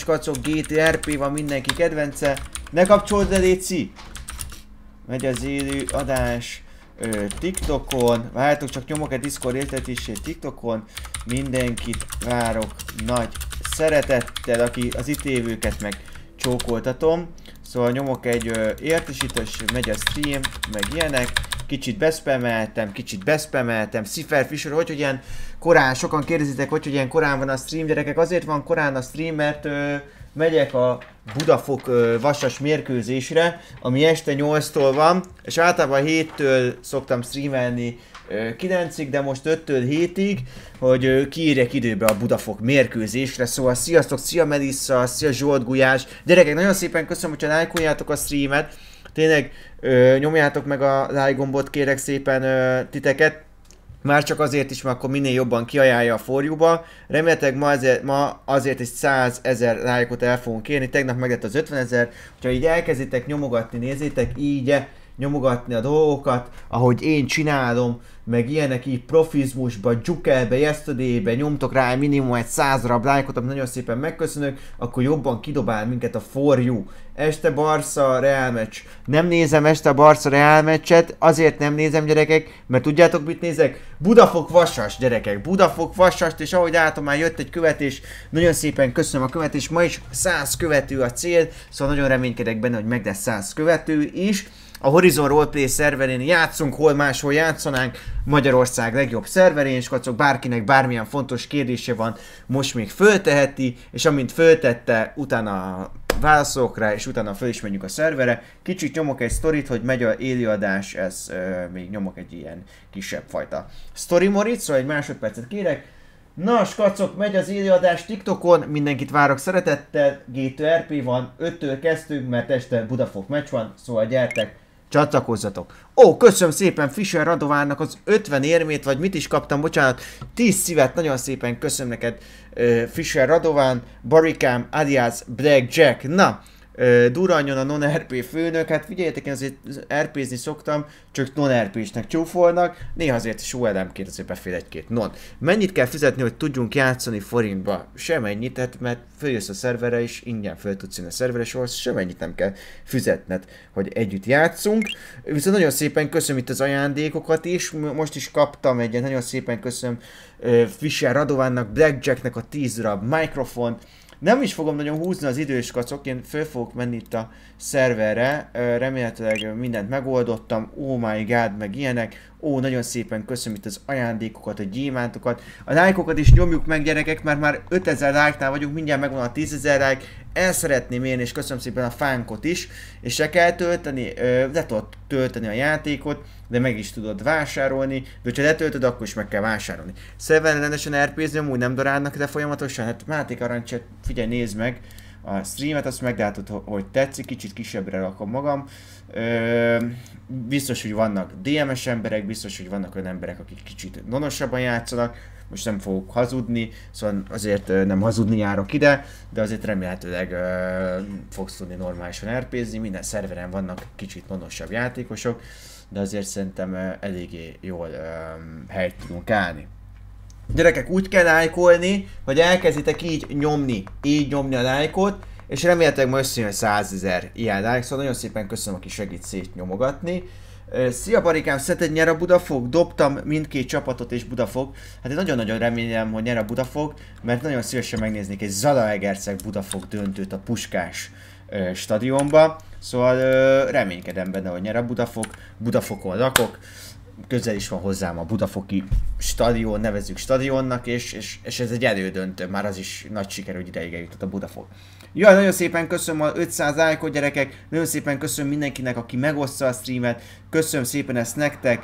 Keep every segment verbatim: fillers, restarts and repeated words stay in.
skacok, gé té er pé van mindenki kedvence. Ne kapcsold le, léci! Megy az élő adás ö, TikTokon. Várjátok, csak nyomok egy Discord értetését TikTokon. Mindenkit várok nagy szeretettel, aki az itt évőket meg csókoltatom. Szóval nyomok egy ö, értesítés, megy a stream, meg ilyenek. Kicsit beszpemeltem, kicsit beszpemeltem. Cipher Fisher, hogy, hogy ilyen korán, sokan kérdezitek, hogy, hogy ilyen korán van a stream, gyerekek. Azért van korán a stream, mert ö, megyek a Budafok ö, vasas mérkőzésre, ami este nyolctól van, és általában héttől szoktam streamelni ö, kilencig, de most öttől hétig, hogy ö, kiírjak időbe a Budafok mérkőzésre. Szóval sziasztok, szia Melissa, szia Zsolt Gulyás. Gyerekek, nagyon szépen köszönöm, hogyha lájkoljátok a streamet. Tényleg ö, nyomjátok meg a like gombot, kérek szépen ö, titeket. Már csak azért is, mert akkor minél jobban kiajánlja a For You-ba. Remélhetőleg ma, azért, ma azért is százezer lájkot el fogunk kérni. Tegnap meg lett az ötvenezer. Ha így elkezditek nyomogatni, nézzétek, így nyomogatni a dolgokat, ahogy én csinálom, meg ilyenek így profizmusba, dzsukelbe, yesterdaybe, nyomtok rá minimum egy száz darab lájkot, amit nagyon szépen megköszönök, akkor jobban kidobál minket a For You. Este Barca Real meccs. Nem nézem este a Barca Real meccset, azért nem nézem, gyerekek, mert tudjátok mit nézek? Budafok Vasas, gyerekek, Budafok Vasast, és ahogy látom, már jött egy követés, nagyon szépen köszönöm a követést, ma is száz követő a cél, szóval nagyon reménykedek benne, hogy meg lesz száz követő is. A Horizon Roleplay szerverén játszunk, hol máshol játszanánk, Magyarország legjobb szerverén, és kacok, bárkinek bármilyen fontos kérdése van, most még fölteheti, és amint föltette, utána válaszolok rá, és utána föl is menjünk a szerverre. Kicsit nyomok egy sztorit, hogy megy a élőadás, ez euh, még nyomok egy ilyen kisebb fajta sztori morit, szóval egy másodpercet kérek. Na, skacok, megy az élőadás TikTokon, mindenkit várok szeretettel, gé té er pé van, öttől kezdtünk, mert este Budafok meccs van, szóval gyertek, csatlakozzatok. Ó, köszönöm szépen Fisher Radovánnak az ötven érmét, vagy mit is kaptam, bocsánat, tíz szívet, nagyon szépen köszönöm neked uh, Fisher Radován, Barikám, alias Black Jack. Na, uh, Duranyon a non-er pé főnök, hát figyeljetek, én azért er pézni szoktam, csak non-er pésnek csúfolnak, néha azért is o el em két azért befél egy-két non. Mennyit kell fizetni, hogy tudjunk játszani forintba? Semennyit, hát mert följössz a szerverre is, ingyen föl tudsz jönni a szerverre, és semennyit nem kell fizetned, hogy együtt játszunk. Viszont nagyon szépen köszönöm itt az ajándékokat is, most is kaptam egy, nagyon szépen köszönöm uh, Fisher Radovánnak, Black Jacknek a tíz darab mikrofont. Nem is fogom nagyon húzni az idős kacok, én föl fogok menni itt a szerverre, remélhetőleg mindent megoldottam, oh my god, meg ilyenek. Ó, nagyon szépen köszönöm itt az ajándékokat, a gyémántokat. A lájkokat is nyomjuk meg, gyerekek, mert már ötezer lájknál vagyunk, mindjárt megvan a tízezer lájk. El szeretném érni, és köszönöm szépen a fánkot is. És se kell tölteni, le tudod tölteni a játékot, de meg is tudod vásárolni. De ha letöltöd, akkor is meg kell vásárolni. Szerven rendesen er pézni, amúgy nem darálnak, de folyamatosan. Hát Máték Arancset, figyelj, nézd meg a streamet, azt meglátod, hogy tetszik, kicsit kisebbre rakom magam. Ö, biztos, hogy vannak dé em es emberek, biztos, hogy vannak olyan emberek, akik kicsit nonosabban játszanak. Most nem fogok hazudni, szóval azért ö, nem hazudni járok ide, de azért remélhetőleg ö, fogsz tudni normálisan er pézni. Minden szerveren vannak kicsit nonosabb játékosok, de azért szerintem ö, eléggé jól ö, helyt tudunk állni. Gyerekek, úgy kell lájkolni, hogy elkezditek így nyomni, így nyomni a lájkot, és remélhetőleg ma összejön százezer ilyen lájk, szóval nagyon szépen köszönöm, aki segít szétnyomogatni. Szia Barikám, szerinted nyer a Budafok? Dobtam mindkét csapatot és Budafok. Hát én nagyon-nagyon remélem, hogy nyer a Budafok, mert nagyon szívesen megnéznék egy Zalaegerszeg Budafok döntőt a Puskás ö, stadionba. Szóval ö, reménykedem benne, hogy nyer a Budafok. Budafokon lakok. Közel is van hozzám a budafoki stadion, nevezzük stadionnak, és, és, és ez egy elődöntő, már az is nagy siker, hogy ideig eljutott a Budafok. Jaj, nagyon szépen köszönöm a ötszáz lájkot, gyerekek, nagyon szépen köszönöm mindenkinek, aki megoszta a streamet, köszönöm szépen ezt nektek.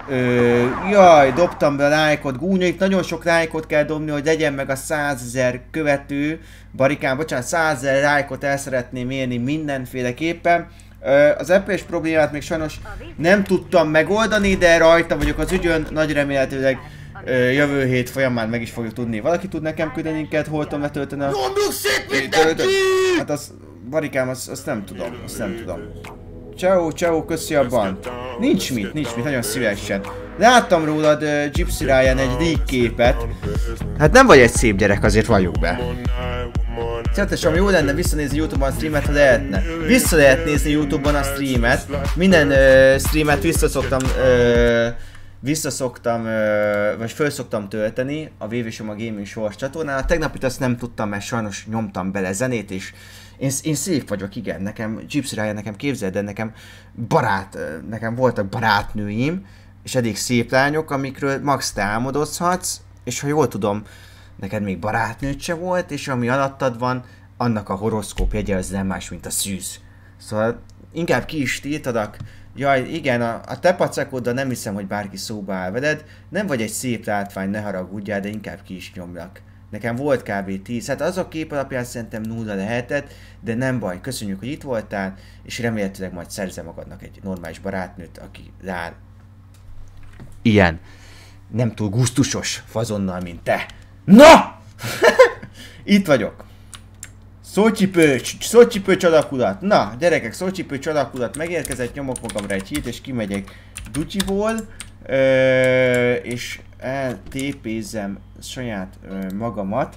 Ö, jaj, dobtam be a lájkot, gúnyait, nagyon sok lájkot kell dobni, hogy legyen meg a százezer követő. Barikám, bocsánat, százezer lájkot el szeretném érni mindenféleképpen. Az er pé es problémát még sajnos nem tudtam megoldani, de rajta vagyok az ügyön, nagy remélhetőleg jövő hét folyamán meg is fogjuk tudni. Valaki tud nekem küldeni minket, hol tudom letölteni a... Nyomjuk szét mindenki! Hát az, Barikám, azt, azt nem tudom, azt nem tudom. Ciao, ciao, köszi abban. Nincs mit, nincs mit, nagyon szívesen. Láttam rólad uh, Gypsy Ryan egy leak képet. Hát nem vagy egy szép gyerek, azért valljuk be. Szeretesem, jó lenne visszanézni YouTube-on a streamet, ha lehetne. Vissza lehet nézni YouTube-on a streamet. Minden uh, streamet visszaszoktam, uh, visszaszoktam, uh, vagy föl szoktam tölteni a vé vé Soma Gaming Shorts csatornán. A tegnapit azt nem tudtam, mert sajnos nyomtam bele zenét, és én, én szép vagyok, igen. Nekem, Gypsy Ryan, nekem képzeld, de nekem barát, nekem voltak barátnőim, és eddig szép lányok, amikről max te álmodozhatsz, és ha jól tudom, neked még barátnőd se volt, és ami alattad van, annak a horoszkóp jegye az nem más, mint a szűz. Szóval inkább ki is tiltadak. Jaj, igen, a, a te pacakoddal nem hiszem, hogy bárki szóba áll veled. Nem vagy egy szép látvány, ne haragudjál, de inkább ki is nyomlak. Nekem volt kb. tíz, hát az a kép alapján szerintem nulla lehetett, de nem baj, köszönjük, hogy itt voltál, és remélhetőleg majd szerzel magadnak egy normális barátnőt, aki rááll ilyen nem túl gusztusos fazonnal, mint te. Na! Itt vagyok. Szócsipőcs, szócsipőcs alakulat. Na, gyerekek, szócsipőcs alakulat megérkezett, nyomok magamra egy hírt, és kimegyek Ducsiból, ö, és eltépézzem saját ö, magamat.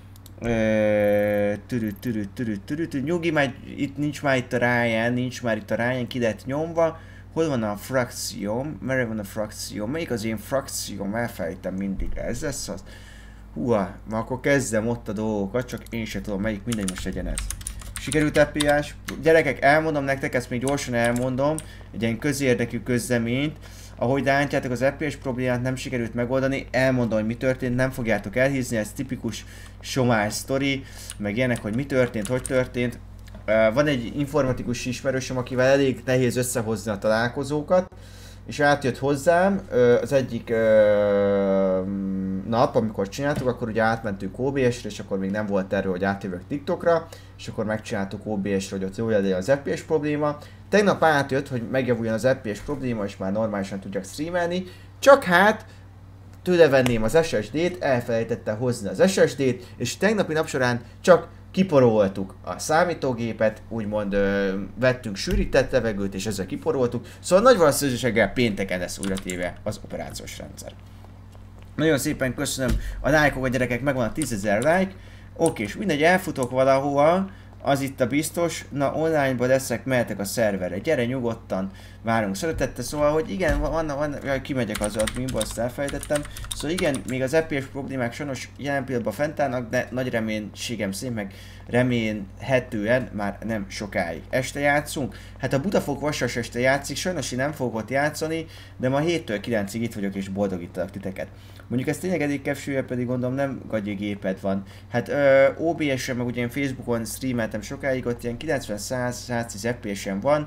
Türü, türü, türü, türü, türü. Nyugi, már itt nincs már itt a Ryan, nincs már itt a Ryan, ki lett nyomva. Hol van a frakcióm? Merre van a frakcióm? Melyik az én frakcióm? Elfelejtem mindig. Ez lesz az. Húha, ma akkor kezdem ott a dolgokat, csak én sem tudom melyik, mindegy, most legyen ez. Sikerült ef pé es? Gyerekek, elmondom nektek, ezt még gyorsan elmondom, egy ilyen közérdekű közleményt. Ahogy látjátok, az ef pé es problémát nem sikerült megoldani, elmondom, hogy mi történt, nem fogjátok elhízni, ez tipikus somás sztori, meg ilyenek, hogy mi történt, hogy történt. Van egy informatikus ismerősöm, akivel elég nehéz összehozni a találkozókat, és átjött hozzám az egyik nap, amikor csináltuk, akkor ugye átmentünk o bé es-re, és akkor még nem volt erről, hogy átjövök TikTokra, és akkor megcsináltuk o bé es-re, hogy ott jól legyen az ef pé es probléma. Tegnap átjött, hogy megjavuljon az ef pé es probléma, és már normálisan tudjak streamelni, csak hát tőle venném az es es dét, elfelejtette hozni az es es dét, és tegnapi nap során csak kiporoltuk a számítógépet, úgymond ö, vettünk sűrített levegőt, és ezzel kiporoltuk, szóval nagy valószínűséggel pénteken lesz újra téve az operációs rendszer. Nagyon szépen köszönöm a lájkokat, gyerekek, megvan a tízezer like. Oké, és mindegy, elfutok valahova, az itt a biztos. Na, online-ba leszek, mehetek a szerverre. Gyere nyugodtan, várunk szeretettel. Szóval, hogy igen, van, van, van kimegyek az adminba, azt elfelejtettem. Szóval igen, még az ef pé es problémák sajnos jelen pillanatban fent állnak, de nagy reménységem szerint meg remélhetően már nem sokáig. Este játszunk? Hát a Budafok Vasas este játszik, sajnos én nem fogok ott játszani, de ma héttől kilencig itt vagyok és boldogítalak titeket. Mondjuk ez tényleg elég kevsője, pedig gondolom nem gagyi géped van. Hát ö, o bé es-en, meg ugye én Facebookon streameltem sokáig, ott ilyen kilencven száz száztíz ef pé es-en van.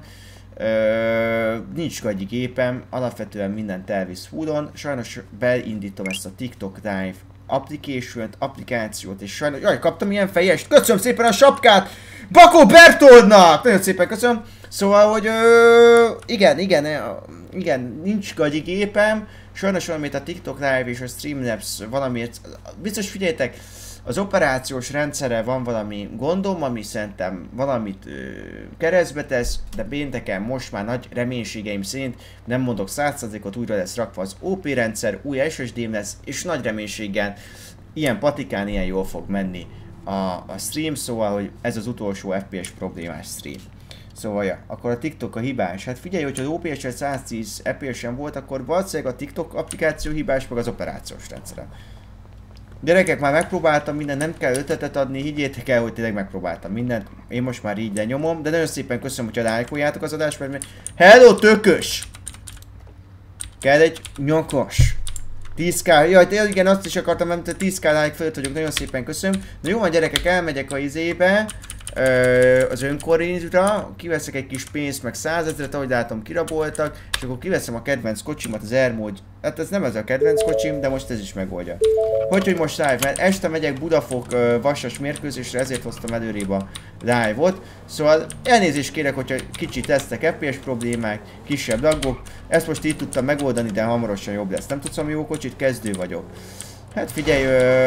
Ö, nincs gagyi gépem, alapvetően mindent elvisz fullon. Sajnos beindítom ezt a TikTok Live application-t, applikációt, és sajnos... Jaj, kaptam ilyen fejest! Köszönöm szépen a sapkát! Bakó Bertoldnak! Nagyon szépen köszönöm! Szóval, hogy ö, igen, igen, igen, nincs gagyi gépem. Sajnos valamit a TikTok Live és a Streamlabs valamiért... Biztos figyeljetek, az operációs rendszerrel van valami gondom, ami szerintem valamit ö, keresztbe tesz, de pénteken most már nagy reménységeim szerint, nem mondok száz százalékot, újra lesz rakva az o pé rendszer, új es es dém lesz, és nagy reménységgel ilyen patikán ilyen jól fog menni a, a stream, szóval, hogy ez az utolsó ef pé es problémás stream. Szóval, ja, akkor a TikTok a hibás. Hát figyelj, hogyha az o pé es-en száztíz ef pé es-en volt, akkor valószínűleg a TikTok applikáció hibás, meg az operációs rendszere. Gyerekek, már megpróbáltam mindent, nem kell ötletet adni, higgyétek el, hogy tényleg megpróbáltam mindent. Én most már így lenyomom, de nagyon szépen köszönöm, hogyha lájkoljátok az adást, mert... Hello, tökös! Kell egy nyakos. tíz ká, jaj, igen, azt is akartam, mert tíz ká like fölött vagyok, nagyon szépen köszönöm. Na jó van, gyerekek, elmegyek a izébe, az önkormányzatra, kiveszek egy kis pénzt, meg százezret, ahogy látom kiraboltak, és akkor kiveszem a kedvenc kocsimat, az Airmode. Hát ez nem ez a kedvenc kocsim, de most ez is megoldja. Hogy, hogy most live, mert este megyek Budafok uh, Vasas mérkőzésre, ezért hoztam előrébb a live-ot. Szóval elnézést kérek, hogyha kicsit lesznek ef pé es problémák, kisebb lagok. Ezt most így tudtam megoldani, de hamarosan jobb lesz. Nem tudsz, ami jó kocsit, kezdő vagyok. Hát figyelj,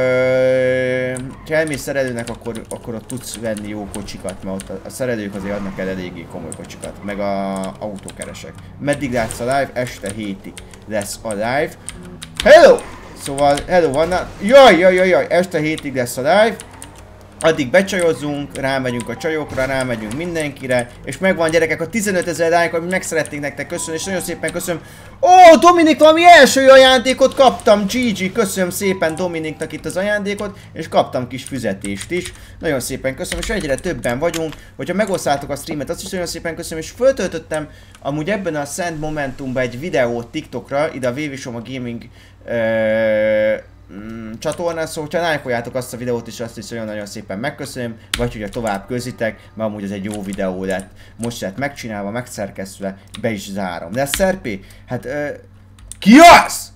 ha elmész szerelőnek, akkor, akkor ott tudsz venni jó kocsikat, mert ott a, a szerelők azért adnak el eléggé komoly kocsikat, meg a autókeresek. Meddig látsz a live? Este hétig lesz a live. Hello! Szóval, hello, van. Jaj, jaj, jaj, jaj, este hétig lesz a live. Addig becsajozunk, rámegyünk a csajokra, rámegyünk mindenkire, és megvan gyerekek a tizenötezer like, amit meg szeretnék nektek köszönni, és nagyon szépen köszönöm. Ó, Dominik, valami első ajándékot kaptam, gé gé, köszönöm szépen Dominiknak itt az ajándékot, és kaptam kis füzetést is. Nagyon szépen köszönöm, és egyre többen vagyunk, hogyha megosztátok a streamet, azt is nagyon szépen köszönöm, és föltöltöttem amúgy ebben a Szent Momentumban egy videót TikTokra, ide a Vévisoma Gaming uh, Mm, csatornán, szóval ha lájkoljátok azt a videót is, azt is nagyon-nagyon szépen megköszönöm, vagy hogyha tovább közitek, mert amúgy ez egy jó videó lett. Most lett megcsinálva, megszerkesztve, be is zárom. De Szerpé, hát ö, ki az?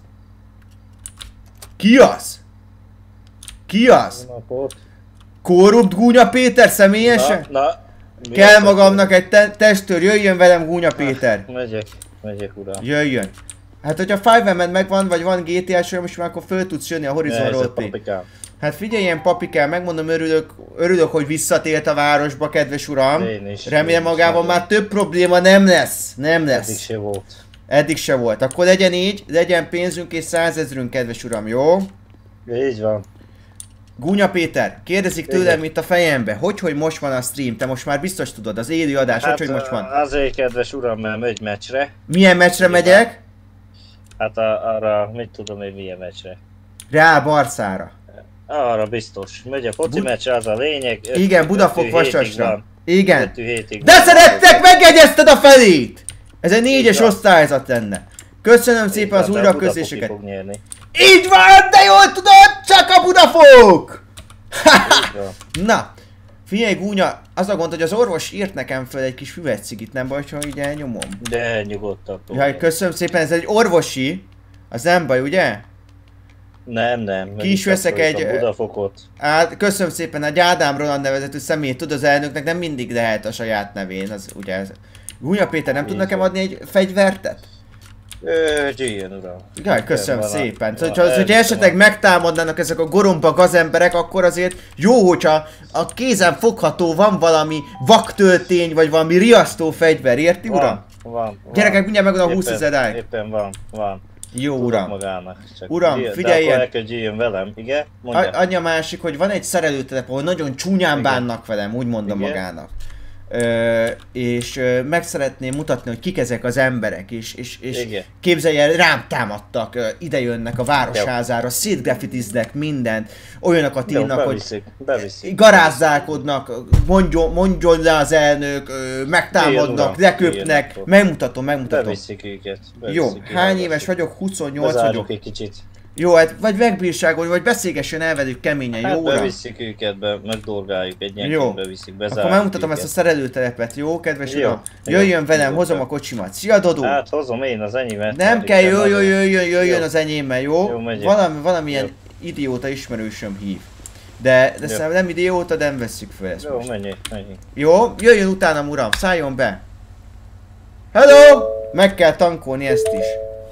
Ki az? Ki az? Korrupt Gúnya Péter személyesen? Na, na, kell magamnak egy te testőr, jöjjön velem Gúnya Péter. Ah, megyek, megyek uram. Jöjjön. Hát hogyha Five Emen megvan, vagy van gé té es, most már akkor föl tudsz jönni a Horizonról. Hát figyelj, ilyen papikám, megmondom, örülök, örülök, hogy visszatért a városba, kedves uram. Én is. Remélem magában már több probléma nem lesz. Nem lesz. Eddig se volt. Eddig se volt. Akkor legyen így, legyen pénzünk és százezrünk, kedves uram, jó? Így van. Gúnya Péter, kérdezik tőlem itt a fejembe, hogy hogy most van a stream, te most már biztos tudod, az élő adás, hát, hogy hogy most van. Azért, kedves uram, mert megy meccsre. Milyen meccsre megyek? Hát a, arra, mit tudom én milyen meccsre. Reál Barszára. Arra biztos. Megy a foci Bud meccsre, az a lényeg. Öt, igen, Budafok Vasasra. Igen. Hétig de szerettek, megjegyezted a felét! Ez egy négyes osztályzat lenne. Köszönöm így szépen van, az újraközléseket. Így van, de jól tudod, csak a Budafok! Na, figyelj Gúnya, az a gond, hogy az orvos írt nekem föl egy kis füvegcigit, nem baj, ha így elnyomom? De nyugodtan. Jaj, köszönöm szépen, ez egy orvosi, az nem baj, ugye? Nem, nem. Ki is veszek egy... Budafokot. Hát, köszönöm szépen, egy Ádám Roland nevezetű személy, tud az elnöknek nem mindig lehet a saját nevén, az ugye ez... Gúnya Péter, nem tud nekem adni egy fegyvertet? Ö, gyűjjön uram. Jaj, köszönöm szépen. Szóval, ja, hogyha esetleg megtámadnának ezek a goromba gazemberek, akkor azért jó, hogyha a kézen fogható van valami vaktöltény, vagy valami riasztó fegyver, érti van, uram? Van, van. Gyerekek, mindjárt megvan a húszezer áj. Éppen van, van. Jó Tudok uram. magának, csak Uram, gyűjjön, figyeljen. de akkor el kell gyűjjön velem, igen? Annyi a másik, hogy van egy szerelőtelep, ahol nagyon csúnyán igen. bánnak velem, úgy mondom igen. magának. Ö, és ö, meg szeretném mutatni, hogy kik ezek az emberek, és, és, és képzelj el, rám támadtak, ö, ide jönnek a városházára, szétgrafitiznek mindent, olyanokat írnak, Jó, beviszik, beviszik. hogy garázdálkodnak, mondjon, mondjon le az elnök, ö, megtámadnak, leköpnek, megmutatom, megmutatom. Beviszik őket. Jó, hány éves vagyok? huszonnyolc vagyok. egy kicsit. Jó, hát vagy megbírságolj, vagy beszélgessen el velük keményen, hát jó uram? beviszik őket, be, megdorgáljuk egy nyelvként, beviszik, bezárjuk. Akkor megmutatom őket. Ezt a szerelőtelepet, jó, kedves jó, uram? Jöjjön velem, jó, hozom a kocsimat. Szia, Dodó! Hát hozom én az enyémet. Nem kell, jöjjön, jöjjön, jöjjön, jöjjön jó. Az enyémmel, jó? Jó, megyek. Valami, valamilyen jó. Idióta ismerősöm hív. De, de szerintem nem idióta, de nem vesszük föl ezt jó, most. menjél, menjél. Jó, jöjjön utánam, uram, szálljon be! Hello! Meg kell tankolni ezt is.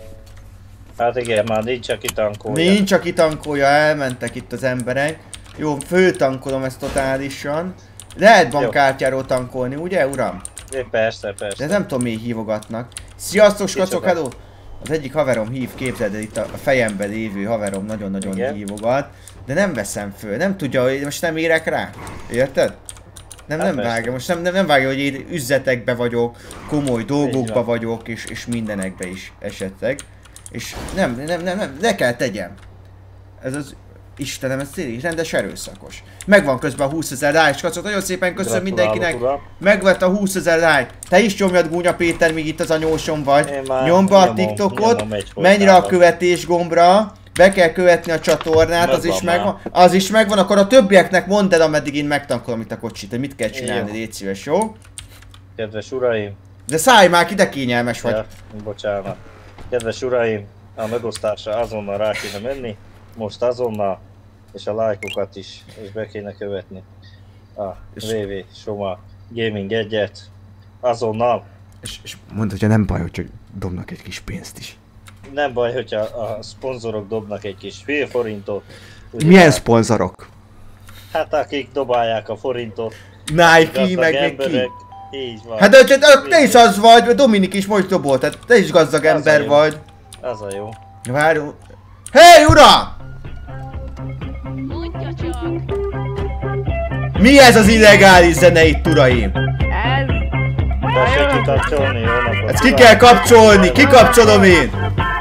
Hát igen, már nincs, aki tankolja. Nincs, aki tankolja, elmentek itt az emberek. Jó, föltankolom ezt totálisan. Lehet bankkártyáról tankolni, ugye uram? É, persze, persze. De nem tudom, mi hívogatnak. Sziasztok, skacok, hello! Az egyik haverom hív, képzeld el, itt a fejemben lévő haverom nagyon-nagyon hívogat. De nem veszem föl, nem tudja, hogy most nem érek rá. Érted? Nem, hát nem persze. vágja, most nem, nem, nem vágja, hogy én üzletekbe vagyok, komoly dolgokba vagyok, és, és mindenekbe is esetleg. És nem, nem, nem, nem, le kell tegyem. Ez az Istenem, ez tényleg rendes erőszakos. Megvan közben a húszezer like, skacok, nagyon szépen köszönöm mindenkinek. Megvett a húszezer like. Te is nyomjad, Gúnya Péter, míg itt az anyósom vagy. Nyomd be a TikTokot, menj rá a követés gombra. Be kell követni a csatornát, az is megvan. Az is megvan, akkor a többieknek mondd el, ameddig én megtankolom itt a kocsit, hogy mit kell csinálni, légy szíves, jó? Kedves uraim. De szállj már, ide kényelmes vagy. Ja, bocsánat. Kedves uraim, a megosztásra azonnal rá kéne menni, most azonnal, és a lájkokat is, és be kéne követni. A Vévisoma Gaming egyet, azonnal. És, és mondd, hogyha nem baj, hogy dobnak egy kis pénzt is. Nem baj, hogyha a szponzorok dobnak egy kis fél forintot. Milyen hát, szponzorok? Hát akik dobálják a forintot. Nike, meg még ki. Így van. Hát de, de, de te is az vagy, Dominik is most dobolt, tehát te is gazdag az ember vagy. Az a jó. Várjunk. Hey, uram! Mondja csak! Mi ez az illegális zene itt, uraim? Ez... Tessék kikapcsolni, jó napot! Ezt ki kell kapcsolni, kikapcsolom én!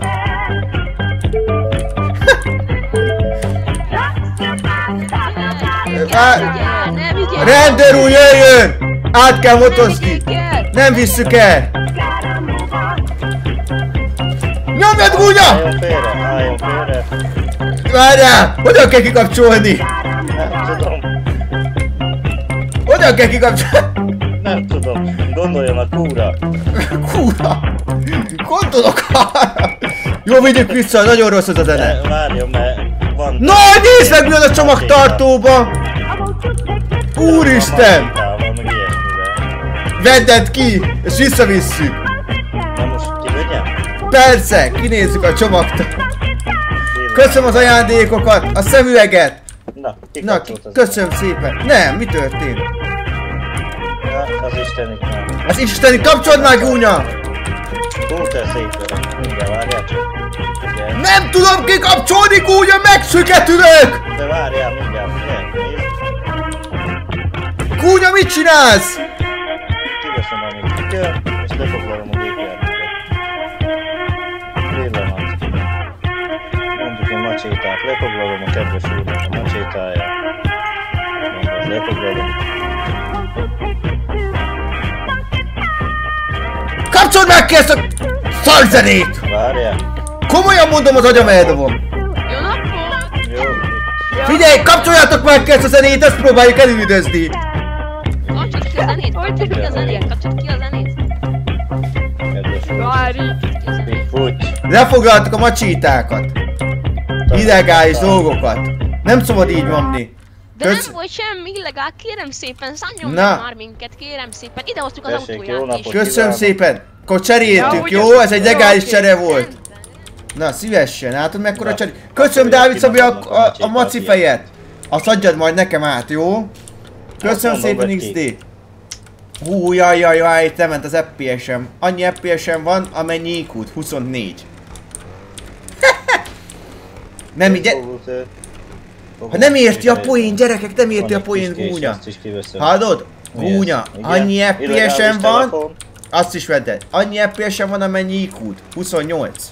Rendőr úr, jöjjön! Át kell motozni! Nem visszük el! Nyomjad, gúnya! Álljon félre, álljon félre! Várjál! Hogyan kell kikapcsolni? Nem tudom, Hogyan kell kikapcsolni? nem tudom. Gondoljon a kúra. Kúra! Gondolok arra! Jó, vigyük vissza, nagyon rossz az a zene! Ne, várjon, mert van... No, nézd meg, mi van a csomagtartóba! Úristen! Van meg ilyesmivel. Vedd ki, és visszavisszük! Na most kivegyem? Persze, kinézzük a csomagtartót! Köszönöm az ajándékokat, a szemüveget! Na, Na, kikapcsolt az... köszönöm szépen! Nem, mi történt? Ja, az istenik már. Az isteni, kapcsold már, gúnya! Hú, te szép öreg. Mindjárt várjál csak. Igen. Nem tudom kikapcsolni, gúnya, megszüketülök! De várjál, mindjárt. Igen, nézd. Gúnya, mit csinálsz? Kiveszem, amit ki kell, és lefoglalom a gépjárművet. Pillanat. Mondjuk egy macsétát. Lefoglalom a kedves úrnak a macsétáját. Mondjuk, lefoglalom. Kapcsold meg ki ezt a szarzenét! Várjál. Komolyan mondom, az agyam eldobom. Jó napot! Jó. Figyelj, kapcsoljátok meg ki ezt a zenét, ezt próbáljuk elüldözni. Kapcsolt ki a zenét! Kapcsolt ki a zenét! Kapcsolt ki a zenét! Kedves úr. Várj! Fújts. Lefoglaltuk a macsétákat. Illegális dolgokat. Nem szabad így nyomni. De nem Kösz... volt semmi illegál, kérem szépen, szálljon Na. meg már minket, kérem szépen. Ide hoztuk az Tessék, jó autóját is. napot. Köszönöm Kívánok. szépen. Akkor cseréltük, Ja, jó? ugye- Ez egy jó, legális oké. csere volt. Rendben. Na, szívesen, látod mekkora Na, cseré... Köszönöm, akkor Dávid Szabi, a, kimaradnak a a, a macsétát, maci ilyen. fejet. Azt adjad majd nekem át, jó? Köszönöm Azt mondom, szépen, vedd iksz ki. dé. Hú, jaj, jaj, jaj, itt lement az ef pé es-em. Annyi ef pé es-em van, amennyi í kú-t, huszonnégy. Nem így... Ha nem érti a poén, gyerekek, nem érti a poén, gúnya. Hallod? Gúnya, annyi ef pé es-em van, azt is vedd el. Annyi ef pé es-em van, amennyi í kú-t, huszonnyolc.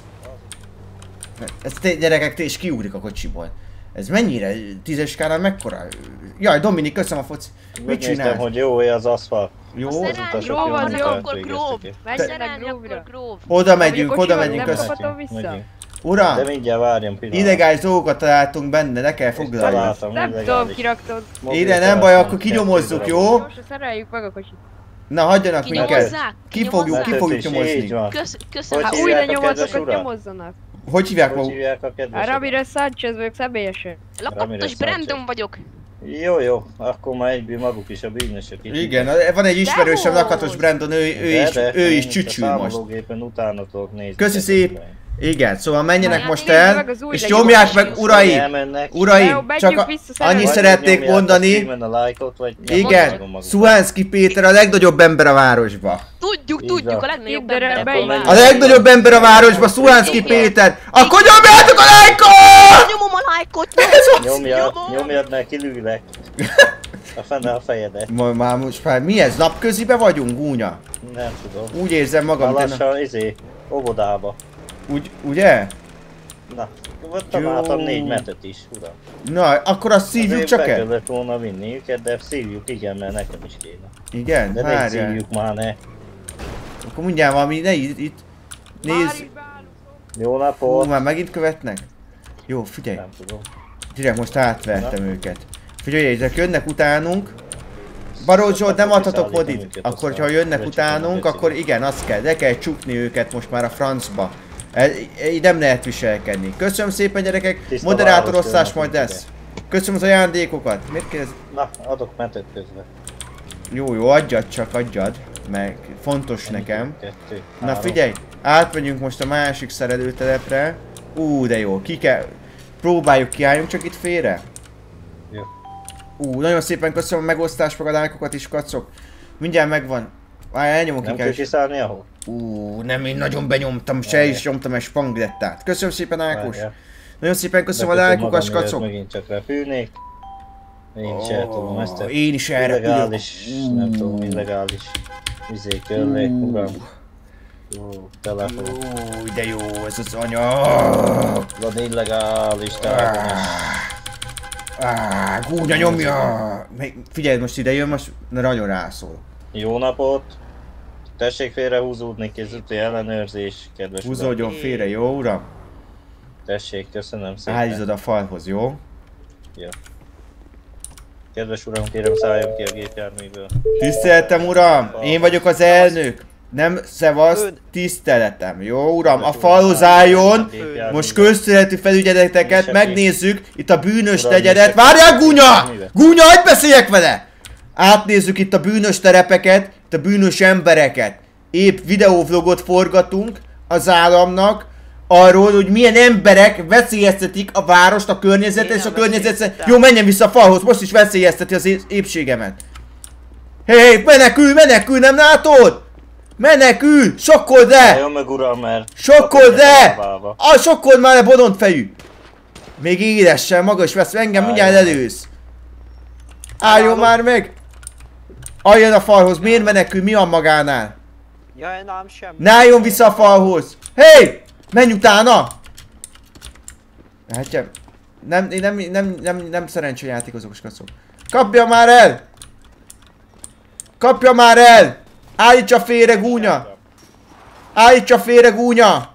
Ez te, gyerekek, te is kiugrik a kocsiból. Ez mennyire? Tízes skálán mekkora? Jaj, Dominik, köszönöm a foci. Mit Megnéztem, csinálsz? hogy jó az aszfalt. Jó? A Azóta szerelni sok jó jó van, akarnak, jó. munkát akkor végeztek grób. ki. Vagy Te- szerelni, Gróvra. akkor grób. Oda megyünk, Kocsival oda megyünk, nem köszönöm. kaphatom vissza? Megyünk. Uram, De mindjárt várjon pillanat. illegális dolgokat találtunk benne, le kell foglalni. Találtam, Nem tudom, illegális. kiraktad. Mobil Ide nem baj, telefon, akkor kinyomozzuk, kettő jó? darab. Most szereljük meg a kocsit. Na, hagyjanak minket. Kinyomozzák? Ki fogjuk, ki fogjuk Vezetés, így nyomozni. van. Kösz, köszönöm. Ha Hogy újra hívják a kedves nyomozokat urat? nyomozzanak. Hogy hívják Hogy maguk? hívják a kedves? A Ramirez Sánchez vagyok személyesen. Lakattos Ramirez Brandon Sánchez. vagyok. Jó, jó, akkor már egyből maguk is a bűnösök itt. Igen, van egy ismerősöm, Dehogy. Lakatos Brandon, ő, ő De, is, de, ő is én csücsül a most. számológépen utána tudok nézni. Köszi szép. Igen, szóval menjenek Na, most nézd el, meg az új és legjobb nyomják meg, kocsi. uraim! Elmennek. Uraim, Jó, csak megyünk a- vissza szerelni. annyit Vagy szeretnék nyomják a mondani. streamen a lájkot, vagy Igen, nyomják maguk. Szuhánszki Péter a legnagyobb ember a városba. Tudjuk, Így tudjuk, van. a legnagyobb Ide ember. beimegyünk. Akkor A legnagyobb ember a városba, Szuhánszki Péter. Akkor nyomjátok a lájkot! Nyomom a lájkot! Nyomjad, nyomom. nyomjad, mert kilülek. A fene a fejedet. Ma, már most már mi ez? Napközibe vagyunk, gúnya? Nem tudom. Úgy érzem magam, Már de na, lassan, izé, óvodába. úgy, ugye? Na, vagy találtam Jó. négy metet is, uram. Na, akkor azt szívjuk Azért csak be el. kellett volna vinni őket, de szívjuk, igen, mert nekem is kéne. Igen, De ne várjál. szívjuk már, ne. Akkor mindjárt valami, ne itt, itt. Nézd. Várj, beállunk. Jó Hú, napot! már megint követnek? Jó, figyelj. Nem tudom. Direkt most átvertem őket. Figyelj, ezek jönnek utánunk. Barót Zsolt, nem adhatok modit. Akkor, ha jönnek utánunk, akkor igen, azt kell. Le kell csukni őket most már a francba. E- e- Így nem lehet viselkedni. Köszönöm szépen, gyerekek. Tiszta Moderátorosztás város majd jönnek, lesz. Köszönöm az ajándékokat. Miért kérdez? Na, adok metet közben. Jó, jó, adjad csak, adjad. Meg fontos nekem. Kettő, Na három. figyelj, átmegyünk most a másik szerelőtelepre. Ú, de jó, ki kell... Próbáljuk ki, álljunk csak itt félre. Jó. Ú, nagyon szépen köszönöm a megosztás, meg a lájkokat is, kacok. Mindjárt megvan. Várj, elnyomok Nem ki kell kell. kiszállni ahol? Ú, nem, én nagyon benyomtam, se Várjál. is nyomtam egy spanglettát. Köszönöm szépen, Ákos. Várjál. Nagyon szépen köszönöm a Bekötöm lájkokat, magam, mielőtt kacok. Megint csak repülnék. Én is el tudom ezt. Oh, én is erre illegális, nem tudom, illegális. Izé körlék, uram. Jó, telefon. Ó, de jó ez az anyag. Van illegális telefonos. Áh, gúnya nyomja! Figyelj, most ide jön, most nagyon rászól. Jó napot! Tessék félrehúzódni, kézúti ellenőrzés, kedves uram. Húzódjon félre, jó uram? Tessék, köszönöm szépen. Állítsd a falhoz, jó? Jó. Kedves uram, kérem szálljon ki a gépjárműből. Tiszteletem uram, én vagyok az elnök. Nem szevasz, tiszteletem, jó uram? A falhoz álljon, most közterületi felügyeleteket megnézzük, itt a bűnös negyedet. Várjál, Gúnya! Gúnya, hagyd beszéljek vele! Átnézzük itt a bűnös terepeket, itt a bűnös embereket. Épp videóvlogot forgatunk az államnak, arról, hogy milyen emberek veszélyeztetik a várost, a környezetet és a környezetet. Jó, menjen vissza a falhoz, most is veszélyezteti az épségemet. Hé, hey, menekülj, menekülj, nem látod? Menekülj! Sokkold le! Álljon meg uram, mert... Sokkold le! Ah, sokkold már le, bolondfejű! Még édessel, maga is vesz, engem mindjárt elősz. Álljon már meg! Álljon a falhoz, miért menekül, mi van magánál? Jaj, nem semmi. Ne álljon vissza a falhoz! Hé! Hey! Menj utána! Hát nem, nem, nem, nem, nem, nem szerencsejátékozók, kacok. Kapja már el! Kapja már el! Állítsa félre, Gúnya! Állítsa félre, Gúnya!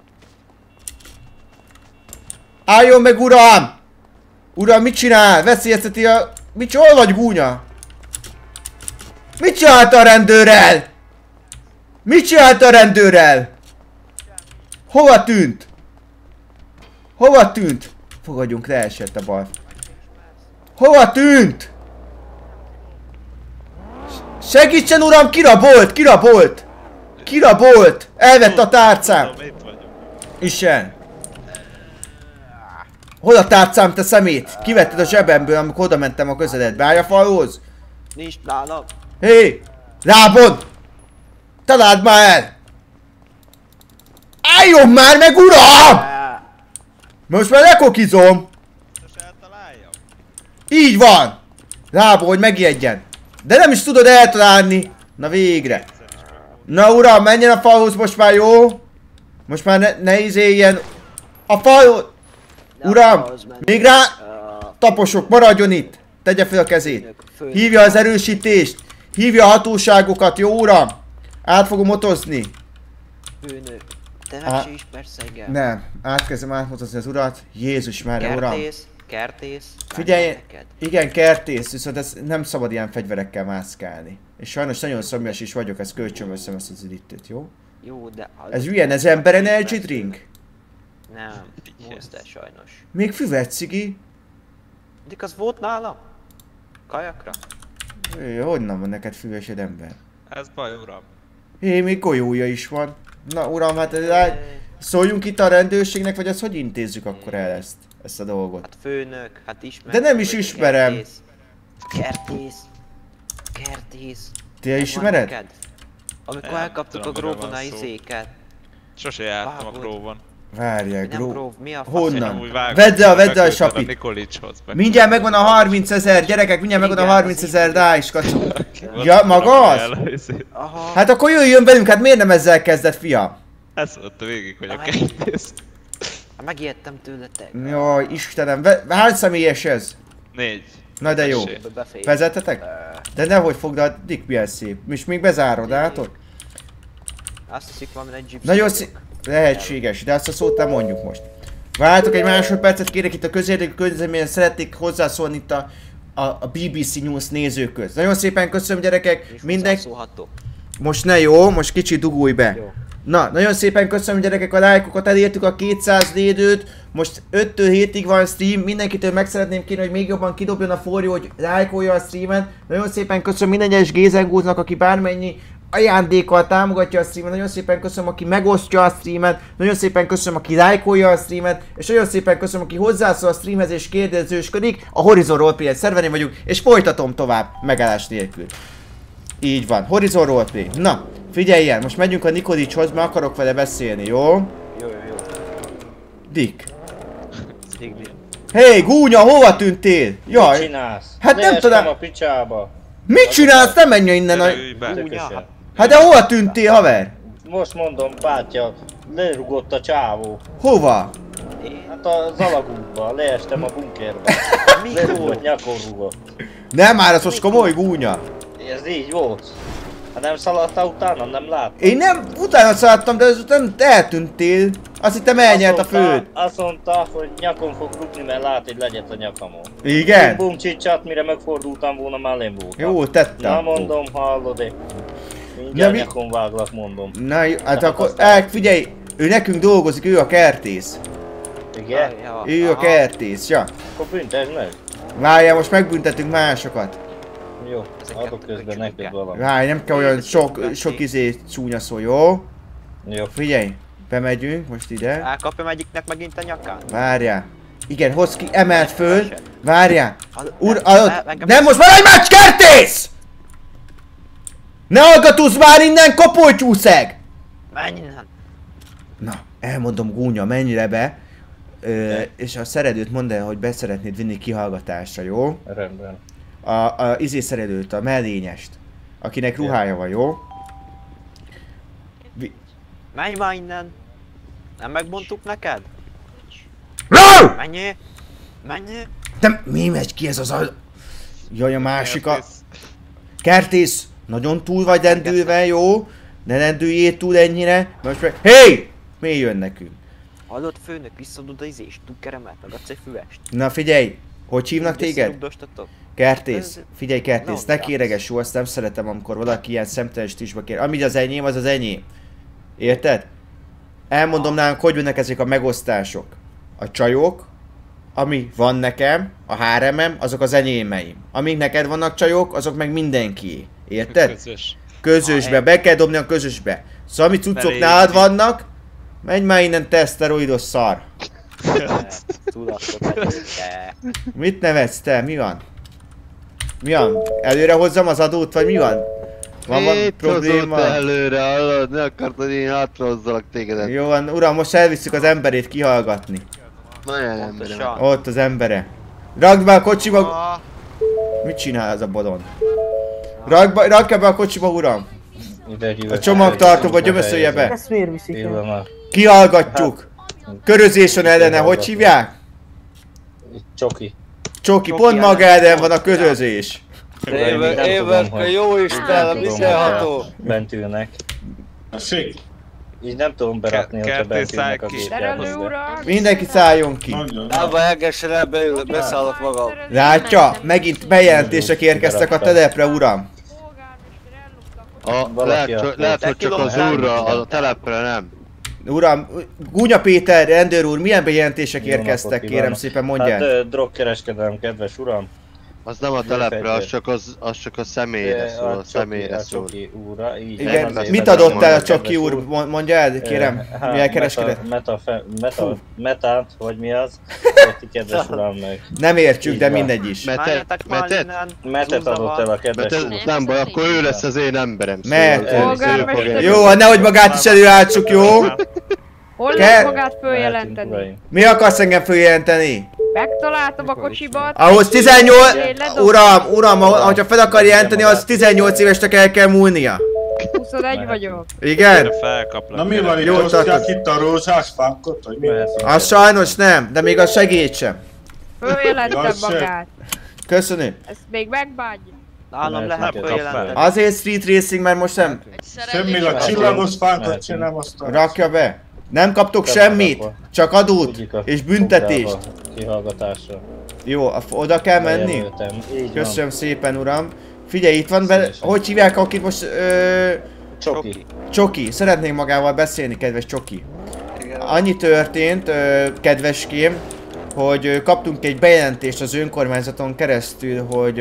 Álljon meg, uram! Uram, mit csinál? Veszélyezteti a... Mit hol vagy, Gúnya? Mit csinált a rendőrrel? Mit csinált a rendőrrel? Hova tűnt? Hova tűnt? Fogadjunk, leesett a bal. Hova tűnt? Segítsen uram, kirabolt, kirabolt! Kirabolt! Elvett a tárcám! Isten! Hol a tárcám, te szemét? Kivetted a zsebemből, amikor oda mentem a közeledbe. Állj a falhoz! Nincs nálam. Hé! Hey, lábon! Találd már el! Álljon már meg, uram! Most már lekokizom! Így van! Lába, hogy megijedjen. De nem is tudod eltalálni. Na végre. Na uram, menjen a falhoz most már, jó? Most már ne, ne izéljen. A falhoz! Uram! Még rá... Taposok, maradjon itt! Tegye fel a kezét. Hívja az erősítést. Hívja a hatóságokat, jó uram? Át fogom motozni. Főnök, te meg se ismersz engem. Nem, átkezdem átmotozni az urat. Jézus már, uram. Kertész, kertész. Figyelj, igen, kertész, viszont ez nem szabad ilyen fegyverekkel mászkálni. És sajnos nagyon szomjas is vagyok, ezt kölcsönveszem ezt az üdítőt, jó? Jó, de... Ez milyen, ez ember energy drink? Nem, Monster sajnos. Még füvet, cigi? Dik az volt nálam? Kajakra? Jé, honnan van neked füvesed ember? Ez baj, uram. Hé, még golyója is van. Na uram, hát ez, szóljunk itt a rendőrségnek, vagy azt hogy intézzük akkor el ezt, ezt a dolgot? Hát főnök, hát ismerem. De nem is ismerem. Kertész. Kertész. Kertész. Te ismered? Amikor elkaptuk a Gróvon izéket. Sose jártam a Gróvon. Várjál, Nem Gró... Gróv, mi a fasz? Honnan? Vedd le, vedd le a sapit! Mindjárt megvan a harmincezer, gyerekek, mindjárt megvan a harmincezer dice, kacó. Ja, maga az? Aha. Hát akkor jöjjön velünk, hát miért nem ezzel kezdett, fiam? Ezt mondta végig, hogy a kertész. Megijedtem tőle te. Jaj, Istenem, hány személyes ez? Négy. Na de jó. Vezetetek? De nehogy fogd a Dick, milyen szép. És még bezárod, látod? Azt hiszik valami egy gypsy. Nagyon szép. Lehetséges, de azt a szót nem mondjuk most. Várjátok egy másodpercet, kérek itt a közérdekű közleményen, szeretnék hozzászólni itt a, a, a bé bé cé News nézőköz. Nagyon szépen köszönöm, gyerekek, mindenki... Most ne, jó, most kicsit dugulj be. Jó. Na, nagyon szépen köszönöm, gyerekek, a lájkokat, elértük a kétszáz védőt. Most öttől hétig van stream, mindenkitől meg szeretném kérni, hogy még jobban kidobjon a forró, hogy lájkolja a streamen. Nagyon szépen köszönöm minden egyes Gézengúznak, aki bármennyi ajándékkal támogatja a streamet, nagyon szépen köszönöm, aki megosztja a streamet, nagyon szépen köszönöm, aki lájkolja a streamet, és nagyon szépen köszönöm, aki hozzászól a streamhez és kérdezősködik. A Horizon Roleplay szerverén vagyunk, és folytatom tovább megállás nélkül. Így van, Horizon Roleplay. Na, figyeljen, most megyünk a Nikolicshoz, mert akarok vele beszélni, jó? Jó, jó, jó. Dick. Hé, hey, gúnya, hova tűntél? Jaj. Mit csinálsz? Hát nem Leestem tudom. a picsába. Mit csinálsz? Nem menj innen a... Ülj be. Tökösen. Hát de hova tűntél, haver? Most mondom, bátya, lerugott a csávó. Hova? Hát az alagútba, leestem a bunkerbe. Lerugott, nyakon rugott. Nem már, az most komoly gúnya. Ez így volt. Hát nem szaladtál utána, nem láttam. Én nem, utána szaladtam, de azután eltűntél. Azt hittem elnyert a főd. Azt mondta, hogy nyakon fog rúgni, mert lát egy legyet a nyakamon. Igen? Bum csicsát, mire megfordultam volna, már nem voltam. Jó, tettem. Na mondom, hallod-e? Mindjárt Ja, mi- nyakon váglak, mondom. Na, jó, hát Nem akkor, aztán. el, figyelj, ő nekünk dolgozik, ő a kertész. Igen? Ja, Ő a aha. kertész, ja. Akkor büntesd meg. Várjál, most megbüntetünk másokat. Jó, Ezeket adok közben köcsögök neked el. valami. Várj, nem kell olyan sok, sok izé csúnya szó, jó? Jó. Figyelj, bemegyünk most ide. Elkapjam egyiknek megint a nyakán. Várjál. Igen, hozz ki, emelt föl. Várjál. Az- Úr, nem, adott. nem, engem- Nem, most már egy meccs, kertész! Ne hallgatózz már innen, kopoltyúszeg! Menj innen! Na, elmondom gúnya, mennyire be. Ö, és a szeredőt mondd el, hogy be szeretnéd vinni kihallgatásra, jó? Rendben. A, a izé szeredőt, a mellényest. Akinek ruhája van, jó? Vi- Menj már innen! Nem megmondtuk neked? LOL! Menjél! Menjél! De mi megy ki ez az a... Jaj, a másik a... Kertész! Nagyon túl vagy lendülve, jó? Ne lendüljél túl ennyire. Most meg... Hey! Mi jön nekünk? Hallott főnök, visszadod az izés, tukkeremet, meg a cefüvest. Na figyelj! Hogy hívnak téged? Visszarugdostatok. Kertész, figyelj Kertész, No, ne kéreges jó, azt nem szeretem, amikor valaki ilyen szemtelen stílusba kér. Ami az enyém, az az enyém. Érted? Elmondom nálunk, hogy jönnek ezek a megosztások. A csajok, ami van nekem, a háremem, azok az enyémeim. Amíg neked vannak csajok, azok meg mindenkié. Érted? Közös. Közösbe, be kell dobni a közösbe. Szóval ami cuccok Belé- nálad vannak, menj már innen, te szteroidos szar. Tudatot de... Mit nevetsz te? Mi van? Mi van? Előre hozzam az adót, vagy mi van? Van, van Itt probléma? hozott előre, hallod? Ne akartad, hogy én hátrahozzalak tégedet. Jó van, uram, most elviszük az emberét kihallgatni. Nagyon emberem. Pontosan. Ott az embere. Ragd be a kocsiba! Ah, Mit csinál ez a bodon? Ragd be, ragd be a kocsiba, uram! Ide gyűjt. A csomagtartóba gyömöszölje be! Ezt miért viszik el? Pillanat. Kihallgatjuk! Körözés van ellene, hogy hívják? Itt Csoki. Csoki, Csoki pont maga ellen. ellen van a közözés. Éver, Éverke, jó Isten, a beszélható. Bent ülnek. Szék. Így nem tudom berakni, Ke- hogyha bent kertész száll ülnek a ki. Szerelő gépjárműbe. urak! Mindenki szálljon ki. Abba egesen elbeül, beszállok magam. Látja? Megint bejelentések érkeztek a telepre, uram. Polgármester ellopta a A, Valaki lehet, a- csak- lehet, hogy csak az Kilom- úrra, a telepre nem. Uram, Gúnya Péter, rendőr úr, milyen bejelentések Jó napot érkeztek, kérem kívánok. szépen Hát mondjál. ö, drogkereskedelem, kedves uram. Az nem a telepre, az csak, az, az csak a személyre Ö, szól, a Csoki- személyre a szól. Csoki úra, így Igen, van, azért mit nem adott mondom, el a kedves Csoki úr? Mond- Mondja el, kérem, Ö, hát, milyen kereskedet? Meta, meta, meta, metát, vagy mi az? Érti, kedves uram meg. Nem értjük, Így de van. mindegy is. Metet, Menjetek már metet, innen! Metet Zúzza adott el van. a kedves metet, úr. nem baj, akkor ő lesz az én emberem. Mehet. szóval ő- ő Polgármester fogja- Jó, hát nehogy magát is előálltsuk, jó? Hol Ke- lehet magát Mehetünk, följelenteni? uraim. Mi akarsz engem följelenteni? Megtaláltam a kocsibat. Ahhoz tizennyolc... Én ledobtam. Uram, uram, ha ha fel akar jelenteni, az tizennyolc évesnek el kell múlnia. huszonegy vagyok. Igen? Felkaplak. Na mi van itt? Jó, Osztják tartod. itt a rózsás fánkot, hogy mi? Mehetünk. Az sajnos nem, de még a segít sem. Följelentem Igaz, magát. Köszönöm. Ezt még megbánja. Nálam Mehet lehet neked följelenteni. Azért street racing, mert most nem Semmi a csillagos fánkot csinálom aztán. rakja be. Nem kaptok semmit, csak adót és büntetést. Kihallgatásra. Jó, a- oda kell menni? Bejelöltem. Így van. Köszönöm szépen, uram. Figyelj, itt van be... Szívesen. Hogy hívják, akit most... Ö, Csoki. Csoki, szeretnék magával beszélni, kedves Csoki. Annyi történt, ö, kedveském, hogy ö, kaptunk egy bejelentést az önkormányzaton keresztül, hogy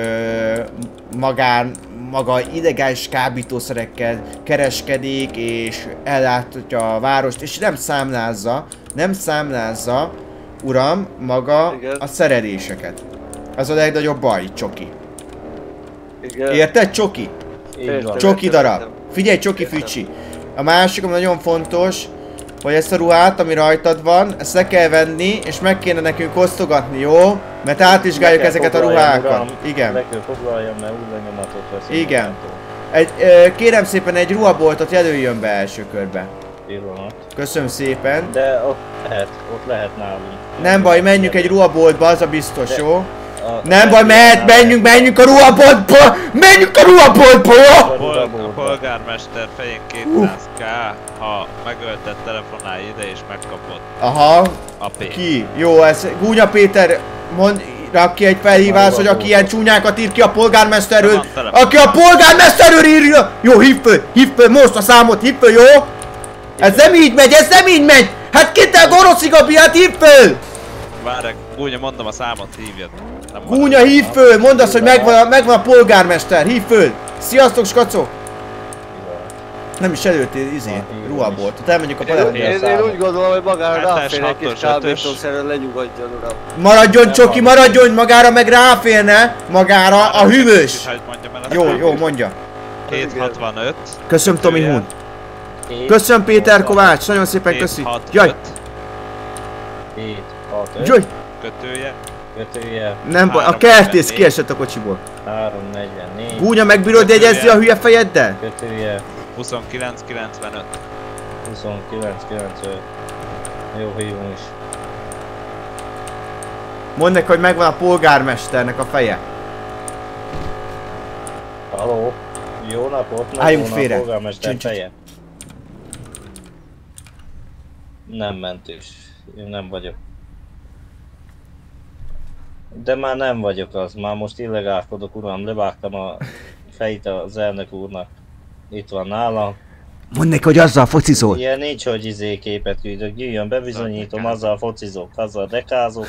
ö, magán, maga illegális kábítószerekkel kereskedik és ellátja a várost, és nem számlázza, nem számlázza, uram, maga Igen. a szereléseket. Az a legnagyobb baj, Csoki. Igen. Érted, Csoki? Így van. Csoki darab. Figyelj, Csoki Fücsi. A másik, ami nagyon fontos, hogy ezt a ruhát, ami rajtad van, ezt le kell venni, és meg kéne nekünk osztogatni, jó? Mert átvizsgáljuk ezeket a ruhákat. Igen. Le kell foglaljam, mert úgy lenyomatot veszünk. Igen. Egy, ö, kérem szépen egy ruhaboltot jelöljön be első körbe. Pillanat. Köszönöm szépen. De ott lehet, ott lehet nálunk. Nem baj, menjünk egy ruhaboltba, az a biztos, jó? A, Nem baj, mehet, menjünk, menjünk a ruhaboltba! Menjünk a ruhaboltba, jó? A, pol a polgármester fején kétszáz k, ha megölted, telefonálj ide és megkapod Aha. a pénzt. Ki? Jó, ez Gúnya Péter, mond, rak ki egy felhívás, hogy aki ilyen csúnyákat ír ki a polgármesterről, aki a polgármesterről írja! Jó, hívd föl, hívd föl, most a számot, hívd föl, jó? Ez nem így megy, ez nem így megy! Hát kittel Goroszi Gabi, hát hívd föl! Várj, Gúnya, mondom a számot, hívjad. Gúnya, hívd föl, mondd azt, hogy megvan a, megvan a polgármester, hívd föl! Sziasztok, skacok! Nem is előttél, izé, ruhaboltot, elmegyünk a palettára. Én, én úgy gondolom, hogy magára ráfér egy kis kábítószerrel lenyugodjon, uram. Maradjon Csoki, maradjon, magára meg ráférne, magára a hűvös! Jó, jó, mondja. hétszázhatvanöt. Köszönöm Tomi Hun. Köszönöm Péter Kovács, nagyon szépen köszi. Jaj! hét, hat, öt. Jaj! Kötője. Kötője. Nem baj, a kertész kiesett a kocsiból. három negyvennégy. Gúnya, megbírod jegyezni a hülye fejeddel? Kötője. huszonkilenc kilencvenöt. huszonkilenc kilencvenöt. Jó, hívom is. Mondd neki, hogy megvan a polgármesternek a feje. Halló. Jó napot, álljunk megvan félre. a polgármester Csön, csön. feje. Nem mentős. Én nem vagyok. De már nem vagyok az, már most illegálkodok, uram, levágtam a fejét az elnök úrnak. Itt van nálam. Mondd neki, hogy azzal focizol. Ilyen nincs, hogy izé képet küldök, gyűjjön, bebizonyítom, azzal focizok, azzal dekázok.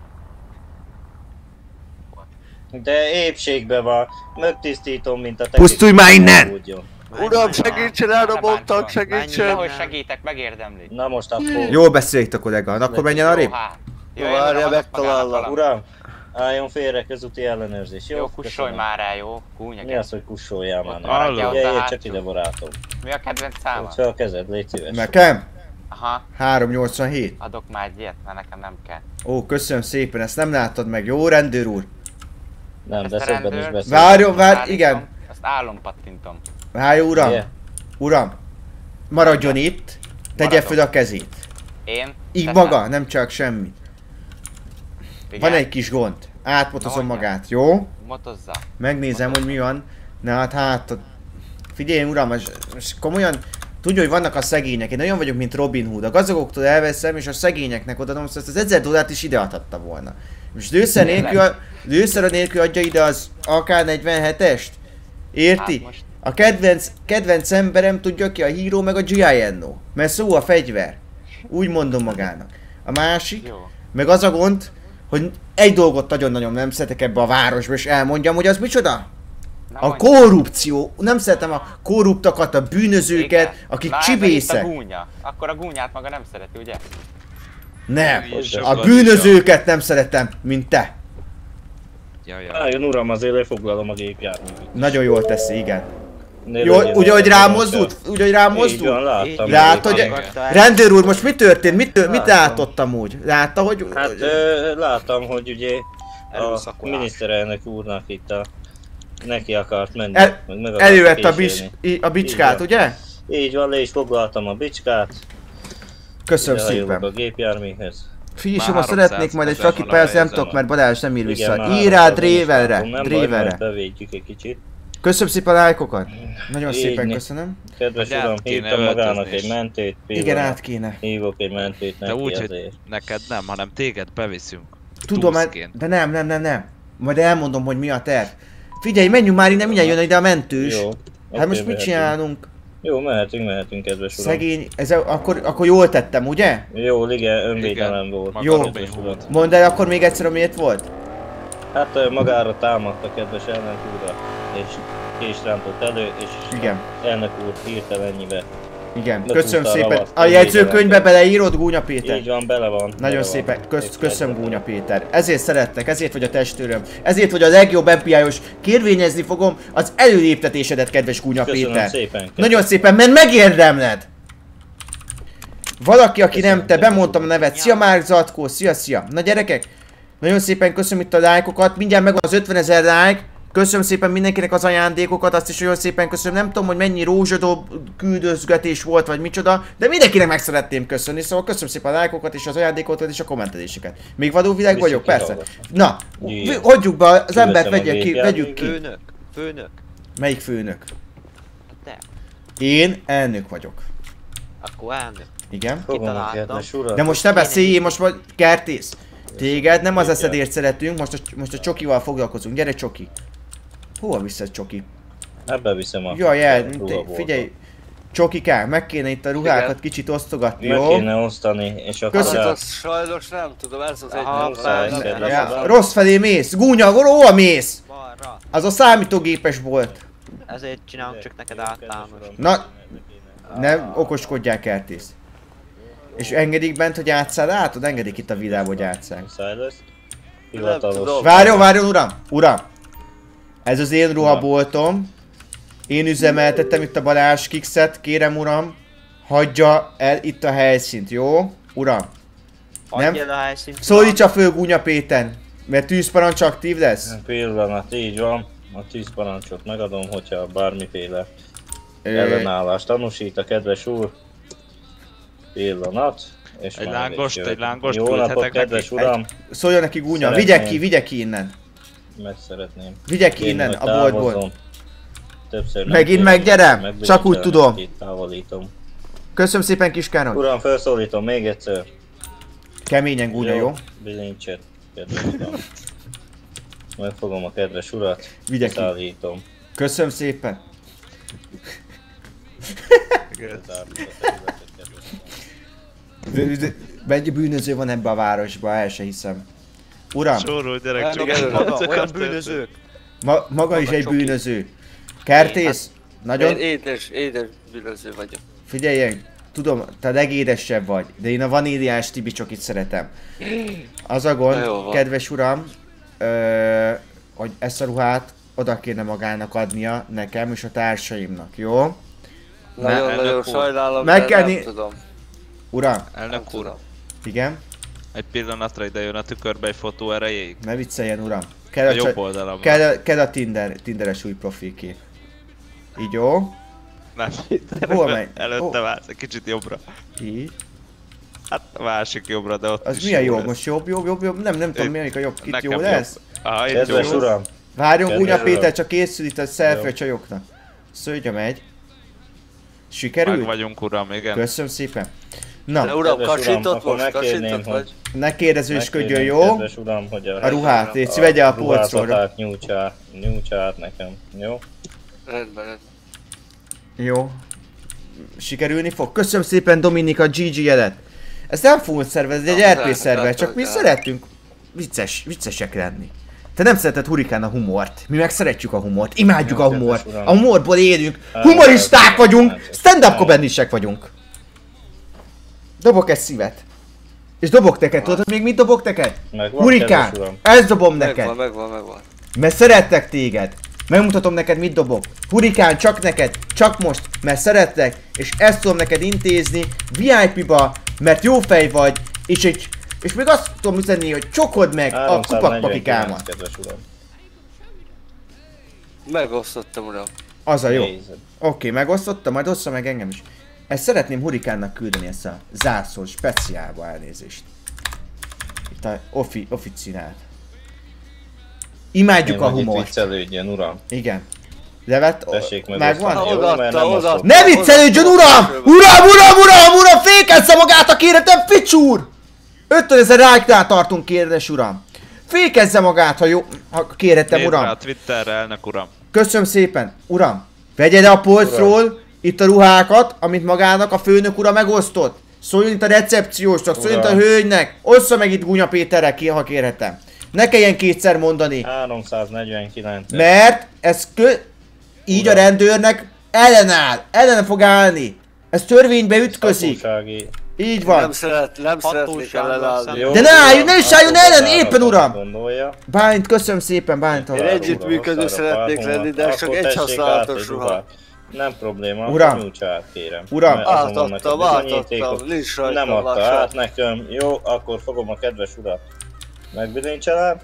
De épségben van, megtisztítom, mint a te. Pusztulj már innen! Aggódjon. Uram, segítsen, elrabottak, segítsen! Hogy segítek, megérdemli. Na most akkor... Jól beszélt a kollega, akkor menjen arrébb. Jó, várja, megtalállak. Uram, álljon félre, közúti ellenőrzés, jó? Jó, kussolj már rá, jó? Gúnya. Mi az, hogy kussoljál már? Halló. Jöjjél csak ide, barátom. Mi a kedvenc száma? Hozd fel a kezed, légy szíves. Nekem? Aha, háromszáznyolcvanhét. adok már egy ilyet, mert nekem nem kell. Ó, köszönöm szépen, ezt nem láttad meg, jó rendőr úr? Nem, de Ezt a szebben is rendőrt- beszél. Várjon, vár, Állítom, igen. Azt állom pattintom. Várjon, uram. Ugye? Uram. Maradjon itt. Tegye Maradok. föl a kezét. Én? Így Teszem. maga, nem csak semmi. Igen. Van egy kis gond. Átmotozom Na, mondja. magát, jó? Motozza. Megnézem, hogy mi van. Na hát hát... Figyelj, uram, most, most komolyan... Tudja, hogy vannak a szegények. Én olyan vagyok, mint Robin Hood. A gazdagoktól elveszem, és a szegényeknek odaadom, azt az ezer dollárt is ide adhatta volna. Most lőszer nélkül, lőszer nélkül adja ide az á ká negyvenhetest? Érti? Hát most- A kedvenc, kedvenc emberem tudja ki, a híró meg a G I N O. Mert szó a fegyver. Úgy mondom magának. A másik, Jó. meg az a gond, hogy egy dolgot nagyon-nagyon nem szeretek ebbe a városba, és elmondjam, hogy az micsoda? Na, A mondja. korrupció. Nem szeretem a korruptakat, a bűnözőket, Igen. akik Na, ez itt csibészek. a gúnya. Akkor a gúnyát maga nem szereti, ugye? Nem. És A sokat bűnözőket nem szeretem, mint te. Ja, ja. Álljon uram, azért lefoglalom a gépjárművet. Nagyon jól teszi, igen. Ne Jó, legyen ugye, hogy olyan rám fel. mozdult? Ugye, hogy rám Így van, mozdult? láttam. Lát, hogy... Igen. Rendőr úr, most mi történt? Mit, mit látottam úgy? Látta, hogy... Hát ö, láttam, hogy ugye a Erőszakolás. miniszterelnök úrnak itt a... Neki akart menni. El, meg meg akart elővette a, bics, kísérni. i- a bicskát, Így van. ugye? Így van, le is foglaltam a bicskát. Köszönöm ide hajolok szépen. a gépjárműhez. Figyelj, Már Soma, szeretnék majd egy háromszáz Faki ezer perc, nem van a tudok, mert Balázs nem ír Igen, vissza. már Ír rá háromszáz Drévelre, nem baj, majd Drévelre. bevédjük egy kicsit. Köszönöm szépen a lájkokat. Nagyon Így szépen né. köszönöm. Kedves Vagy át uram, kéne hívtam magának öltözni egy is. mentét. Igen, pillanat. át kéne. Hívok egy mentét De neki úgy, hogy azért. neked nem, hanem téged beviszünk. Tudom, hát, Túszként. de nem, nem, nem, nem. Majd elmondom, hogy mi a terv. Figyelj, menjünk már innen, mindjárt jön ide a mentős. Jó. Hát oké, most mit mehetünk. csinálunk? Jó, mehetünk, mehetünk, kedves uram. Szegény, ez a, akkor, akkor jól tettem, ugye? Jó, igen, önvédelem Igen. volt. Maga Jó. Robin Hood. Mondd el akkor még egyszer, miért volt? Hát ö, magára támadt a kedves elnök úrra, és ki is rántott elő, és Igen, elnök úr hirtelennyire. igen. Betúlta Köszönöm a szépen. ravaszt, A hogy jegyzőkönyvbe védelemben. beleírod, Gúnya Péter? Így van, bele van. bele Nagyon van. szépen, kösz, Épp köszönöm kezdve. Gúnya Péter. Ezért szeretlek, ezért vagy a testőröm. Ezért vagy a legjobb em pé í-os. Kérvényezni fogom az előléptetésedet, kedves Gúnya Köszönöm Péter. szépen. Nagyon szépen, mert megérdemled! Valaki, aki nem te, bemondtam a nevet. Szia Márk Zatkó, szia, szia. Na gyerekek, nagyon szépen köszönöm itt a lájkokat. Mindjárt megvan az ötvenezer lájk. Köszönöm szépen mindenkinek az ajándékokat, azt is nagyon szépen köszönöm. Nem tudom, hogy mennyi rózsadob küldözgetés volt, vagy micsoda, de mindenkinek meg szeretném köszönni, szóval köszönöm szépen a lájkokat és az ajándékokat és a kommenteléseket. Még vadóvilág vagyok? Persze. Na, hagyjuk be az embert, vegyek ki, vegyük ki. Főnök, főnök. Melyik főnök? Te. Én elnök vagyok. Akkor elnök. Igen. Kitaláltam. De most ne beszélj, most vagy Kertész. Téged nem az eszedért szeretünk, most a, most a Csokival foglalkozunk. Gyere Csoki. Hova viszed Csoki? Ebbe viszem a... Jaj, el, figyelj. Csokikák, meg kéne itt a ruhákat igen. Kicsit osztogatni, meg jó? Meg kéne osztani, és akkor... Köszönöm. Az sajnos nem tudom, ez az egy... Ja, rossz felé mész. Gúnya, hol mész? Balra. Az a számítógépes volt. Ezért csinálunk csak neked általános. Na, ne okoskodják Kertész. És engedik bent, hogy átszáll? Látod, engedik itt a világba, hogy átszáll. Várjon, várjon, uram! Uram! Ez az én ruhaboltom. Én üzemeltettem itt a Balázs Kixet, kérem uram. Hagyja el itt a helyszínt, jó? Uram! Hagyja el a helyszínt. Szólítsa föl Gúnya Pétern, mert tűzparancs aktív lesz. Pillanat, így van. A tűzparancsot megadom, hogyha bármiféle ellenállást tanúsít a kedves úr. Pillanat. És egy lángost, egy lángost jó napot, kedves uram! Egy, szóljon neki Gúnya, vigye ki, vigye ki innen! Meg szeretném. Vigye ki innen a boltból. Többször megint meg, gyere! Csak úgy tudom. Távolítom. Köszönöm szépen Kiskáron. Uram, felszólítom még egyszer. Keményen Gúnya, jó? Bilincset, kedves uram. Megfogom a kedves urat. Vigye ki. Szállítom. Köszönöm szépen. Mennyi bűnöző van ebbe a városba, el se hiszem. Uram! Sorol gyerek, csak maga, olyan bűnözők. Ma, maga is egy bűnöző. Kertész, nagyon... Én édes, édes bűnöző vagyok. Figyeljen, tudom, te legédesebb vagy, de én a vaníliás Tibi csokit szeretem. Az a gond, kedves uram, ö, hogy ezt a ruhát oda kéne magának adnia nekem és a társaimnak, jó? Nagyon-nagyon sajnálom, meg kell nem tudom. Uram! Elnök úr! Igen? Egy pillanatra ide jön a tükörbe egy fotó erejéig. Ne vicceljen uram! Kell a, a jobb oldalamra. Kell, kell a Tinder, Tinderes új profilkép. Így jó? Nem, hol megy? Előtte válsz, egy kicsit jobbra. Így? Hát a másik jobbra, de ott az is mi a jó jobb? lesz. Most jobb, jobb, jobb, jobb? Nem, nem tudom melyik a jobb. Itt jó jobb. lesz? Aha, itt kedves jó. uram! Várjon, Gúnya Péter, csak készül itt a selfie a csajoknak. Szöldje megy. Sikerült? Meg vagyunk uram, igen. Köszönöm szépen. Na, de uram, kasított most, kasított vagy? Ne kérdezősködjön, jó? Kedves uram, hogy a, a ruhát, légy vegye a polcról. Nyújtsa át nekem, jó? Rendben, rendben. Jó. Sikerülni fog. Köszönöm szépen Dominika a gé gé jelet. Ez nem full szerver, ez egy er pé szerver, csak mi szeretünk vicces, viccesek lenni. Te nem szereted Hurikán a humort. Mi meg szeretjük a humort. Imádjuk a humort. A humorból élünk. Humoristák vagyunk. Stand-up comedysek vagyunk. Dobok egy szívet. És dobok neked, tudod, még mit dobok neked? Hurikán, ezt dobom neked. Megvan, megvan, megvan. Mert szeretlek téged. Megmutatom neked, mit dobok. Hurikán, csak neked, csak most, mert szeretlek, és ezt tudom neked intézni vé i pé-ba, mert jó fej vagy, és egy, és még azt tudom üzenni, hogy csokod meg a kupakpapikámat. Megosztottam, uram. Az a jó. Oké, okay, megosztottam, majd ossza meg engem is. Ezt szeretném Hurikánnak küldeni, ezt a zászlós speciálba, elnézést. Itt a offi, officinát. Imádjuk én a humort. Én viccelődjön, uram. Igen. Levett, megvan? Odaadta, odaadta. Ne viccelődjön, uram! Uram, uram, uram, uram! Fékezze magát a kéretem, ficsúr! ötvenezer lájknál tartunk, kérdés uram. Fékezze magát, ha jó, ha kéretem, uram. Nézd rá a Twitterre, elnök uram. Köszönöm szépen, uram. Vegye le a polcról itt a ruhákat, amit magának a főnök ura megosztott. Szóljon itt a recepciósnak, szóljon itt a hölgynek. Ossza meg itt Gúnya Péterrel ki, ha kérhetem. Ne kelljen kétszer mondani. háromszáznegyvenkilenc. Mert ez kö... így uram. A rendőrnek ellenáll, ellen fog állni. Ez törvénybe ütközik. Hatósági. Így van. Nem szeret, nem szeretnék ellenállni. De ne álljon, ne is álljon ellen, éppen uram! Bálint, köszönöm szépen, Bálint. Én együttműködő szeretnék lenni, de csak egy használatos ruha. Nem probléma, Uram. nyújtsa át, kérem. Uram. Átadtam, átadtam, nincs rajta. Nem adta át nekem. Jó, akkor fogom a kedves urat. Megbizonyítselem.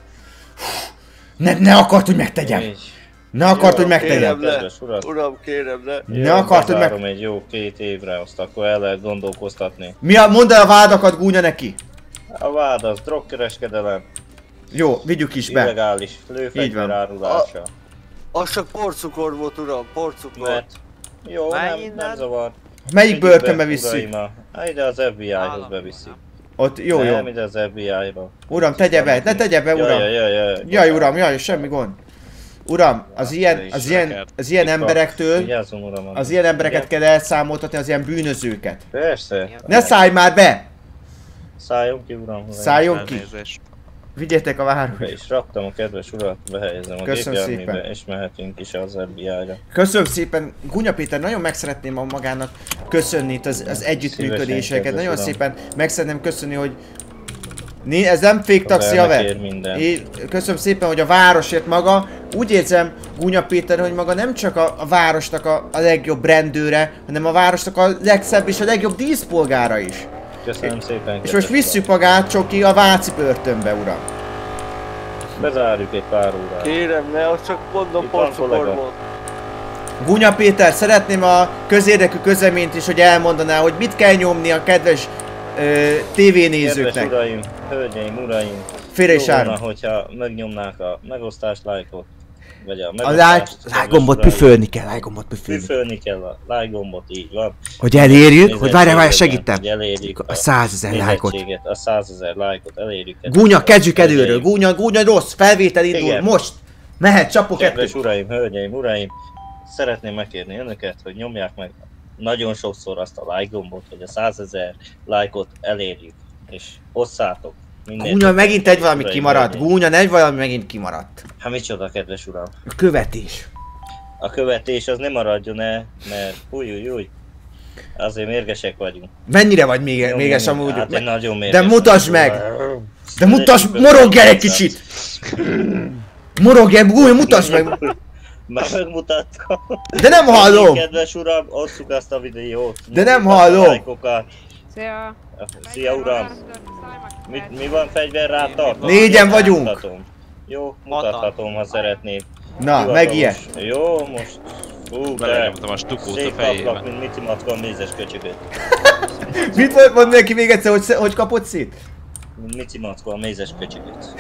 Ne, ne akart, hogy megtegyem! Így. Ne akart, hogy megtegyem! Kérem le, Kedves urat. uram, kérem le. Ne akart, hogy meg... Bezárom egy jó két évre, azt akkor el lehet gondolkoztatni. Mi a, mondd el a vádakat, gúnya neki! A vád az drogkereskedelem, Jó, vigyük is be. illegális Így lőfegyver van. árulása. Az csak porcukor volt, uram, porcukor. Mert... Jó, nem, nem zavar. Melyik Vigyük börtönbe be, visszük? uraim, a- Hát ide az ef bé i-hoz beviszi. Ott, jó, jó. Nem, ide az ef bé i-ba. Uram, tegye be, ne tegye be, uram. Jaj, jaj, jaj, Jaj, uram, jaj, semmi gond. Uram, az ilyen, az ilyen, az ilyen emberektől, Vigyázzon, uram. az ilyen embereket kell elszámoltatni, az ilyen bűnözőket. Persze. Ne szállj már be! Szálljon ki, uram. Szálljon ki! Elnézést. Vigyétek a Be városba. is raktam a kedves urat, behelyezem a Köszönöm gépjárműbe, szépen. és mehetünk is az ef bé i-ra. Köszönöm szépen, Gunya Péter, nagyon meg szeretném a magának köszönni itt az, az együttműködéseket. Szívesen, Nagyon kedves szépen meg szeretném köszönni, hogy Né, ez nem fake taxi, Haver haver. ér minden. Én köszönöm szépen, hogy a városért maga. Úgy érzem, Gunya Péter, hogy maga nem csak a, a városnak a, a legjobb rendőre, hanem a városnak a legszebb és a legjobb díszpolgára is. Köszönöm szépen. És most visszük magát Csoki a Váci börtönbe, uram. Bezárjuk egy pár órát. Kérem, ne, az csak mondom Itt van porcukor kollega. volt. Gunya Péter, szeretném a közérdekű közleményt is, hogy elmondaná, hogy mit kell nyomni a kedves ö, tévénézőknek. Kedves uraim, hölgyeim, uraim, Félre is jó áram. volna, hogyha megnyomnák a megosztás lájkot, vagy a A megosztást. like, kedves like gombot uraim. püfölni kell, like gombot püfölni. Püfölni kell a like gombot, így van. Hogy elérjük, Nézettséget, hogy várjál, várjál, segítem. hogy elérjük A százezer lájkot. nézettséget, A százezer lájkot elérjük. Gúnya, kezdjük előről. Hölgyeim, Gúnya, Gúnya rossz, felvétel indul, Igen. most. Mehet, csapok Kedves kettő. uraim, hölgyeim, uraim, szeretném megkérni önöket, hogy nyomják meg nagyon sokszor azt a like gombot, hogy a százezer lájkot elérjük, és osszátok. minél Gúnya, többet. megint egy valami Uraim, kimaradt. hölgyeim. Gúnya, egy valami megint kimaradt. Hát micsoda, kedves uram? A követés. A követés az nem maradjon el, mert új, új, új. Azért mérgesek vagyunk. Mennyire vagy még, Jó, méges jó, amúgy? hát én Me- nagyon mérges. De mutasd meg! De mutasd, Szeretjük morogjál egy őket. kicsit! Morogjál, Gúnya, mutasd meg! Már megmutattam. De nem hallom! Kedves uram, osszuk azt a videót. De nem Nyomjuk hallom. a lájkokat. Szia! Szia uram! Mi, mi van fegyverráta? Négyen vagyunk. Mutathatom. Jó, mutathatom, ha szeretnék. Na, Hivatalos. megijed. Jó, most... Hú, de Belenyomtam a stukót a szép fejébe. kaplak, mint Miti Matka a mézes köcsögöt. Mit volt, mondd neki még egyszer, hogy, hogy kapod szét? Mint Miti Matka a mézes köcsögöt.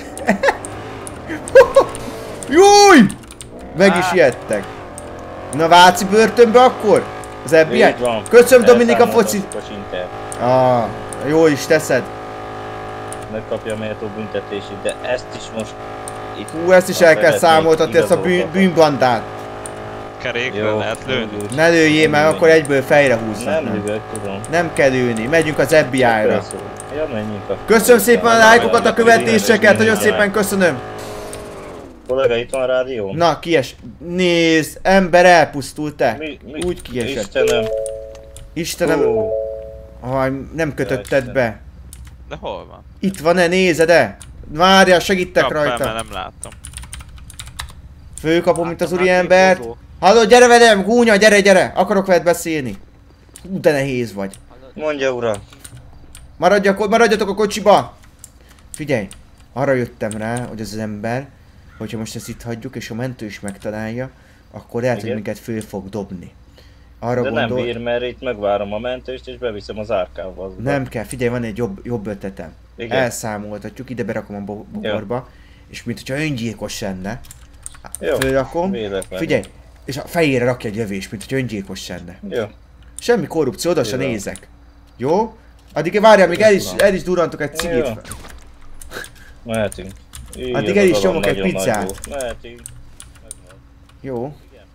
Júj! Meg is ijedtek. Na, Váci börtönbe akkor? Az ef bé i? Így van. Köszönöm, Dominika foci. Elszámoltatjuk a Sinter. Ah, jó is teszed. Megkapja a méltó büntetését, de ezt is most... Itt Hú, ezt is el kell szeretnék számoltatni, ezt a bűn, igazoltatni. bűnbandát. Kerékből lehet lőni. úgy. Ne lőjél, mert Nem akkor egyből fejre húznak. Nem Nem, lövök, tudom. nem kell lőni, megyünk az ef bé i-ra. Persze. Ja, menjünk a... Köszönöm szépen a lájkokat, a követéseket, nagyon Minden szépen köszönöm. Kollega, itt van a rádió? Na, kies... Nézd, ember elpusztult te. Mi, mi? Úgy kiesett. Istenem. Istenem, Ó, aj, nem kötötted Isten. be. De hol van? Itt van-e, nézed-e? Várjál, segítek Kap fel, rajta. mert nem láttam. Főkapom, mint az Láttam, úriembert. láttam, Halló, gyere velem, Gúnya, gyere, gyere! Akarok veled beszélni. Hú, de nehéz vagy. mondja uram. Maradjak, maradjatok a kocsiba! Figyelj, arra jöttem rá, hogy az az ember, hogyha most ezt itt hagyjuk, és a mentő is megtalálja, akkor lehet, hogy Igen. minket föl fog dobni. Arra De nem gondol... bír, mert itt megvárom a mentőst, és beviszem az árkába. Az Nem kell, figyelj, van egy jobb, jobb ötletem. Igen. Elszámoltatjuk, ide berakom a bo- bokorba, és mint hogyha öngyilkos lenne. Jó, Fölrakom, véletlen. figyelj, és a fejére rakja egy lövés, mint hogyha öngyilkos lenne. Jó. Semmi korrupció, oda se Jó. nézek. Jó? Addig várjál, még el is, Jó. el is durantok egy cigit. Jó. Mehetünk. Így, Addig az el is alap nyomok egy nagyon nagy pizzát. jó. Mehetünk. Jó.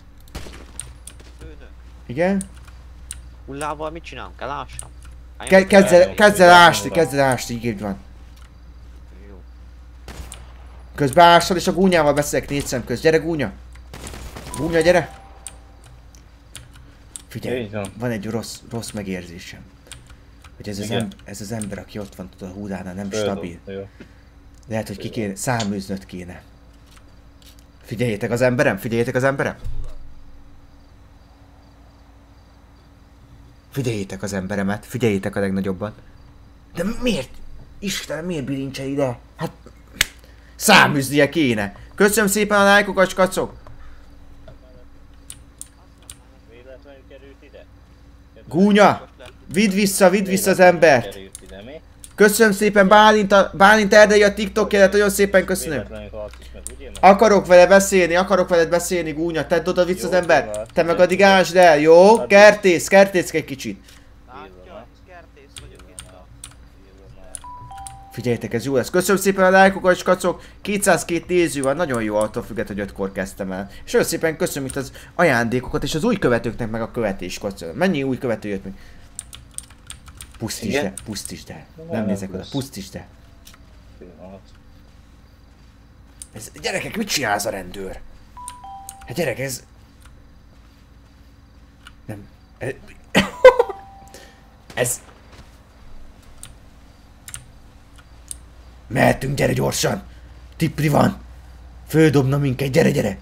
Igen? Hullával mit csinálunk? Kell ássam? Ke kezd el, Elnyom, kezd el hogy ásni, elnyom. kezd el ásni, így van. Jó. Közben ással és a Gúnyával beszélek négy szem közt. Gyere, Gúnya! Gúnya, gyere! Figyelj, Így van. van egy rossz, rossz megérzésem. Hogy ez az, Igen. em ez az ember, aki ott van tudod, a húdánál, nem Földom. stabil. Jó. Lehet, hogy ki kéne, száműznöd kéne. Figyeljétek az emberem, figyeljétek az emberem! Figyeljétek az emberemet, figyeljétek a legnagyobbat. De miért? Istenem, miért bilincse ide? Hát... Száműznie kéne. Köszönöm szépen a lájkokat, kacok! Gúnya! Vidd vissza, vidd vissza az embert! Köszönöm szépen Bálint, a, Bálint Erdei a TikTokját, nagyon szépen köszönöm. Akarok vele beszélni, akarok veled beszélni, Gúnya, tedd oda vissza az embert. Te meg addig ásd el, jó? Kertész, kertész egy kicsit. Figyeljetek, ez jó lesz. Köszönöm szépen a lájkokat, kacok. kétszázkettő néző van, nagyon jó, attól függetlenül, hogy ötkor kezdtem el. És nagyon szépen köszönöm itt az ajándékokat és az új követőknek meg a követés, köszönöm. Mennyi új követő jött még? Pusztítsd el, pusztítsd el. Nem nézek oda, pusztítsd el. Ez, gyerekek, mit csinál az a rendőr? Hát gyerek, ez... Nem... Ez... ez... Mehetünk, gyere gyorsan! Tipri van! Földobna minket, gyere, gyere!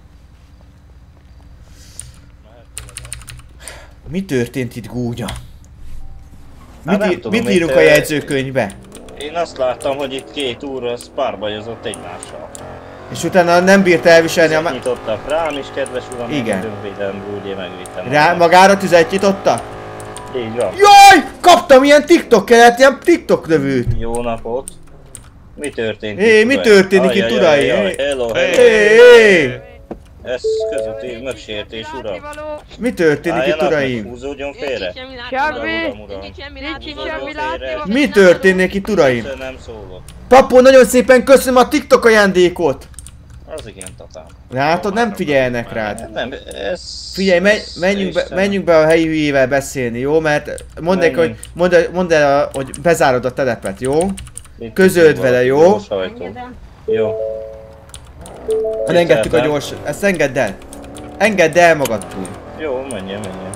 Mi történt itt, Gúnya? Mit, Hát ír, tudom, mit írunk itt, a jegyzőkönyvbe? Én azt láttam, hogy itt két úr az párbajozott egymással. És utána nem bírta elviselni a... Nyitottak rám is, kedves uram, igen. az önvédelemből ugye megvittem. Rá, magára tüzet nyitotta? Így van. Jaj! Kaptam ilyen TikTok-kelet, ilyen TikTok növőt! Jó napot! Mi történt Hé, itt, mi uraim? történik itt, uraim? Ajajajaj, hello, hello! Hé! Ez közúti megsértés, uram. Mi történik itt, uraim? Húzódjon félre. Semmi. Uram, uram. Nincs itt Húzódjon semmi félre. látni. Mi történik itt, uraim? Köszönöm szólok. Papó, nagyon szépen köszönöm a TikTok ajándékot! Az igen, tatám. Látod, nem figyelnek rád. Nem, ez... Figyelj, menj, menjünk, be, menjünk be a helyi hülyével beszélni, jó? Mert mondd neki, hogy, mondd, el- mondd el, hogy bezárod a telepet, jó? Itt Közöld itt vele, van, jó? gyors ajtó. Jó. Elengedtük a Tiszteltem. gyors... Ezt engedd el! Engedd el magadtól! Jó, menjen, menjen.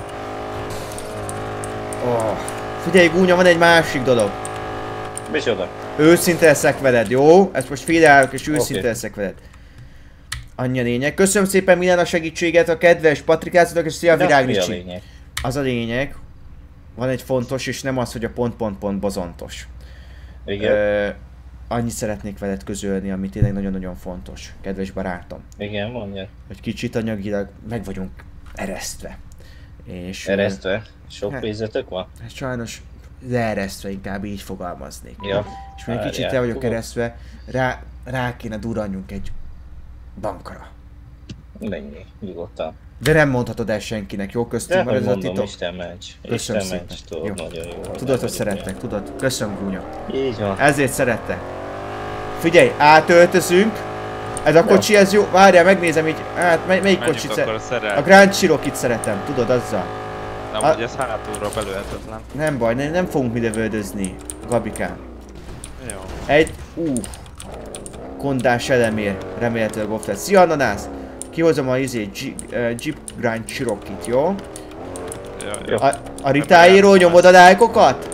Oh. Figyelj, Gúnya, van egy másik dolog. Micsoda? Őszinte leszek veled, jó? Ezt most félreállok és őszinte Oké. leszek veled. Annyi a lényeg. Köszönöm szépen minden a segítséget, a kedves patrikázatok, és szia De az mi a Virágnicsi. lényeg? Az a lényeg, van egy fontos, és nem az, hogy a pont-pont-pont bozontos. Igen. Ö, annyit szeretnék veled közölni, ami tényleg nagyon-nagyon fontos, kedves barátom. Igen, mondja. Hogy kicsit anyagilag meg vagyunk eresztve. És, Eresztve? Sok hát- pénzetek van? Hát sajnos leeresztve, inkább így fogalmaznék. Ja. És még egy kicsit Várjál. le vagyok eresztve, rá, rá kéne duranjunk egy bankra. Mennyi, nyugodtan. De nem mondhatod el senkinek, jó? De Köztünk van hogy ez a mondom, titok. Isten ments. Köszönöm Isten szépen. ments, tudod, Jó. nagyon jó. Tudod, hogy vagyok szeretlek, ilyen. tudod? Köszönöm, Gúnya. Így van. Ezért szerettek. Figyelj, átöltözünk. Ez a kocsi, ez jó. Várjál, megnézem így. Hát, mely, melyik Menjünk kocsit akkor szeretem? a szerelni. A Grand Cherokee-t szeretem, tudod, azzal. Nem, a- hogy ez hátulra belőhetetlen. Nem baj, nem, nem fogunk ide völdözni, Gabikám. Jó. Egy, uh, kondás elemér, remélhetőleg off lesz. Szia, Ananász! Kihozom a izé, Jeep, uh, Jeep Grand Cherokee-t, jó? Jó, jó. A, a ritáiról nyomod a lájkokat?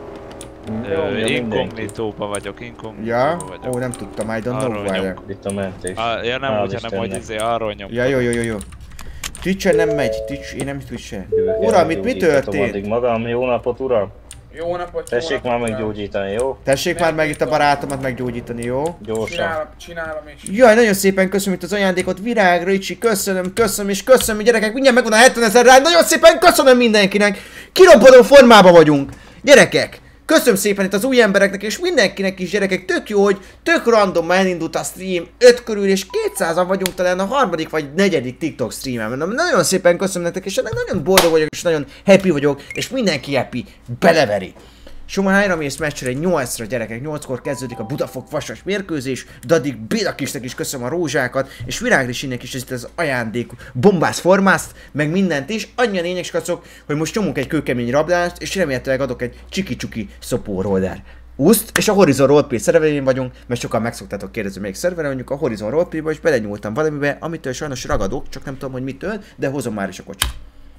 Ö, Nyomja Inkognitóba vagyok, inkognitóba Ja? vagyok. Ó, nem tudtam, I don't know Arról why. nyom. Itt a mentés. Ah, ja nem Hál' úgy, hanem hogy Istennek. izé arról nyom. Ja, jó, jó, jó, jó. Twitch-en nem megy, Twitch, én nem Twitch-en. Jövök, Uram, én itt mi meggyógyítatom történt? Addig magam, jó napot, uram! Jó napot, Tessék jó már napot, meggyógyítani, jó? Tessék már meg itt a barátomat meggyógyítani, jó? Gyorsan. Csinálom, csinálom is. Jaj, nagyon szépen köszönöm itt az ajándékot, Virág, Ricsi, köszönöm, köszönöm és köszönöm, gyerekek, mindjárt megvan a hetven ezer rá, nagyon szépen köszönöm mindenkinek, kirobbanó formában vagyunk, gyerekek, köszönöm szépen itt az új embereknek és mindenkinek is, gyerekek, tök jó, hogy tök random elindult a stream, öt körül és kétszázan vagyunk talán a harmadik vagy negyedik TikTok streamen, nagyon szépen köszönöm nektek és ennek nagyon boldog vagyok és nagyon happy vagyok, és mindenki happy, beleveri. Schumacher mész meccsre nyolcra, gyerekek, nyolckor kezdődik a Budafok vasas mérkőzés, de addig Bédakisnek is köszönöm a rózsákat, és Virágrisinek is ez itt az ajándék bombász formászt, meg mindent is. Annyi a lényeg, skacok, hogy most nyomunk egy kőkemény rabdást, és remélhetőleg adok egy csiki-csuki szopó roller. Uszt, és a Horizon Roleplay szerverén vagyunk, mert sokan megszoktátok kérdezni, melyik szerveren mondjuk a Horizon Roleplayba, és belenyúltam valamibe, amitől sajnos ragadok, csak nem tudom, hogy mitől, de hozom már is a kocsit.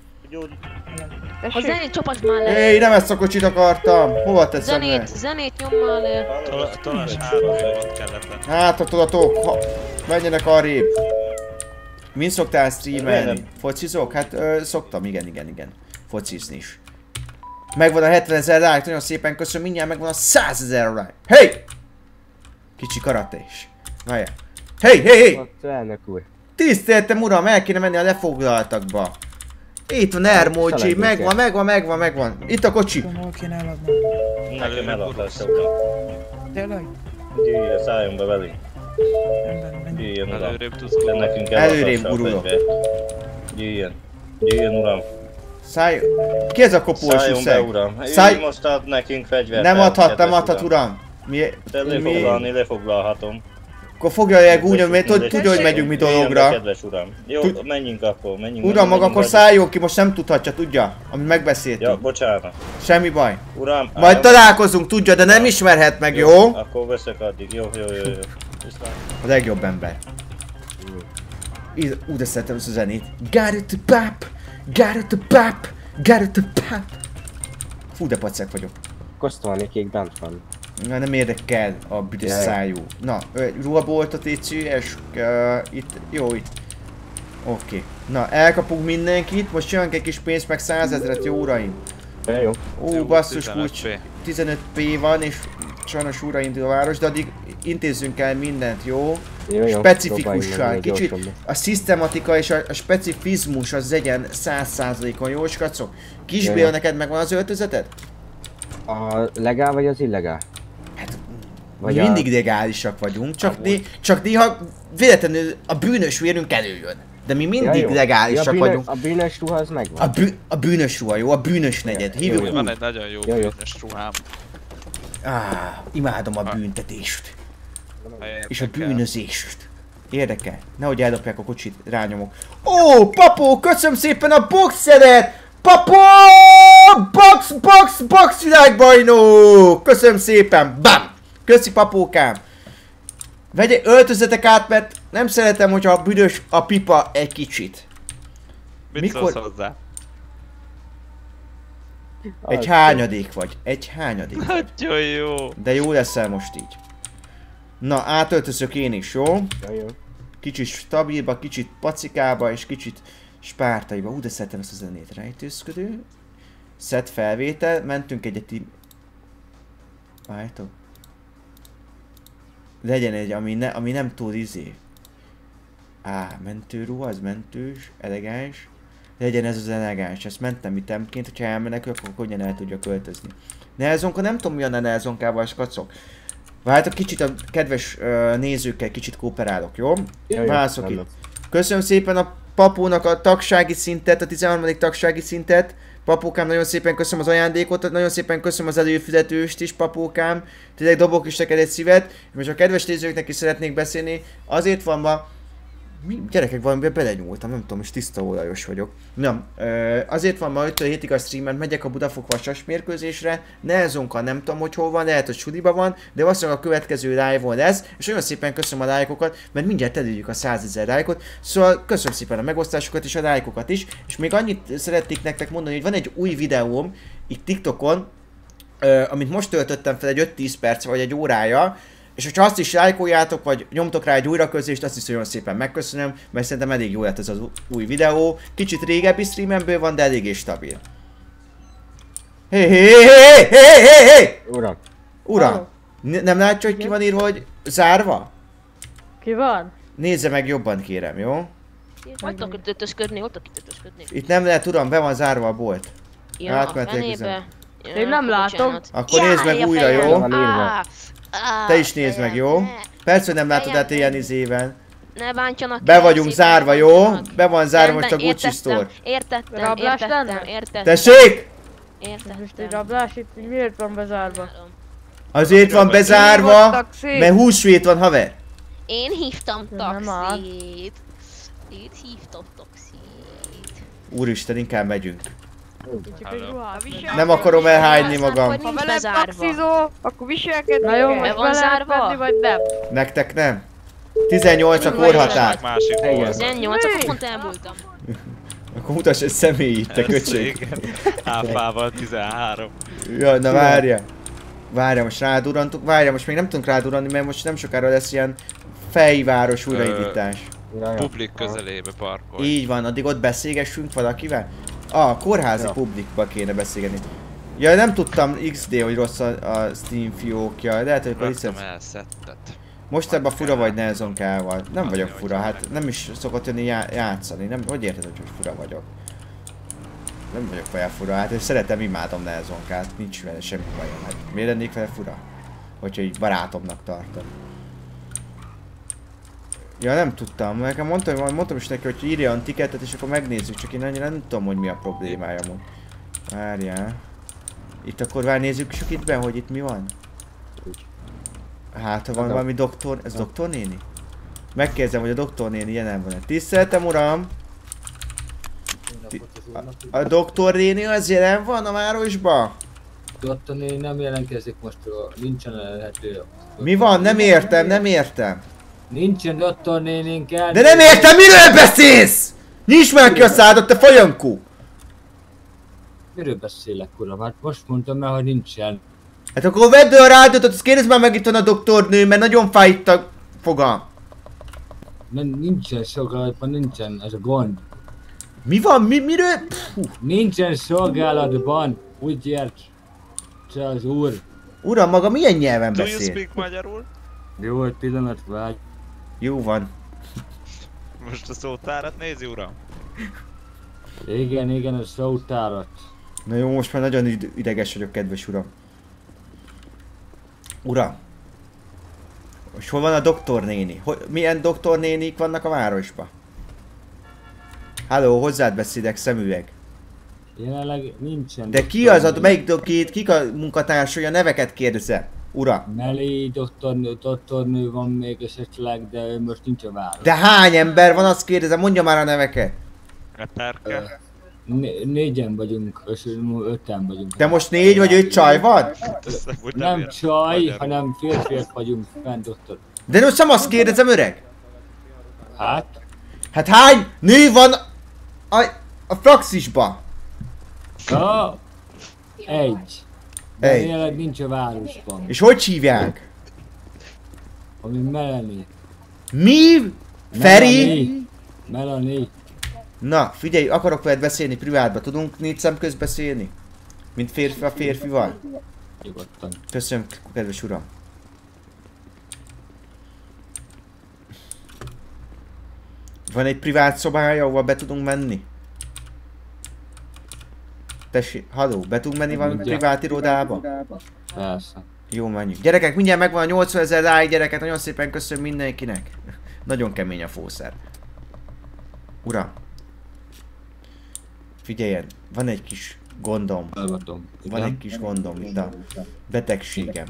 A zenét csapasd már le! Éj, nem ezt a kocsit akartam! Hova teszem le? Zenét, zenét nyom már le! Tolás három ott kellett lenni. Hát a tudatok, ha, menjenek arrébb. Min szoktál streamelni? Miért nem? Focizok? Hát ö, szoktam, igen, igen, igen. Focizni is. Megvan a hetvenezer like, nagyon szépen köszönöm, mindjárt megvan a százezer like. Hey! Kicsi karate is. Várjál. Hey, hey, hey! Elnök úr. Tiszteltem uram, el kéne menni a lefoglaltakba. Itt van Ermócsi, megvan, megvan, megvan, megvan. Itt a kocsi. Hol kéne eladni? Nekem eladásra uram. Tényleg? Gyűjjön, szálljon be velünk. Rendben, menj. Gyűjjön uram. Előrébb tudsz De gondolni. nekünk Előrébb eladásra a gurulok. fegyvert. Gyűjjön. Gyűjjön uram. Szállj... Ki ez a kopós Szálljon be üszeg? uram. Szállj... Ő most ad nekünk fegyvert. Nem el, adhat, nem kedves adhat uram. Mi... De mi... lefoglalni, lefoglalhatom. Akkor foglalják úgy, hogy tudja, hogy megyünk mi Jöjjön be, dologra. kedves uram. Jó, Tud- menjünk akkor, menjünk. Uram, menjünk, maga akkor menjünk, szálljon ki, most nem tudhatja, tudja? Amit Ja, megbeszéltünk. bocsánat. Semmi baj. Uram, Majd áll- találkozunk, tudja, de nem ismerhet meg, jó? Akkor veszek addig, jó, jó, jó, jó. Viszlát. A legjobb ember. Így- Úgy de szeretem ezt a zenét. Got it to pop, got it to pop, got it to pop. Fú, de pacek vagyok. Kosztolni kék bent van. Na, nem érdekel a büdös Jaj. szájú. Na, ö, ruhaboltot légy és uh, itt, jó itt. Oké. Okay. Na, elkapunk mindenkit, most jön egy kis pénzt, meg százezret, jó uraim. Ja, jó. Ó, Jó, basszus tizenöt kulcs. P. tizenöt P van, és sajnos újra indul a város, de addig intézzünk el mindent, jó? Jó, jó. Specifikusan, Próbáljunk meg, kicsit gyorsan. a szisztematika és a, a specifizmus az legyen száz százalékon, jó skacok? Kis Jaj. Béla, neked megvan az öltözeted? A legál vagy az illegál? Hát, Vagy mi a- mindig legálisak vagyunk, csak, né, csak néha véletlenül a bűnös vérünk előjön. De mi mindig jó. legálisak Ja, a bűnös, vagyunk. A bűnös ruha az megvan. A, bű, a bűnös ruha, jó? A bűnös negyed. Hívjuk jó. Van úgy. egy nagyon jó Jó, jó. bűnös ruhám. Á, imádom a büntetést. Ha És a érdekel. bűnözést. Érdekel? Nehogy eldobják a kocsit, rányomok. Ó, papó, köszönöm szépen a boxeret! Papó! Box, box, box világbajnok! Köszönöm szépen! Bam! Köszi papókám! Vegye, öltözetek át, mert nem szeretem, hogyha a büdös a pipa egy kicsit. Mit Mikor- szólsz hozzá? Egy Az- hányadék vagy. Egy hányadék vagy. Nagyon jó. De jó leszel most így. Na, átöltözök én is, jó? Ja, jó. Kicsit stabilba, kicsit pacikába és kicsit spártaiba. Ú, de szeretem ezt a zenét. Rejtőzködő. Szed felvétel. Mentünk egyet így... Várjátok. Legyen egy, ami, ne, ami nem túl izé. Á, mentőruha, az mentős, elegáns. Legyen ez az elegáns. Ezt mentem itemként, hogyha elmenekül, akkor könnyen el tudja költözni. Nelzonka, nem tudom mi a Nelzonkával, skacok. Várjátok, kicsit a kedves uh, nézőkkel kicsit kooperálok, jó? Ja, jó. Válaszok itt. Hallott. Köszönöm szépen a papónak a tagsági szintet, a tizenharmadik tagsági szintet. Papókám, nagyon szépen köszönöm az ajándékot, nagyon szépen köszönöm az előfizetőst is, papókám. Tényleg dobok is neked egy szívet. És most a kedves nézőknek is szeretnék beszélni. Azért van ma... Mi? Gyerekek, valamiben belenyúltam, nem tudom, most tiszta olajos vagyok. Na, ö, azért van ma öttől hétig a streamen, megyek a Budafok vasas mérkőzésre. Nelzonka nem tudom, hogy hol van, lehet, hogy suliba van, de valószínűleg a következő live-on lesz. És nagyon szépen köszönöm a lájkokat, mert mindjárt elérjük a százezer lájkot. Szóval köszönöm szépen a megosztásokat és a lájkokat is. És még annyit szeretnék nektek mondani, hogy van egy új videóm itt TikTokon, ö, amit most töltöttem fel egy öt-tíz perc vagy egy órája. És hogyha azt is lájkoljátok, vagy nyomtok rá egy újraközlést, azt is nagyon szépen megköszönöm, mert szerintem elég jó lett ez az új videó. Kicsit régebbi streamemből van, de eléggé stabil. Hé, hé, hé, hé, hé, hé! Uram. Uram, n- nem látja, hogy ki van írva, hogy zárva? Ki van? Nézze meg jobban, kérem, jó? Ott tudok itt ötösködni, ott tudok itt ötösködni. Itt nem lehet, uram, be van zárva a bolt. Ja, a Átmentek fenébe. ezen. Ja, Én nem akkor látom. bocsánat. Akkor nézd meg Jaj, a újra, fejem. jó? Van írva. Á, á, Te is nézd meg, jó? ne. Persze, hogy nem látod át Fejem. ilyen izével. Ne bántsanak Be ki, vagyunk szépen zárva, jó? bántsanak. Be van zárva Rendben, most a Gucci értettem, Store. Értettem, Rablás értettem, lenne? értettem. Tessék! Most egy Értettem. rablás itt miért van bezárva? Azért van bezárva, Hívottak szét. mert húsvét van, haver. Én hívtam Nem áll. taxit. Itt hívtam taxit. Úristen, inkább megyünk. Csak egy ruhát. Nem akarom elhányni Aztán, magam. hogy Ha nincs veled bezárva. taxizó, akkor viselkedni Na jó, kell. be van Be lehet zárva? menni, vagy nem? Nektek nem? tizennyolc a Vagy korhatár. Másik Igen. volt. tizennyolc, akkor pont elmúltam. Akkor mutass egy személyit, te Ez köcség. régen. Áfával tizenhárom. Jaj, na várja. Várja, most rádurantuk. Várja, most még nem tudunk rádurani, mert most nem sokára lesz ilyen fejváros újraindítás. Ja, ja. Publik közelébe parkolj. Így van, addig ott beszélgessünk valakivel? Ah, kórházi Ja. publikba kéne beszélgetni. Ja, nem tudtam iksz dé, hogy rossz a, a Steam fiókja, lehet, hogy akkor Raktam el szettet. most ebben fura vagy Nelsonkával. Nem vagyok fura, hát nem is szokott jönni já játszani. Nem, hogy érted, hogy fura vagyok? Nem vagyok olyan fura, hát én szeretem, imádom Nelsonkát, nincs vele semmi bajom. Hát miért lennék vele fura? Hogyha így barátomnak tartom. Ja, nem tudtam. Nekem mondtam, mondtam is neki, hogy írjon tiketet, és akkor megnézzük, csak én annyira nem tudom, hogy mi a problémája amúgy. Várjál. Itt akkor vár, nézzük csak itt be, hogy itt mi van. Hát, ha van valami doktor... Ez doktor néni? Megkérdezem, hogy a doktor néni jelen van-e. Tiszteltem, uram! A, a doktor néni az jelen van a városba? Doktor néni nem jelentkezik most, nincsen elérhető. Mi van? Nem értem, nem értem. Nincsen doktor nénink el. De nem értem, miről beszélsz? Nyisd már ki a szádat, te folyankú! Miről beszélek, uram? Hát most mondtam el, hogy nincsen. Hát akkor vedd el a rádiót, azt kérdezz már meg itt van a doktornő, mert nagyon fáj itt a fogam. Nem, nincsen szolgálatban, nincsen, ez a gond. Mi van? Mi, miről? Puh. Nincsen szolgálatban, úgy ért. Se az úr. Uram, maga milyen nyelven Do beszél? you speak magyarul? Jó, egy pillanat vágy. Jó van. Most a szótárat nézi, uram? Igen, igen, a szótárat. Na jó, most már nagyon ideges vagyok, kedves uram. Uram. És hol van a doktornéni? Hol, milyen doktornénik vannak a városban? Halló, hozzád beszélek, szemüveg. Jelenleg nincsen. De ki az a, melyik dokét, kik a munkatársai, a neveket kérdezem, ura? Melly doktornő, doktornő van még esetleg, de ő most nincs a város. De hány ember van, azt kérdezem, mondja már a neveket. Eperke. Né négyen vagyunk, és öten vagyunk. De most négy vagy öt csaj van? Nem csaj, hanem férfiak vagyunk fent, doktor. De most nem azt kérdezem, öreg? Hát? Hát hány nő van a, a praxisba? Ah, egy. De Egy. jelenleg nincs a városban. És hogy hívják? Ami Melanie. Mi? Feri? Melanie. Na, figyelj, akarok veled beszélni privátba, tudunk négy szem közt beszélni? Mint férfi a férfival? Nyugodtan. Köszönöm, kedves uram. Van egy privát szobája, ahova be tudunk menni? Tessék, halló, be tudunk menni valami privát irodába? Persze. Jó, menjünk. Gyerekek, mindjárt megvan a nyolcvanezer like, gyereket, nagyon szépen köszönöm mindenkinek. Nagyon kemény a fószer. Uram. Figyeljen, van egy kis gondom. Van egy kis gondom itt a betegségem.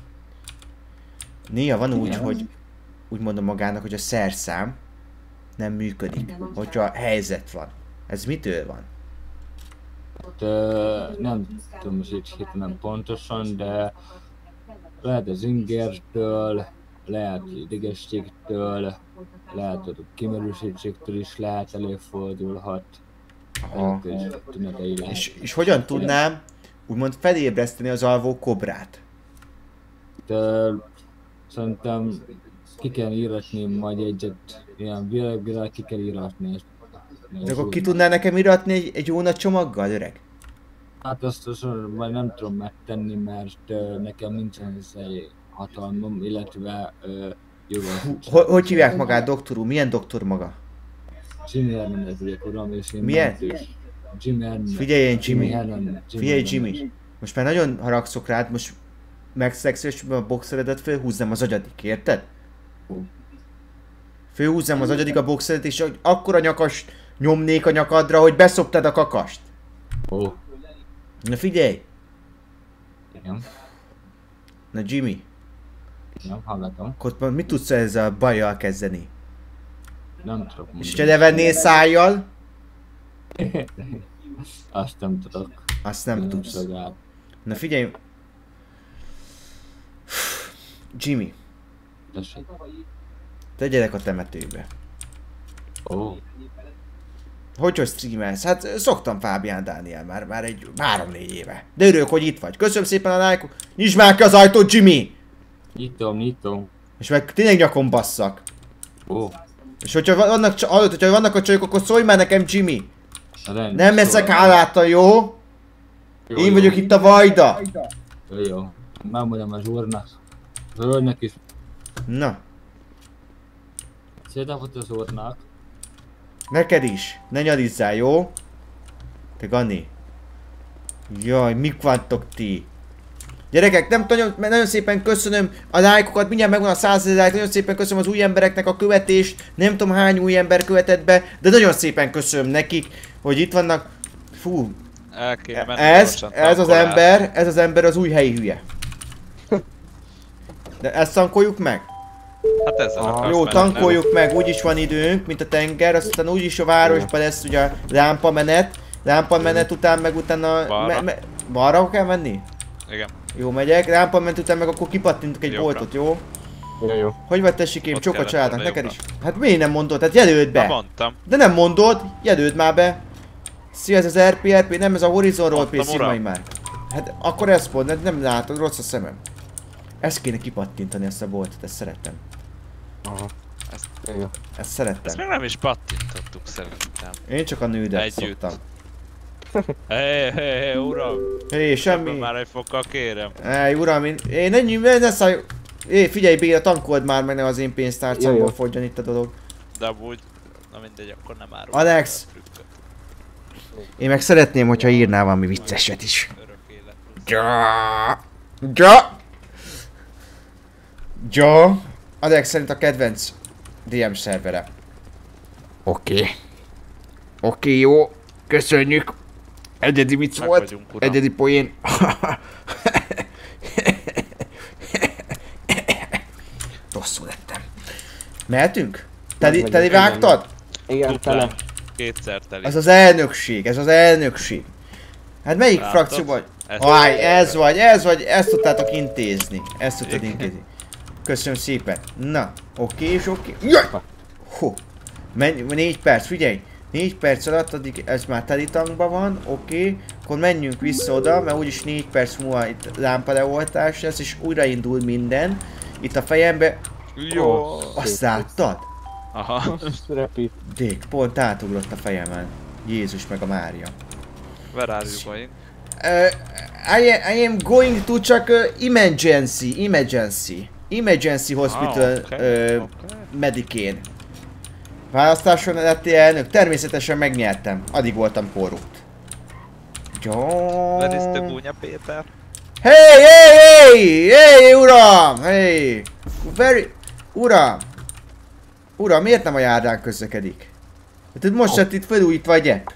Néha van úgy, hogy úgy mondom magának, hogy a szerszám nem működik, hogyha helyzet van. Ez mitől van? De nem tudom most így hirtelen pontosan, de lehet az ingertől, lehet idegességtől, lehet a kimerültségtől is lehet előfordulhat. Aha. És, és hogyan tudnám úgymond felébreszteni az alvó kobrát? De szerintem ki kell íratni majd egyet, ilyen világ ki kell íratni. De akkor ki tudnál nekem iratni egy, egy jó nagy csomaggal, öreg? Hát azt, azt majd nem tudom megtenni, mert uh, nekem nincsen ezzel hatalmam, illetve uh, jogos. Hogy, hogy hívják magát, doktor úr? Milyen doktor maga? Jimmy Hernandez vagyok, uram, és én milyen? Jimmy Hernandez. Figyelj én, Jimmy. Jimmy Hernandez. Figyelj, Jimmy. Most már nagyon haragszok rád, most megszexelésben a boxeredet fölhúznám az agyadik, érted? Fölhúznám az agyadik a boxeredet, és akkora nyakast nyomnék a nyakadra, hogy beszoptad a kakast. Ó. Oh. Na figyelj! Igen. Na Jimmy. Nem, hallgatom. Akkor mit tudsz ezzel a bajjal kezdeni? Nem tudok mondani. És ha levennél szájjal? Azt nem tudok. Azt nem, nem tudsz. Szolgál. Na figyelj! Jimmy. Tessék. Te gyerek a temetőbe. Ó. Oh. Hogy hogy streamelsz? Hát szoktam Fábián Dániel már, már egy három-négy éve. De örülök, hogy itt vagy. Köszönöm szépen a like-ot. Nyisd már ki az ajtót, Jimmy! Nyitom, nyitom. És meg tényleg nyakon basszak. Ó. Oh. És hogyha vannak, hallod, hogyha vannak a csajok, akkor szólj már nekem, Jimmy! Rendben, nem eszek háláttal, jó? Én vagyok itt a Vajda! Jó, jó. Megmondom a Zsúrnak. A Zsúrnak is. Na. Szétnapot a Zsúrnak. Neked is. Ne nyalizzál, jó? Te Gani. Jaj, mik vantok ti? Gyerekek, nem nagyon, nagyon szépen köszönöm a lájkokat, mindjárt megvan a százezer lájk, nagyon szépen köszönöm az új embereknek a követést, nem tudom hány új ember követett be, de nagyon szépen köszönöm nekik, hogy itt vannak. Fú, ez, ez az ember, ez az ember az új helyi hülye. De ezt tankoljuk meg? Hát ezzel akarsz Jó, menni, tankoljuk nem? meg, úgyis van időnk, mint a tenger, aztán úgyis a városban lesz ugye a lámpamenet, lámpamenet után meg utána... Balra. Me, me, balra kell menni? Igen. Jó, megyek, lámpament után meg akkor kipattintok egy Jókra. boltot, jó? Jó, jó. Hogy vagy tessikém, Ott csok a kellett családnak, volna neked is? jobbra. Hát miért nem mondod? Hát jelöld be! Na, mondtam. De nem mondod, jelöld már be! Szia, ez az er pé er pé, nem ez a Horizon Roleplay Mondtam, szimai uram. már. Hát akkor ezt mondd, nem, nem látod, rossz a szemem. Ezt kéne kipattintani, ezt a boltot, ezt szerettem. Aha. Ezt, Jó. Ezt szerettem. ezt még nem is pattintottuk szerintem. Én csak a nődet Együtt. szoktam. Hé, hé, hé, uram! Hé, semmi. Ebből már egy fokkal kérem. Ej, uram, én, én ennyi, ne szállj. Hé, figyelj Béla, tankold már meg, ne az én pénztárcámból Jó, jó. fogjon itt a dolog. De amúgy, na mindegy, akkor nem árul. Alex! Én meg szeretném, hogyha írnál valami vicceset is. Örök élet. Ja. Ja. Ja. Alex szerint a kedvenc dé em szervere. Oké. Okay. Oké, okay, jó. Köszönjük. Egyedi vicc Meg volt. vagyunk, uram. Egyedi poén. Rosszul lettem. Mehetünk? Teli, Meg teli vagyunk, vágtad? Igen, tele. Duplán. Kétszer teli. Ez az elnökség, ez az elnökség. Hát melyik Látod? frakció vagy? Ezt- Aj, ez vagy, ez vagy, ezt tudtátok intézni. Ezt tudtad intézni. Köszönöm szépen. Na, oké és oké. Jaj! Hú. Menj, négy perc, figyelj! négy perc alatt, addig ez már teli tankban van, oké. Akkor menjünk vissza oda, mert úgyis négy perc múlva itt lámpaleoltás lesz, és újraindul minden. Itt a fejembe. Jó. Azt láttad? Aha. Repít. Dék, pont átugrott a fejemen. Jézus meg a Mária. Where are you going? Uh, I, am, I am going to csak uh, emergency, emergency, emergency hospital Ah, okay, uh, okay. medikén. Választáson lettél elnök? Természetesen megnyertem, addig voltam korrupt. Jó. Where is the Gúnya Péter? Hey, hey, hey, hey, uram, hey, very, uram, uram, miért nem a járdán közlekedik? Hát most lett itt felújítva a gyep.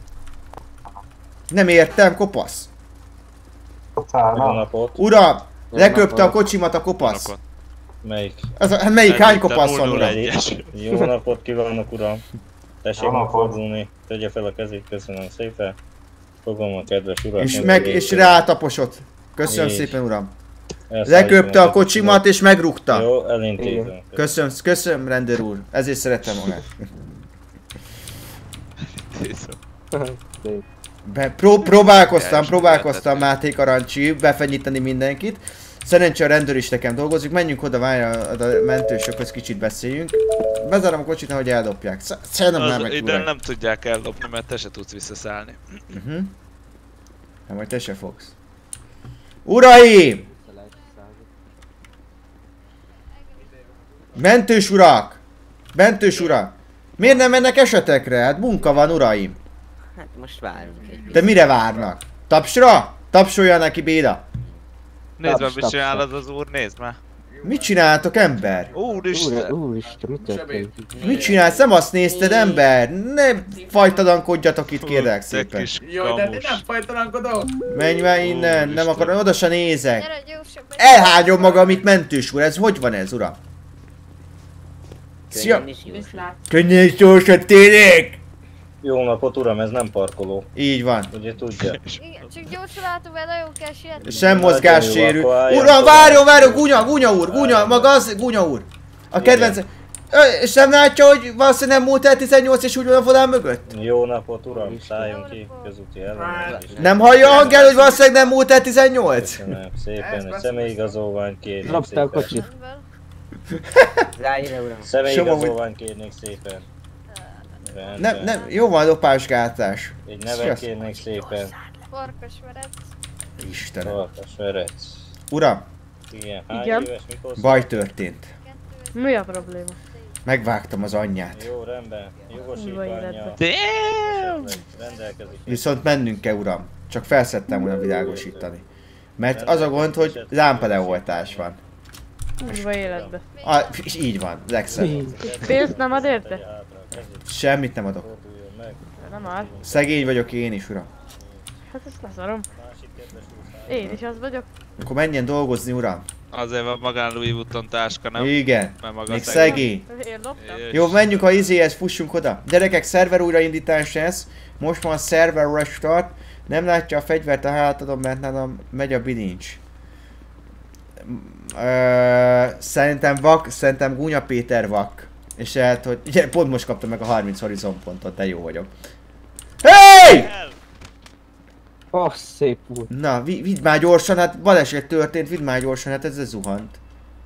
Nem értem, kopasz. Jó napot. Uram, leköpte a kocsimat a kopasz. Melyik? Az a, hát melyik, hány kopasz van, uram? Jó napot kívánok, uram. Tessék megfordulni, tegye fel a kezét, köszönöm szépen. Fogom a kedves urat. És meg, és rátaposott. Köszönöm És- szépen, uram. Elszállítom Leköpte a kezét. kocsimat és megrúgta. Jó, elintézem. Köszönöm, köszönöm, rendőr úr. Ezért szeretem magát. Be, pró próbálkoztam, próbálkoztam Máté Karancsi befenyíteni mindenkit. Szerencsé a rendőr is nekem dolgozik, menjünk oda, várja a mentősökhöz, kicsit beszéljünk. Bezárom a kocsit, nehogy eldobják. Sz- Szerintem nem Az meg ide túl. nem tudják ellopni, mert te se tudsz visszaszállni. Uh-huh. Hát majd te se fogsz. Uraim! Mentős urak! Mentős urak! Miért nem mennek esetekre? Hát munka van, uraim! Hát most várunk egy De mire várnak? Tapsra? Tapsolja neki, Béda! Nézd meg, mit csinál az az úr, nézd már. Mit csináltok, ember? Úristen! Úristen, mit történik? Mit csinálsz? Nem azt nézted, ember? Ne fajtalankodjatok itt, kérlek Te szépen. kis Jó, de kamus. nem fajtalankodok. Menj már innen, nem Úristen. akarom, oda se nézek. Gyere, gyorsabban. Elhágyom magam itt, mentős úr, ez hogy van ez, uram? Szia! könnyen is jó. Könnyen és gyorsan, tényleg! Jó napot, uram, ez nem parkoló. Így van. Ugye tudja? Igen, csak gyorsan látom, mert nagyon kell sietni. Sem mozgássérű. Nagyon jó, akkor Uram, álljon várjon, tovább. várjon, Gunya, Gunya úr, Gunya, maga az, Gunya úr. A kedvenc... Ö, És nem látja, hogy valószínűleg nem múlt el tizennyolc és úgy van a vonal mögött? Jó napot, uram, szálljon ki, közúti ellenőrzés. Nem hallja a hangján, hogy valószínűleg nem múlt el tizennyolc? Köszönöm szépen, egy személyigazolványt kérnék Lopta a szépen. kocsit. Rájön, uram. Személyigazolványt kérnék szépen. Nem, nem, jó van, lopásgátás. Egy nevet kérnék szépen. Farkasverec. Istenem. Farkasverec. Uram! Igen, hány Igen. éves, mikor Baj történt. Mi a probléma? Megvágtam az anyját. Jó, rendben. Jogosítványa. Damn! Rendelkezik. Viszont mennünk kell, uram. Csak felszedtem volna világosítani. Mert az a gond, hogy lámpaleoltás van. Kurva életbe. A, így van, legszebb. Pénzt nem ad érte? Semmit nem adok. Nem áll. Szegény vagyok én is, uram. Hát ezt leszarom. Én is az vagyok. Akkor menjen dolgozni, uram. Azért van magán Louis Vuitton táska, nem? Igen. Mert maga Még szegény. Én loptam. Jó, menjünk a izéhez, fussunk oda. Gyerekek, szerver újraindítás lesz. Most van szerver restart. Nem látja a fegyvert a hátadon, mert nálam megy a bilincs. Ö, szerintem vak, szerintem Gúnya Péter vak. És lehet, hogy... Ugye, pont most kaptam meg a harminc horizontpontot, de jó vagyok. Hey! Oh, szép úr. Na, vi vidd már gyorsan, hát baleset történt, vidd már gyorsan, hát ez zuhant.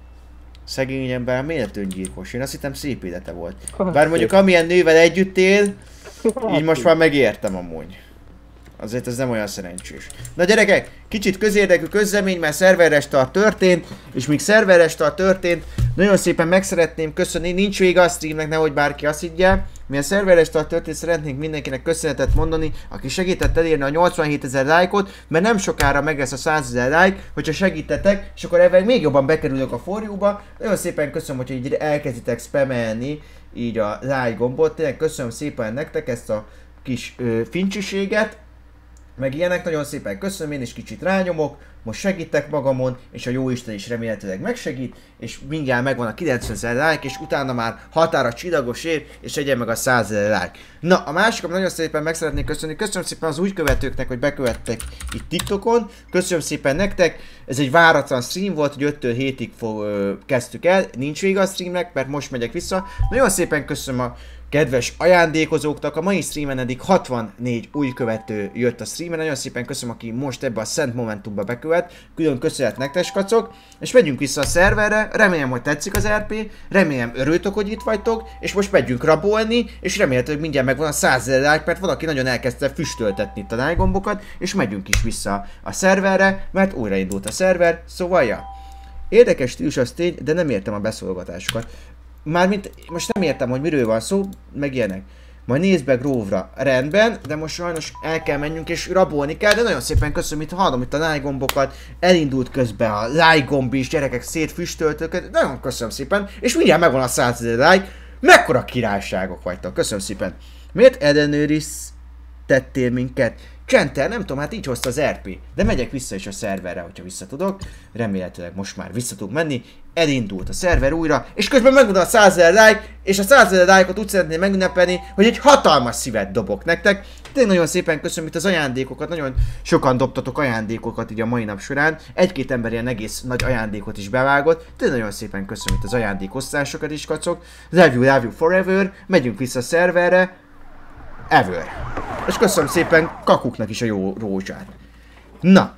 Szegény ember, miért öngyilkos? Én azt hittem szép élete volt. Bár mondjuk amilyen nővel együtt él, így most már megértem amúgy. Azért ez nem olyan szerencsés. Na gyerekek, kicsit közérdekű közlemény, mert szerverrestart történt, és míg szerverrestart történt, nagyon szépen meg szeretném köszönni, nincs vége a streamnek, nehogy bárki azt higgye. Mi a szerverrestart történt, szeretnénk mindenkinek köszönetet mondani, aki segített elérni a nyolcvanhétezer lájkot, mert nem sokára meg lesz a százezer like, hogyha segítetek, és akkor ebben még jobban bekerülök a for you-ba. Nagyon szépen köszönöm, hogy így elkezditek spamelni így a like gombot, tényleg köszönöm szépen nektek ezt a kis ö, fincsiséget. Meg ilyenek, nagyon szépen köszönöm, én is kicsit rányomok, most segítek magamon, és a jóisten is remélhetőleg megsegít, és mindjárt megvan a kilencvenezer like, és utána már határa csillagos ér, és egyen meg a százezer like. Na, a másik, nagyon szépen meg szeretnék köszönni, köszönöm szépen az új követőknek, hogy bekövettek itt TikTokon, köszönöm szépen nektek, ez egy váratlan stream volt, hogy öttől hétig fog, ö, kezdtük el, nincs vége a streamnek, mert most megyek vissza, nagyon szépen köszönöm a kedves ajándékozóknak, a mai streamen eddig hatvannégy új követő jött a streamen, nagyon szépen köszönöm, aki most ebbe a Szent Momentumba bekövet, külön köszönet nektek, skacok, és megyünk vissza a szerverre, remélem, hogy tetszik az er pé, remélem örültök, hogy itt vagytok, és most megyünk rabolni, és remélhetőleg mindjárt megvan a százezer like, mert valaki nagyon elkezdte füstöltetni itt a like gombokat, és megyünk is vissza a szerverre, mert újraindult a szerver, szóval ja. Érdekes stílus az tény, de nem értem a beszólogatásokat. Mármint most nem értem, hogy miről van szó, meg ilyenek. Majd nézd be Grove-ra. Rendben, de most sajnos el kell menjünk és rabolni kell, de nagyon szépen köszönöm, itt hallom itt a like gombokat, elindult közben a like gomb is, gyerekek szétfüstöltőket, nagyon köszönöm szépen, és mindjárt megvan a százezer like, mekkora királyságok vagytok, köszönöm szépen. Miért ellenőriztettél minket? Center, nem tudom, hát így hozta az er pé, de megyek vissza is a szerverre, hogyha vissza tudok, remélhetőleg most már vissza tudok menni, elindult a szerver újra, és közben megvan a százezer like, és a százezer like-ot úgy szeretném megünnepelni, hogy egy hatalmas szívet dobok nektek. Tényleg nagyon szépen köszönöm itt az ajándékokat, nagyon sokan dobtatok ajándékokat így a mai nap során, egy-két ember ilyen egész nagy ajándékot is bevágott, tényleg nagyon szépen köszönöm itt az ajándékosztásokat is, kacok, love you, love you forever, megyünk vissza a szerverre, ever. És köszönöm szépen Kakuknak is a jó rózsát. Na.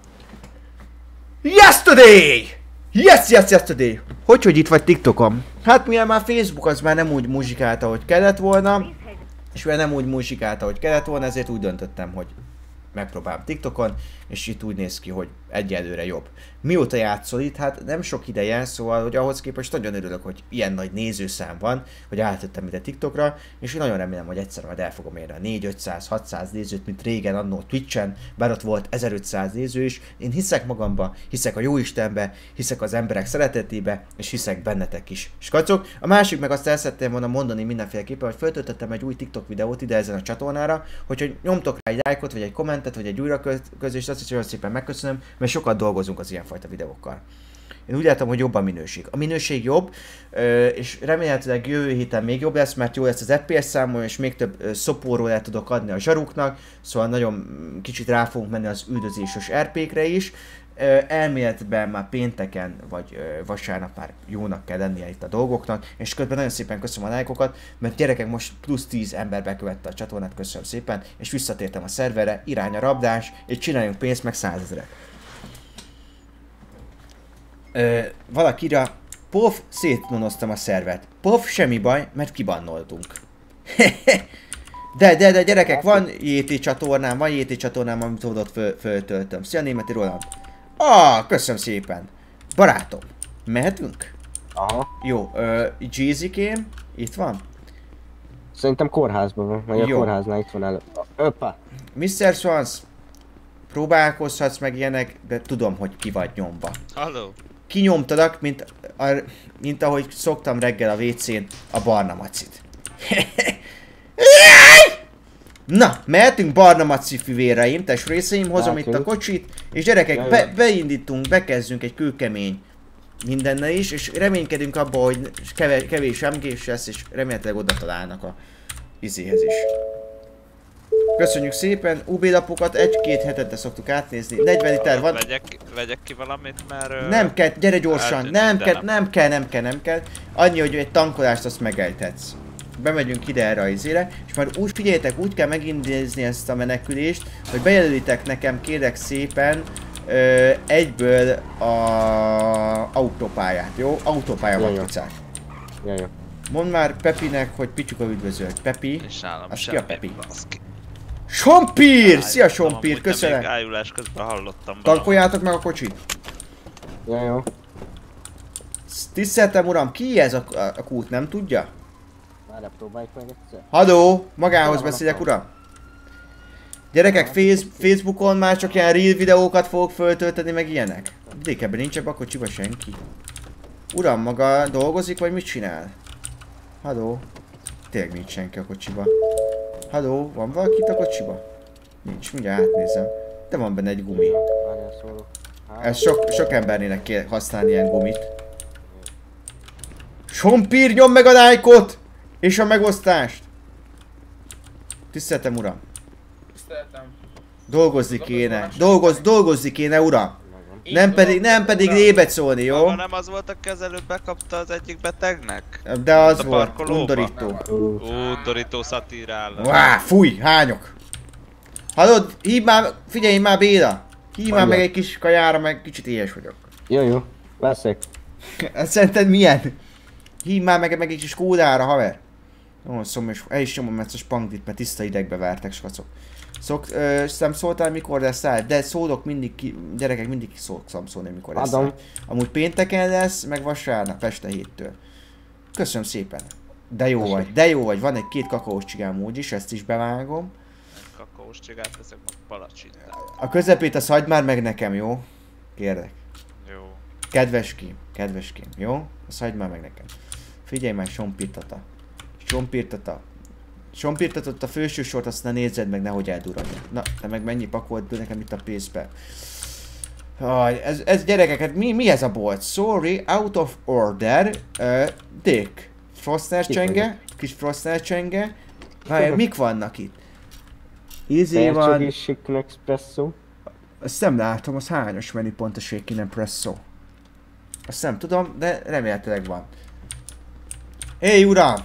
Yesterday! Yes, yes, yesterday! Hogy, hogy itt vagy TikTokon? Hát mivel már Facebook az már nem úgy muzsikálta, ahogy kellett volna, és mivel nem úgy muzsikálta, ahogy kellett volna, ezért úgy döntöttem, hogy megpróbálom TikTokon, és itt úgy néz ki, hogy egyelőre jobb. Mióta játszol itt? Hát nem sok ideje, szóval, hogy ahhoz képest nagyon örülök, hogy ilyen nagy nézőszám van, hogy átjöttem ide TikTokra, és én nagyon remélem, hogy egyszer majd el fogom érni a négy-ötszáz, hatszáz nézőt, mint régen annó Twitchen, bár ott volt ezerötszáz néző is. Én hiszek magamba, hiszek a Jóistenbe, hiszek az emberek szeretetébe, és hiszek bennetek is. És kacok, a másik meg azt el szeretném volna mondani mindenféleképpen, hogy feltöltöttem egy új TikTok videót ide ezen a csatornára, hogy nyomtok rá egy lájkot, vagy egy kommentet, vagy egy újraközést, azt is nagyon szépen megköszönöm, mert sokat dolgozunk az ilyenfajta videókkal. Én úgy látom, hogy jobb a minőség. A minőség jobb, és remélhetőleg jövő héten még jobb lesz, mert jó lesz az ef pé es számom, és még több szopóról el tudok adni a zsaruknak, szóval nagyon kicsit rá fogunk menni az üldözéses er pékre is. Elméletben már pénteken vagy vasárnap már jónak kell lennie itt a dolgoknak, és közben nagyon szépen köszönöm a lájkokat, mert gyerekek most plusz tíz ember bekövette a csatornát, köszönöm szépen, és visszatértem a szerverre, irány a rabdás, és csináljunk pénzt, meg százezrek. Ö, valakira, pof, szétnonoztam a szervet. Pof, semmi baj, mert kibannoltunk. De, de, de gyerekek, van jé té csatornám, van jé té csatornám, amit ott föl, föltöltöm. Szia Németi Roland. Ah, köszönöm szépen. Barátom, mehetünk? Aha. Jó, uh, Jeezykém, itt van? Szerintem kórházban van, vagy a kórháznál itt van elő. Öppa! miszter Swans, próbálkozhatsz meg ilyenek, de tudom, hogy ki vagy nyomva. Halló? Kinyomtalak, mint, a, mint ahogy szoktam reggel a vécén a barna macit. Na, mehetünk barna maci füvéreim, testvérészeim, hozom itt a kocsit, és gyerekek, be, beindítunk, bekezdünk egy kőkemény mindennel is, és reménykedünk abba, hogy kevés, kevés em gés lesz, és remélhetőleg oda találnak a izéhez is. Köszönjük szépen, u bé lapokat egy-két hetente szoktuk átnézni, negyven liter van. Vegyek, vegyek ki valamit, mert... Nem kell, gyere gyorsan, nem kell, nem kell, nem kell, nem kell. Annyi, hogy egy tankolást azt megejthetsz. Bemegyünk ide erre a izére, és majd úgy figyeljetek, úgy kell megindízni ezt a menekülést, hogy bejelölitek nekem kérlek szépen ö, egyből a autópályát, jó? Autópálya matricát. Ja, jó. Mondd már Pepinek, hogy Pityuka üdvözölt. Pepi? És nálam az ki semmi, a Pepi? baszki. Sompír! Szia Sompír, Amúgy, de köszönöm! még ájulás közben hallottam. Tankoljátok meg a kocsit! Ja, jó. Tiszteltem uram, ki ez a, a, a kút, nem tudja? Várjál, próbáljuk meg egyszer. Hadó, magához beszélek uram? Gyerekek, face, Facebookon már csak ilyen real videókat fogok föltölteni, meg ilyenek. Dékebben nincs ebben a kocsiba senki. Uram, maga dolgozik, vagy mit csinál? Hadó. Tényleg nincs senki a kocsiba. Hadó, van valaki itt a kocsiba? Nincs, mindjárt átnézem. De van benne egy gumi. Várjál, szólok. Ez sok, sok embernének kell használni ilyen gumit. Sompír, nyom meg a lájkot! És a megosztást! Tiszteltem uram! Tiszteltem. Dolgozni kéne. Dolgoz, dolgozni kéne uram! Nem pedig, nem pedig rébet szólni, jó? Maga nem az volt, aki az előbb bekapta az egyik betegnek? De az volt, undorító. Undorító szatírál. Vá, fúj, hányok! Hallod, hívd már, figyelj már Béla! Hívd már meg egy kis kajára, meg kicsit éhes vagyok. Jó, jó, veszek. Szerinted milyen? Hívd már meg, meg egy kis kódára, haver. Ó, szom, és el is nyomom ezt a spanglit, mert tiszta idegbe vertek, skacok. Szok, ö, nem szóltál, mikor lesz live, de szólok mindig ki, gyerekek, mindig szoktam szólni, mikor lesz live. Amúgy pénteken lesz, meg vasárnap este héttől. Köszönöm szépen. De jó Köszönöm. vagy, de jó vagy, van egy két kakaós csigám úgyis, ezt is bevágom. Kakaós csigát veszek, meg palacsintát. A közepét azt hagyd már meg nekem, jó? Kérlek. Jó. Kedveském, kedveském, jó? Azt hagyd már meg nekem. Figyelj már, Sompirtata. Sompirtata. Sompirtatott a felső sort, azt ne nézzed meg, nehogy elduradja. Na, te meg mennyi pakolt nekem itt a pénzbe. Ah, ez, ez gyerekeket, mi, mi ez a bolt? Sorry, out of order. Uh, Dick. Frostner csenge, kis Frostner csenge. Várj, mik vannak itt? Izé van... és Shaken Espresso. Azt nem látom, az hányos menüpont a Shaken Espresso. Azt nem tudom, de remélhetőleg van. Hé, hey, uram!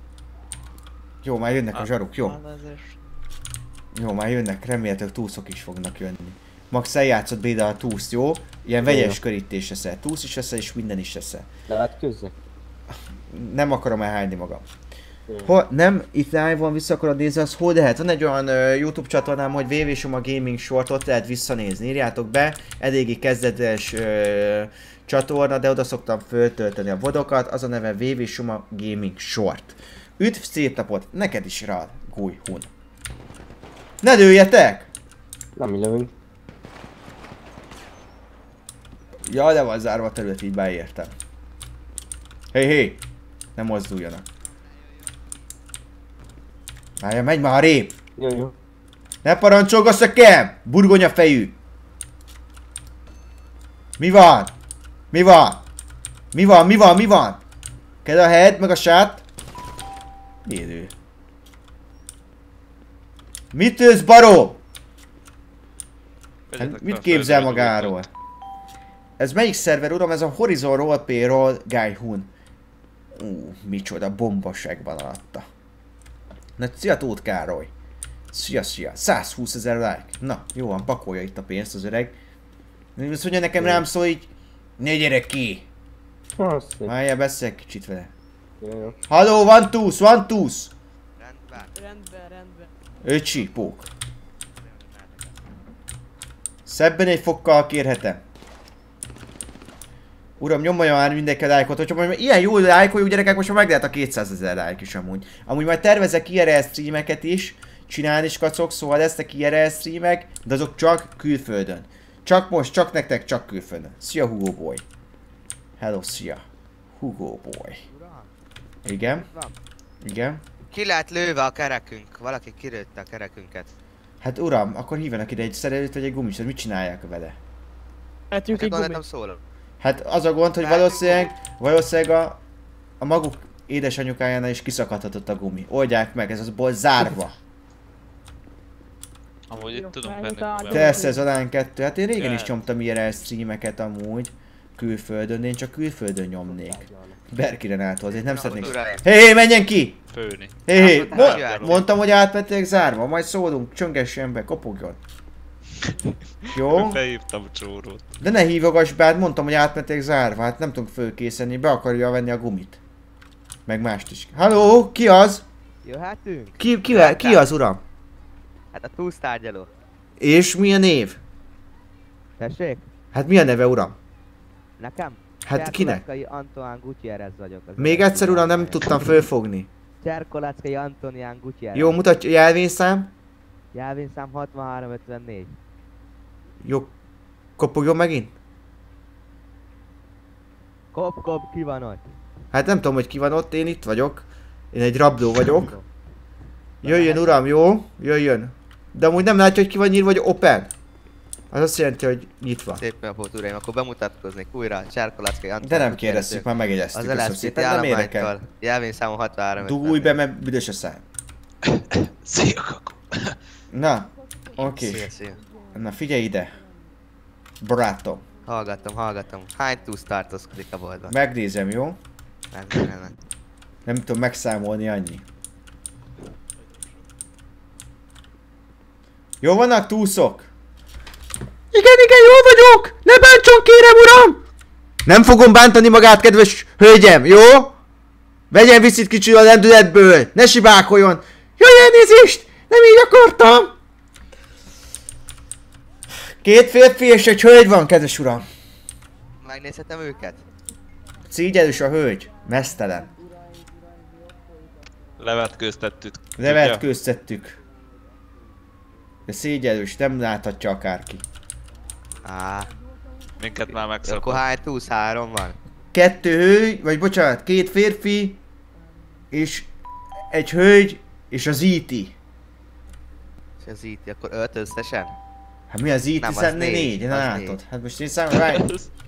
Jó, már jönnek a zsaruk, jó? Jó, már jönnek, remélhetőleg túszok is fognak jönni. Max eljátszott Béda a túszt, jó? Ilyen vegyes körítés eszel, túsz is eszel és minden is eszel. Levetkőzzek? Nem akarom elhányni magam. Ha nem itt live-on vissza akarod nézni, az hol lehet? Van egy olyan uh, YouTube csatornám, hogy double-u double-u double-u Soma Gaming Short, ott lehet visszanézni. Írjátok be, eléggé kezdetes uh, csatorna, de oda szoktam föltölteni a vodokat, az a neve double-u double-u double-u Soma Gaming Short. Üdv, szép napot, neked is rád, Gúj Hun. Ne lőjetek! Nem mi lövünk. Ja, de van zárva a terület, így beértem. Hé, hé! Ne mozduljanak. Várja, megy már a rép! Jó, jó. Ne parancsolgass nekem! Burgonya fejű! Mi van? Mi van? Mi van? Mi van? Mi van? Kell a head, meg a sát? Élő. Mit ősz, baró? Hát, mit képzel magáról? Ez melyik szerver, uram? Ez a Horizon Roleplay-ról Guy Hun. Ú, micsoda bombaság van alatta. Na, szia Tóth Károly. Szia, szia. százhúszezer like. Na, jó van, pakolja itt a pénzt az öreg. Azt mondja nekem rám szól így, ne gyere ki. Várjál, beszélj kicsit vele. Halló, van túsz, van túsz. Rendben, rendben. Öcsi, pók. Szebben egy fokkal kérhetem. Uram, nyomja már mindenki a lájkot, hogyha majd ilyen jól lájkoljuk gyerekek, most már meg lehet a kétszázezer lájk is amúgy. Amúgy majd tervezek i er el streameket is, csinálni is kacok, szóval lesznek i er el streamek, de azok csak külföldön. Csak most, csak nektek, csak külföldön. Szia Hugo Boy. Hello, szia. Hugo Boy. Igen? Igen? Ki lett lőve a kerekünk? Valaki kirőtte a kerekünket. Hát uram, akkor hívjanak ide egy szerelőt vagy egy gumisat, mit csinálják vele? Hát egy gumit. Hát az a gond, hogy valószínűleg, valószínűleg a, a maguk édesanyukájánál is kiszakadhatott a gumi. Oldják meg, ez az ból zárva. Amúgy itt tudunk venni. Persze, ez alán kettő. Hát én régen is nyomtam i er el streameket amúgy. Külföldön, de én csak külföldön nyomnék. Berki Renától, azért nem szeretnék. Hé, hé, menjen ki! Főni. Hé, hé, mo mondtam, hogy átvették zárva, majd szólunk, csöngessen be, kopogjon. Jó? Felhívtam csórót. De ne hívogass be, hát mondtam, hogy átvették zárva, hát nem tudunk fölkészíteni, be akarja venni a gumit. Meg mást is. Halló, ki az? Jöhetünk? Ki, ki, ki az, uram? Hát a túlsztárgyaló. És mi a név? Tessék? Hát mi a neve, uram? Nekem? Hát kinek? Antoine Gutierrez vagyok. Még egyszer, uram, nem tudtam fölfogni. Cserkolackai Antonián Gutierrez. Jó, mutatja, jelvényszám? Jelvényszám hatvanhárom ötvennégy. Jó, kopogjon megint? Kop, kop, ki van ott? Hát nem tudom, hogy ki van ott, én itt vagyok. Én egy rabló vagyok. Jöjjön, uram, jó? Jöjjön. De amúgy nem látja, hogy ki van nyírva, vagy open? Az azt jelenti, hogy nyitva. Szép napot, uraim, akkor bemutatkoznék újra. Cserkolackai Antonián. De nem kérdezzük, már megjegyeztük. Az el es té té állománytól. Jelvényszámom hatvanhárom ötvennégy. Dugulj be, mert büdös a szám. Szia, kakó. Na, oké. Szia, szia. Na figyelj ide. Barátom. Hallgatom, hallgatom. Hány túsz tartózkodik a boltban? Megnézem, jó? Nem, nem, nem. Nem tudom megszámolni annyi. Jó vannak túszok? Igen, igen, jól vagyok! Ne bántson, kérem, uram! Nem fogom bántani magát, kedves hölgyem, jó? Vegyen viszit kicsi a lendületből, ne sibákoljon! Jaj, elnézést! Nem így akartam! Két férfi és egy hölgy van, kedves uram. Megnézhetem őket? Szígyelős a hölgy, mesztelen. Levetkőztettük. Levetkőztettük. De szégyelős, nem láthatja akárki. Á. Minket már megszokott. Akkor hány túsz? Három van? Kettő hölgy, vagy bocsánat, két férfi, és egy hölgy, és az í té. És az í té, akkor öt összesen? Hát mi az í té? Nem, az Szerintem négy, négy, az ne látod. négy. Hát most én számolom rá.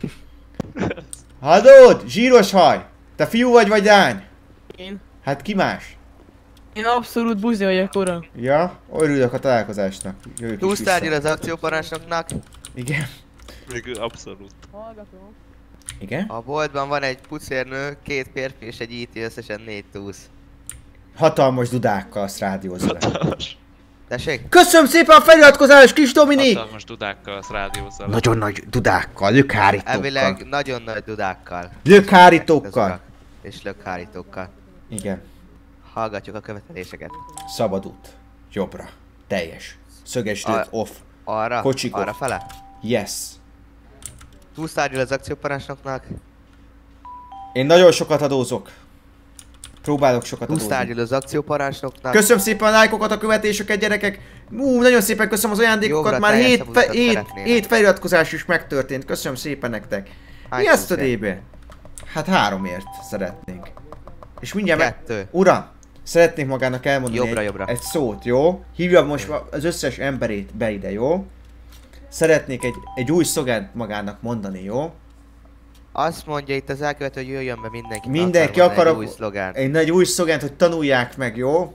Hallod? Zsíros haj! Te fiú vagy vagy lány? Én. Hát ki más? Én abszolút buzi vagyok, uram. Ja, örülök a találkozásnak. Túlsztárgyal az akcióparancsnoknak. Igen. Még abszolút. Hallgatom. Igen? A boltban van egy pucérnő, két férfi és egy í té, összesen négy túsz. Hatalmas dudákkal azt rádiózol. Tessék? Köszönöm szépen a feliratkozást, kis Dominik! Hatalmas dudákkal azt rádiózol. Nagyon nagy dudákkal, lökhárítókkal. Elvileg nagyon nagy dudákkal. Lökhárítókkal. És lökhárítókkal. Igen. Hallgatjuk a követeléseket. Szabad út. Jobbra. Teljes. Szöges lőtt off. Arra? Kocsik Arra off. fele? Yes. Túlsztárgyal az akcióparancsnoknak. Én nagyon sokat adózok. Próbálok sokat adózni. Túlsztárgyal az akcióparancsnoknak. Köszönöm szépen a lájkokat, a követéseket, gyerekek. Ú, nagyon szépen köszönöm az ajándékokat. Jobbra Már hét, fe, hét, hét feliratkozás is megtörtént. Köszönöm szépen nektek. Hány Mi ezt a túszért? débe? Hát háromért szeretnénk. És mindjárt Kettő. meg... Uram, szeretnék magának elmondani Jobbra, egy, jobbra. egy szót, jó? Hívjam most az összes emberét be ide, jó? Szeretnék egy, egy új szlogent magának mondani, jó? Azt mondja itt az elkövető, hogy jöjjön be mindenki. Mindenki akar akarok egy új szlogán. egy nagy új szlogent, hogy tanulják meg, jó?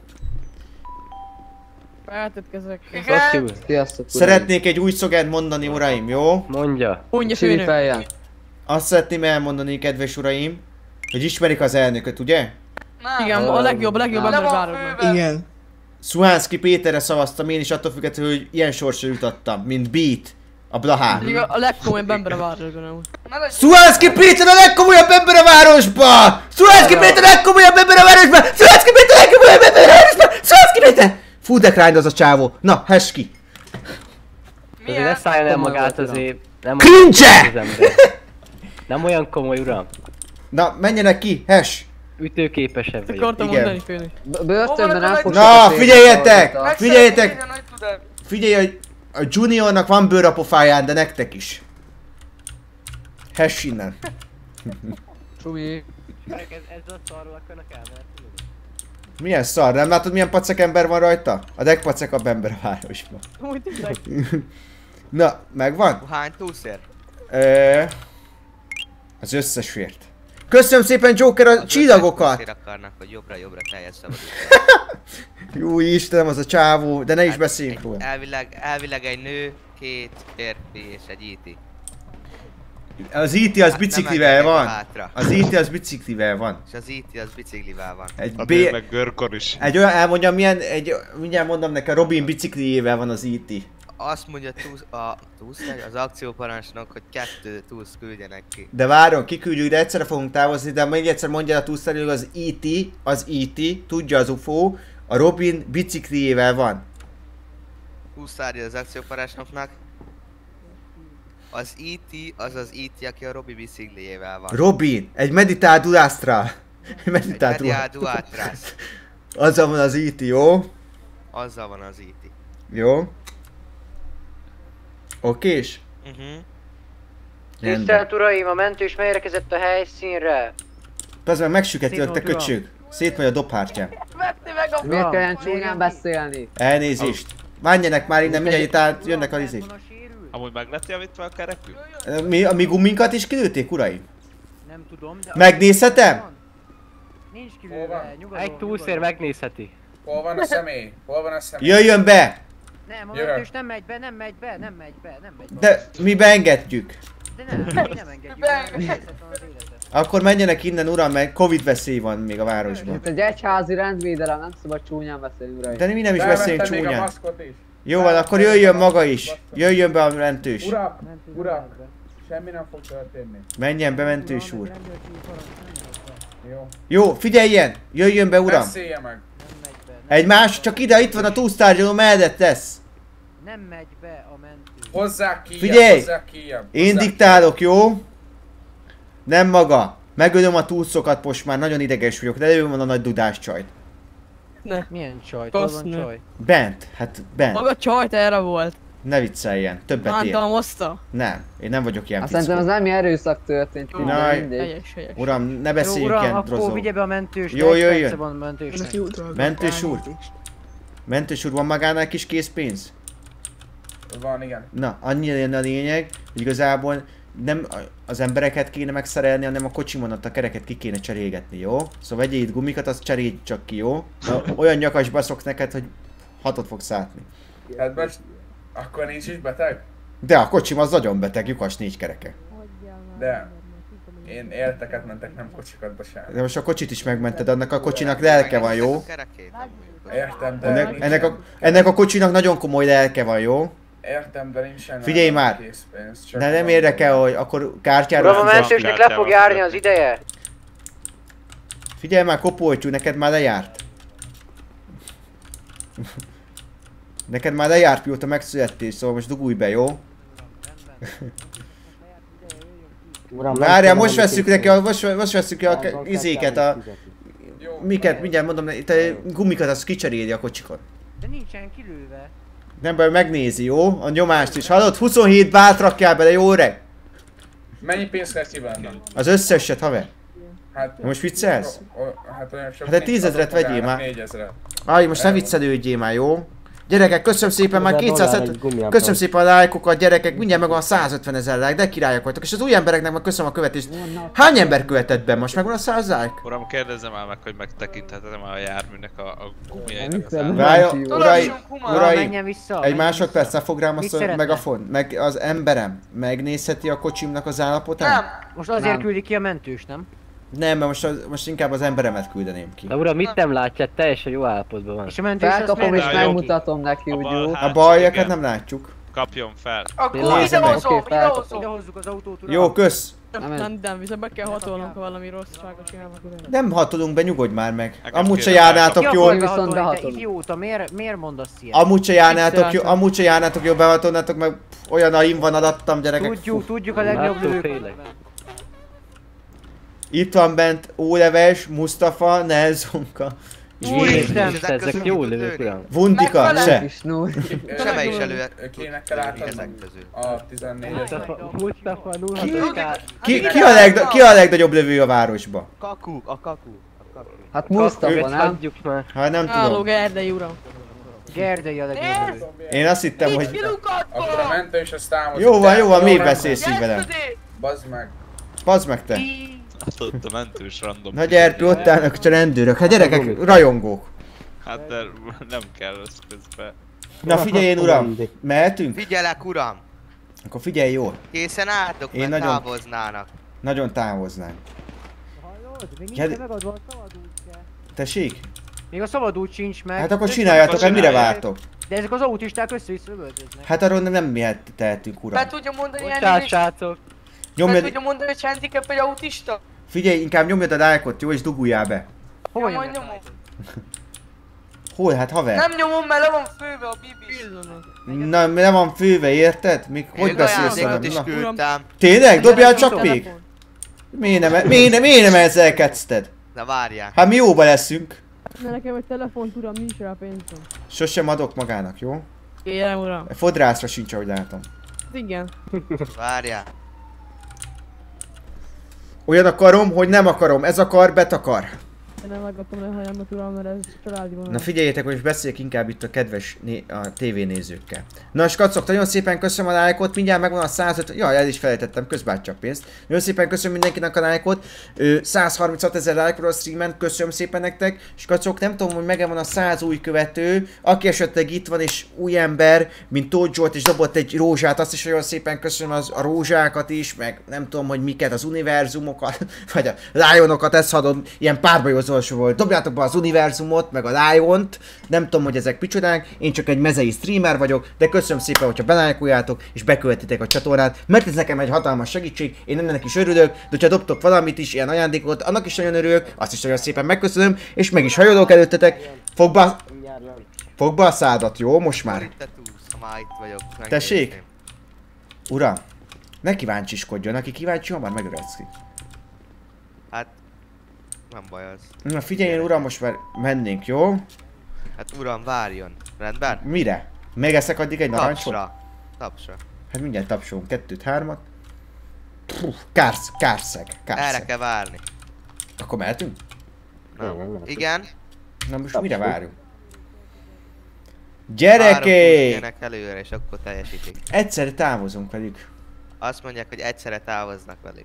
Feltetkezek. Sziasztok, Szeretnék egy új szlogent mondani, uraim, jó? Mondja. Mondja, főnök. Azt szeretném elmondani, kedves uraim, hogy ismerik az elnököt, ugye? Igen, a legjobb, a legjobb ember városban. Igen. Szuhánszki Péterre szavaztam én is attól függetlenül, hogy ilyen sorsra jutottam, mint Beat, a Blahán. A legkomolyabb ember a városban. Szuhanszky Péter a legkomolyabb ember a városban! Szuhanszky Péter a legkomolyabb ember a városban! Szuhanszky Péter a legkomolyabb ember a városban! Szuhanszky Péter! Fú, de grind az a csávó. Na, hess ki! Azért ne szálljon el magát azért. Cringe! Nem olyan komoly, uram. Na, menjenek ki, hess! Ütőképesebb vagyok. Akartam mondani főnök. Börtönben elfogsak. Na, figyeljetek! Figyeljetek! Figyelj, hogy a Juniornak van bőr a pofáján, de nektek is. Hess innen. Csumi. Ezzel a szarról akarnak elmenni. Milyen szar? Nem látod milyen pacek ember van rajta? A legpacekabb ember a városban. Na, megvan? Hány túlszér? Ö... Az összesért. Köszönöm szépen Joker a csillagokat! Azért akarnak, hogy jobbra-jobbra teljes szabadulás. Jó Istenem, az a csávó, de ne is Hát beszéljünk egy- róla. Elvileg, elvileg egy nő, két férfi és egy í té. Az í té az Hát biciklivel nem van. engednek hátra. Az í té az biciklivel van. És az í té az biciklivel van. Egy A B... nő meg görkor is. Egy olyan, elmondjam milyen, egy, mindjárt mondom neki, a Robin bicikliével van az í té. Azt mondja túsz, a túsz, az akcióparancsnok, hogy kettő túsz küldjenek ki. De várom, kiküldjük, de egyszerre fogunk távozni, de még egyszer mondja a túlszerű, hogy az í té, az í té, tudja az ufó, a Robin bicikliével van. Húszárja az akcióparancsnoknak. Az í té az az í té, aki a Robi bicikliével van. Robin, egy meditál Dulastra. Egy Meditál mediál duátrász. Azzal van az í té, jó? Azzal van az í té. Jó. Okés? Uh-huh. Tisztelt uraim, a mentős megérkezett a helyszínre. Persze meg megsüketilek, te köcsög. Szétmegy a dobhártyám. Miért kell ilyen csúnyán beszélni? Elnézést. Menjenek már innen, mindjárt itt át jönnek a izés. Amúgy meg lett javítva a kerekű? Mi, a mi guminkat is kilőtték, uraim? Nem tudom, de... Megnézhetem? Nincs kilőve, nyugodom. Egy túlszér megnézheti. Hol van a személy? Hol van a személy? Jöjjön be! Nem, a Jövök. mentős nem megy be, nem megy be, nem megy be, nem megy be. De mi beengedjük. De nem, mi nem engedjük, mert veszélyeztetlen az életet. Akkor menjenek innen, uram, mert Covid veszély van még a városban. Itt egy egyházi rendvédelem, nem szabad csúnyán beszélni, uraim. De mi nem is Felvettem beszélünk még a csúnyán. maszkot is. Jó van, akkor jöjjön maga is. Jöjjön be a mentős. Urak, urak, semmi nem fog történni. Menjen be, mentős úr. Jó. Jó, figyeljen! Jöjjön be, uram! Beszélje meg. Egy más, csak ide, itt van a túlsztárgyaló, mellett lesz. Nem megy be a mentő. Hozzák ki, Figyelj! hozzák ki, Én diktálok, jó? Nem maga. Megölöm a túlszokat most már, nagyon ideges vagyok, de ő van a nagy dudás csajt. Ne. Milyen csaj? Hol van Kasznő. csaj? Bent, hát bent. Maga csajt erre volt. Ne vicceljen, többet ér. Bántalmazta. Nem, én nem vagyok ilyen Azt szerintem az fickó. nem erőszak történt, Jó. de Naj. mindegy. Helyes, helyes. Uram, ne Jó, beszéljünk uram, ilyen akkor drozó. vigye be a mentőst. Jó, egy jöjjön. perce van a mentősnek. Mentős úr? Mentős úr, van magánál kis készpénz? Van, igen. Na, annyi lenne a lényeg, hogy igazából nem az embereket kéne megszerelni, hanem a kocsimonat, a kereket ki kéne cserélgetni, jó? Szóval vegyél itt gumikat, azt cserélj csak ki, jó? Na, olyan nyakas baszok neked, hogy hatot fogsz átni. Hát most, akkor nincs is beteg? De a kocsim az nagyon beteg, lyukas négy kereke. De én életeket mentek, nem kocsikat bocsánat. De most a kocsit is megmented, annak a kocsinak lelke van, jó? Értem, de Ennek, nincsen- ennek, a, ennek a kocsinak nagyon komoly lelke van, jó? Értem, de nincsen Figyelj uh, már! készpénz, csak De nem van- érdekel, hogy akkor kártyára... Uram, a mentősnek le fog járni az ideje. Figyelj már, kopoltyú, neked már lejárt. Neked már lejárt, mióta megszülettél, szóval most dugulj be, jó? Uram, Várjál, nem most tudom, veszük hogy neki a, most, most veszük ki a Azon kell izéket, kell a... fizetni. Miket, mindjárt mondom, te gumikat azt kicseréli a kocsikon. De nincsen kilőve. Nem baj, megnézi, jó? A nyomást is. Hallod? huszonhét bált rakjál bele, jó öreg? Mennyi pénzt kell kívánnom? Az összeset, haver. Hát... Most viccelsz? o- o- Hát olyan sok Hát egy nincs, tízezret azok vegyél magának már. négyezret. Aj, most ne Elmondom. viccelődjél már, jó? Gyerekek, köszönöm szépen, már ezer dollár egy kétszázhetven... gumiapron. Köszönöm szépen a lájkokat, gyerekek, mindjárt meg van százötven ezer lájk, de királyok vagytok. És az új embereknek meg köszönöm a követést. Hány ember követett be? Most megvan a száz lájk? Uram, kérdezzem már meg, hogy megtekinthetem a járműnek a, a gumiainak az Nem. Várja, Bácsi, urai, Uram, urai, menjen vissza, egy menjen másodperc, ne vissza. fog rám Mit azt a szeretne? megafon. Meg az emberem megnézheti a kocsimnak az állapotát? Most azért Nem. küldi ki a mentős, nem? Nem, mert most, az, most inkább az emberemet küldeném ki. De uram, mit nem látja? Teljesen jó állapotban van. És a mentős Felkapom és Jó. megmutatom neki, úgy jó. bal A hátsó, baljakat igen. nem látjuk. Kapjon fel. Akkor Nézd meg. Oké, felkapom. Ide hozzuk az autót, uram. Jó, kösz. Nem, nem, viszont be kell hatolnunk, ha valami rosszságot csinálnak. Nem hatolunk be, nyugodj már meg. Amúgy se járnátok jól. Viszont behatolunk. Idióta, miért, miért mondasz ilyet? Amúgy se járnátok jól, amúgy se járnátok jól, behatolnátok meg. Olyan aim van alattam, gyerekek. Tudjuk, tudjuk a legjobb lövők. Itt van bent Óleves, Mustafa, Nelsonka. Úristen, ezek jó lövők, uram. Vundika, se. Sebe is elő. Kinek kell átadni? A tizennégyes. Mustafa, Ki, ki, a legda, ki a legnagyobb lövő a városba? Kaku, a kaku. Hát Mustafa, nem? Adjuk már. Hát nem tudom. Háló, Gerdei uram. Gerdei a legjobb lövő. Én azt hittem, hogy... Akkor a mentő is azt támozik. Jó van, jó van, mi beszélsz így velem? Bazd meg. Bazd meg te. Hát ott a mentős random. Na gyertek, ott állnak a rendőrök. Hát gyerekek, rajongók. Hát de nem kell ez közben. Na figyelj én uram, mehetünk? Figyelek uram. Akkor figyelj jól. Készen álltok, Én mert nagyon- távoznának. Nagyon távoznánk. Gyere- Tessék? Még a szabadút sincs meg. Hát akkor csináljátok, hát mire vártok? De ezek az autisták össze-vissza üvöltöznek. Hát arról nem mi tehetünk uram. Be tudja mondani Bocsánat, ennél is? srácok. Be Nyomjad, tudja mondani, hogy handicap vagy autista? figyelj, inkább nyomjad a lájkot, jó, és duguljál be. Hova Ja, majd nyomják? nyomom. Hol? Hát haver? Nem nyomom, mert le van főve a bibi. Na, le van főve, érted? Még hogy Még beszélsz velem? ajándékot is Na. küldtem. Tényleg? Dobjál csak még? Miért nem, miért nem, miért nem ezzel kezdted? Na várjál. Hát mi jóba leszünk. De nekem egy telefont, uram, nincs rá pénzem. Sosem adok magának, jó? Kérem, uram. Fodrászra sincs, ahogy látom. Igen. Várjál. Olyan akarom, hogy nem akarom. Ez akar, betakar. Én nem megadtam le a hajamat, uram, mert ez családi vonal. Na figyeljétek, hogy beszéljek inkább itt a kedves né a tévénézőkkel. Na és kacok, nagyon szépen köszönöm a lájkot, mindjárt megvan a százöt... Jaj, el is felejtettem, közben csak pénzt. Nagyon szépen köszönöm mindenkinek a lájkot. száz harminchat ezer lájkról a streamen, köszönöm szépen nektek. És kacok, nem tudom, hogy megvan a száz új követő, aki esetleg itt van és új ember, mint Tóth Zsolt, és dobott egy rózsát, azt is nagyon szépen köszönöm az, a rózsákat is, meg nem tudom, hogy miket, az univerzumokat, vagy a Lionokat, ezt adom, ilyen párbajozó volt. Dobjátok be az univerzumot, meg a Liont, nem tudom, hogy ezek micsodák, én csak egy mezei streamer vagyok, de köszönöm szépen, hogyha belájkoljátok és bekövetitek a csatornát, mert ez nekem egy hatalmas segítség, én ennek is örülök, de hogyha dobtok valamit is, ilyen ajándékot, annak is nagyon örülök, azt is nagyon szépen megköszönöm, és meg is hajolok előttetek, fogd be, fogd be a szádat, jó? Most már. Te tudsz, ha már itt vagyok. Tessék? Uram, ne kíváncsiskodjon, aki kíváncsi, hamar megöregszik. Hát... Nem baj az. Na figyeljen uram, most már mennénk, jó? Hát uram, várjon. Rendben? Mire? Még eszek addig egy narancsot? Tapsra. Tapsra. Hát mindjárt tapsolunk, kettőt, hármat. Puh, kársz, kárszeg, kárszeg. Erre kell várni. Akkor mehetünk? Nem. Igen? Na most mire várunk? Gyerekek! Jönnek előre és akkor teljesítik. Egyszerre távozunk velük. Azt mondják, hogy egyszerre távoznak velük.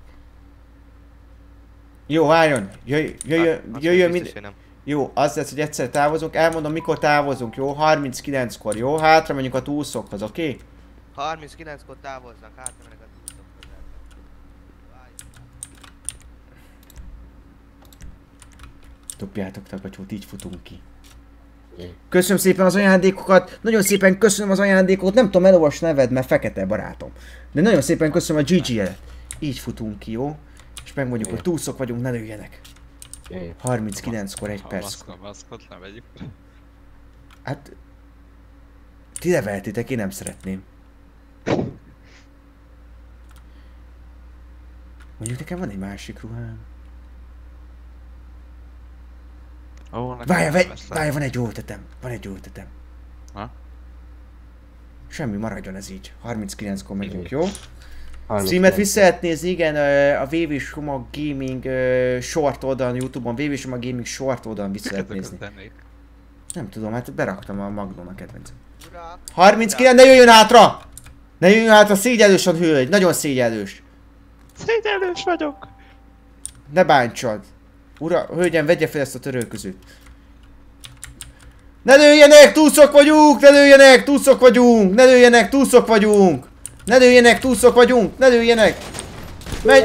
Jó, álljon! Jöjj, jöjjön, Hát, jöjjön biztos, mind... hogy Jó, az lesz, hogy egyszer távozunk. Elmondom, mikor távozunk, jó? harminckilenckor, jó? Hátra menjünk a túlszokhoz, oké? Okay? harminckilenckor távoznak, hát mennek a túlszokhoz. Dobjátok tagacsót, így futunk ki. Köszönöm szépen az ajándékokat, nagyon szépen köszönöm az ajándékot, nem tudom elolvasni neved, mert fekete barátom. De nagyon szépen köszönöm a gé gé-et. Így futunk ki, jó? És megmondjuk, hogy túlszok vagyunk, ne lőjenek. harminckilenckor, egy perc. A maszkot ne vegyük. Hát... Ti leveltitek, én nem szeretném. Mondjuk nekem van egy másik ruhám. Oh, várja, várja, várja, van egy jó ötletem, van egy jó ötletem. Ha? Semmi, maradjon ez így. harminckilenckor megyünk, jó? harminckilenc. Streamet vissza lehet nézni, igen, a vé vé Sumag Gaming short oldalon, Youtube-on, vé vé Sumag Gaming short oldalon vissza lehet nézni. Nem tudom, hát beraktam a Magnon a kedvencem. harminckilenc, ne jöjjön hátra! Ne jöjjön hátra, szégyellős a hölgy, nagyon szégyellős. Szégyellős vagyok. Ne bántsad. Ura, hölgyem, vegye fel ezt a törölközőt. Ne lőjenek, túlszok vagyunk, ne lőjenek, túlszok vagyunk, ne lőjenek, túlszok vagyunk. Ne lőjenek, túlszok vagyunk, ne lőjenek. Megy.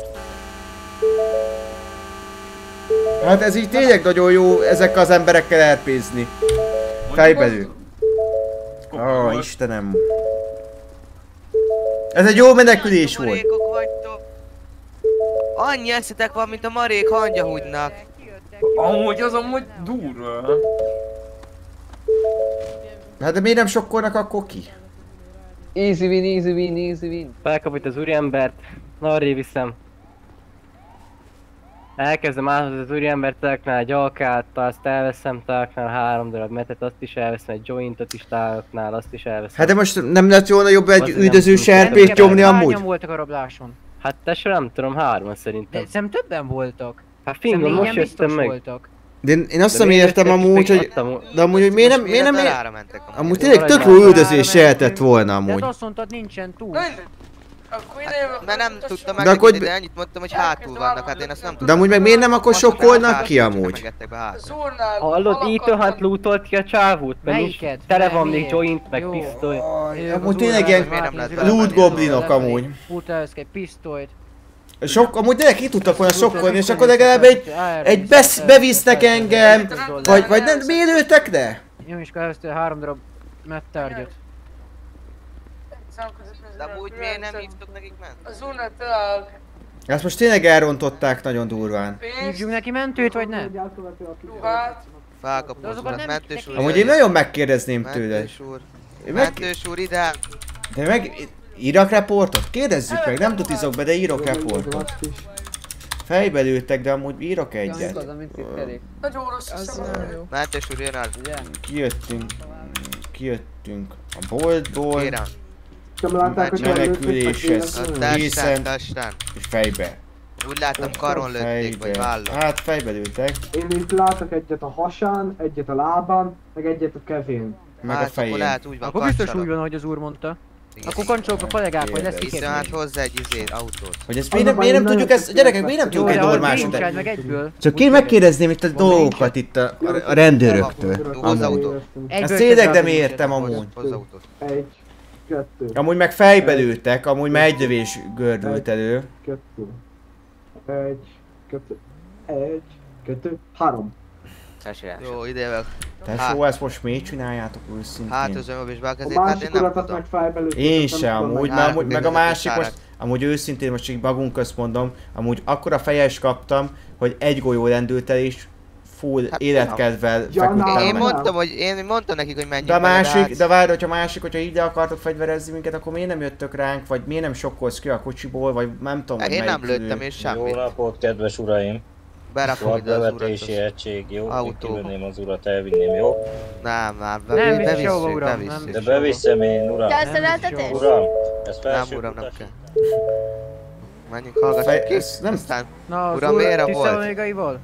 Hát ez így tényleg nagyon jó ezekkel az emberekkel erpézni. Fejbelül. Ó, oh, Istenem. Ez egy jó menekülés volt. Annyi eszetek van, mint a marék hangyahúgynak. Amúgy az amúgy durva. Hát de miért nem sokkolnak akkor ki? Easy win, easy win, easy win. Felkap itt az úriembert, na arrébb viszem. Elkezdem áthozni az úriembert telknál, gyalkát, azt elveszem telknál, három darab metet, azt is elveszem, egy jointot is telknál, azt is elveszem. Hát de most nem lett volna jobb egy üldözős er pét nyomni amúgy? Hányan voltak a rabláson? Hát tesó nem tudom, hárman szerintem. De szerintem többen voltak. Hát fingon, most jöttem meg. Voltak. De én, én azt nem értem amúgy, hogy... De amúgy, hogy miért nem... Miért nem... Amúgy tényleg tök jó üldözés lehetett volna amúgy. De azt mondtad nincsen túl. Mert nem tudtam meg, hogy... de annyit mondtam, hogy hátul vannak, hát én azt nem tudtam. De amúgy meg miért nem akkor sokkolnak ki amúgy? Hallod, Ethan Hunt lootolt ki a csávót? Melyiket? Tele van még joint, meg pisztoly. Amúgy tényleg ilyen loot goblinok amúgy. Utálszk egy pisztolyt. Sok, amúgy tényleg ki tudtak volna sokkolni, és akkor legalább egy, egy besz, bevisznek engem, vagy, vagy nem, miért lőttek le? Jó, és elvesztél három darab mettárgyat. De amúgy miért nem hívtok nekik ment? Az unatalak. Ezt most tényleg elrontották nagyon durván. Hívjuk neki mentőt, vagy nem? Ruhát. Felkapom az urat, mentős úr. Amúgy én nagyon megkérdezném tőle. Mentős úr. Mentős úr ide. De meg... Írok reportot? Kérdezzük meg, nem tutizok be, de írok reportot. Fejbe lőttek, de amúgy írok egyet. Nagyon rossz hiszem. Mentős úr, jön el. Kijöttünk... Kijöttünk a boltból. Kérem. Meneküléshez készen és fejbe. Úgy láttam, karon lőtték, vagy vállon. Hát fejbe lőttek. Én itt látok egyet a hasán, egyet a lábán, meg egyet a kevén. Meg a fején. Lehet, úgy van, akkor biztos úgy van, ahogy az úr mondta. Akkor kancsolok a kollégák, vagy lesz kikérni. Hát hozzá egy izét, autót. Hogy ezt miért nem, miért nem tudjuk ezt, gyerekek, miért nem tudjuk egy normális Csak én megkérdezném itt a dolgokat itt a, a rendőröktől. Amúgy. Ezt tényleg nem értem amúgy. Egy, kettő. Amúgy meg fejbe lőttek, amúgy meg egy lövés gördült elő. Kettő. Egy, kettő. Egy, kettő, három. Jó, idejövök. Tesó, ezt most miért csináljátok őszintén? Hát az ömöbés be a kezét, hát én nem tudom. Én se amúgy, mert amúgy, meg a másik most, amúgy őszintén most csak magunk közt mondom, amúgy akkora fejes kaptam, hogy egy golyó rendült el és full hát, életkedvel feküdtem Én meg. mondtam, hogy én mondtam nekik, hogy menjünk. De a másik, de várj, hogyha másik, hogyha így akartok fegyverezni minket, akkor miért nem jöttök ránk, vagy miért nem sokkolsz ki a kocsiból, vagy nem tudom, hogy én nem lőttem és semmit. Jó napot, kedves uraim! Berakom ide az urat. Bevetési egység, jó? Én kivenném az urat, elvinném, jó? Nem, már nem bevisszük, bevisszük. De beviszem én, uram. Felszereltetés? Uram, ezt Nem, uram, nem kell. Menjünk, hallgassuk ki, nem aztán... Na, uram, miért a volt? Tisztelmégaival?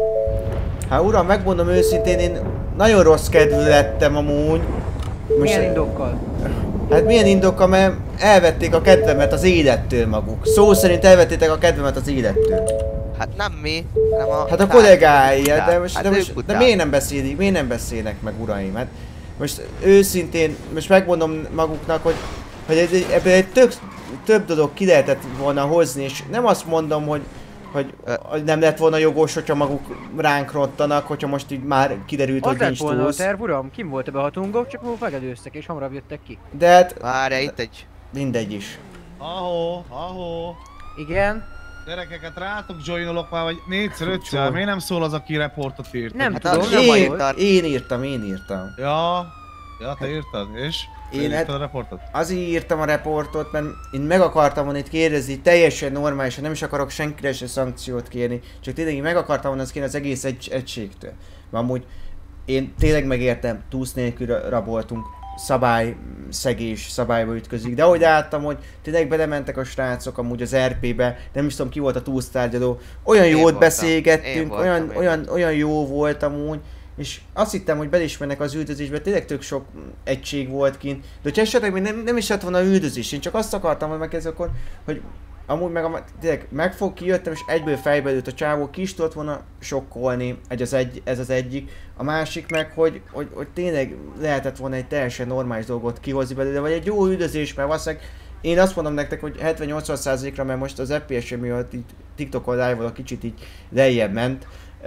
Hát uram, megmondom őszintén, én nagyon rossz kedvű lettem amúgy. Most milyen indokkal? Hát milyen indokkal, mert elvették a kedvemet az élettől maguk. Szó szerint elvettétek a kedvemet az élettől. Hát nem mi, hanem a... Hát a kollégái, de, most, hát de, most, de miért nem beszélik, miért nem beszélnek meg uraim? Hát most őszintén, most megmondom maguknak, hogy, hogy ebből egy tök, több dolog ki lehetett volna hozni, és nem azt mondom, hogy, hogy, hogy nem lett volna jogos, hogyha maguk ránk rottanak, hogyha most így már kiderült, az hogy nincs túlsz. Az lett volna a terv, uram, kim volt ebbe a hatungok, csak múlva megelőztek és hamarabb jöttek ki. De hát... Várj, itt egy... Mindegy is. Ahó, ahó. Igen? Gyerekeket rátok joinolok már, vagy négyszer, ötszer, miért nem szól az, aki reportot írt? Nem hát tudom, nem én, én írtam, én írtam. Ja, ja, te írtad, és? Én hát, a reportot? Azért írtam a reportot, mert én meg akartam volna itt kérdezni, teljesen normálisan, nem is akarok senkire se szankciót kérni, csak tényleg én meg akartam volna azt kérni az egész egy, egységtől. Mert amúgy én tényleg megértem, túsz nélkül raboltunk, szabályszegés, szabályba ütközik, de ahogy láttam, hogy tényleg belementek a srácok amúgy az er pé-be, nem is tudom ki volt a túlsztárgyaló, olyan én jót voltam. beszélgettünk, voltam, olyan, olyan, olyan jó volt amúgy, és azt hittem, hogy belismernek az üldözésbe, tényleg tök sok egység volt kint, de ha esetleg még nem, nem is lett volna üldözés, én csak azt akartam, hogy megkezdeni akkor, hogy amúgy meg a, tényleg megfog, kijöttem és egyből fejbe lőtt a csávó, ki is tudott volna sokkolni, egy az egy, ez az egyik. A másik meg, hogy, hogy, hogy tényleg lehetett volna egy teljesen normális dolgot kihozni belőle, vagy egy jó üldözés, mert valószínűleg én azt mondom nektek, hogy hetven-nyolcvan százalékra, mert most az ef pé es miatt így TikTokon live-val kicsit így lejjebb ment,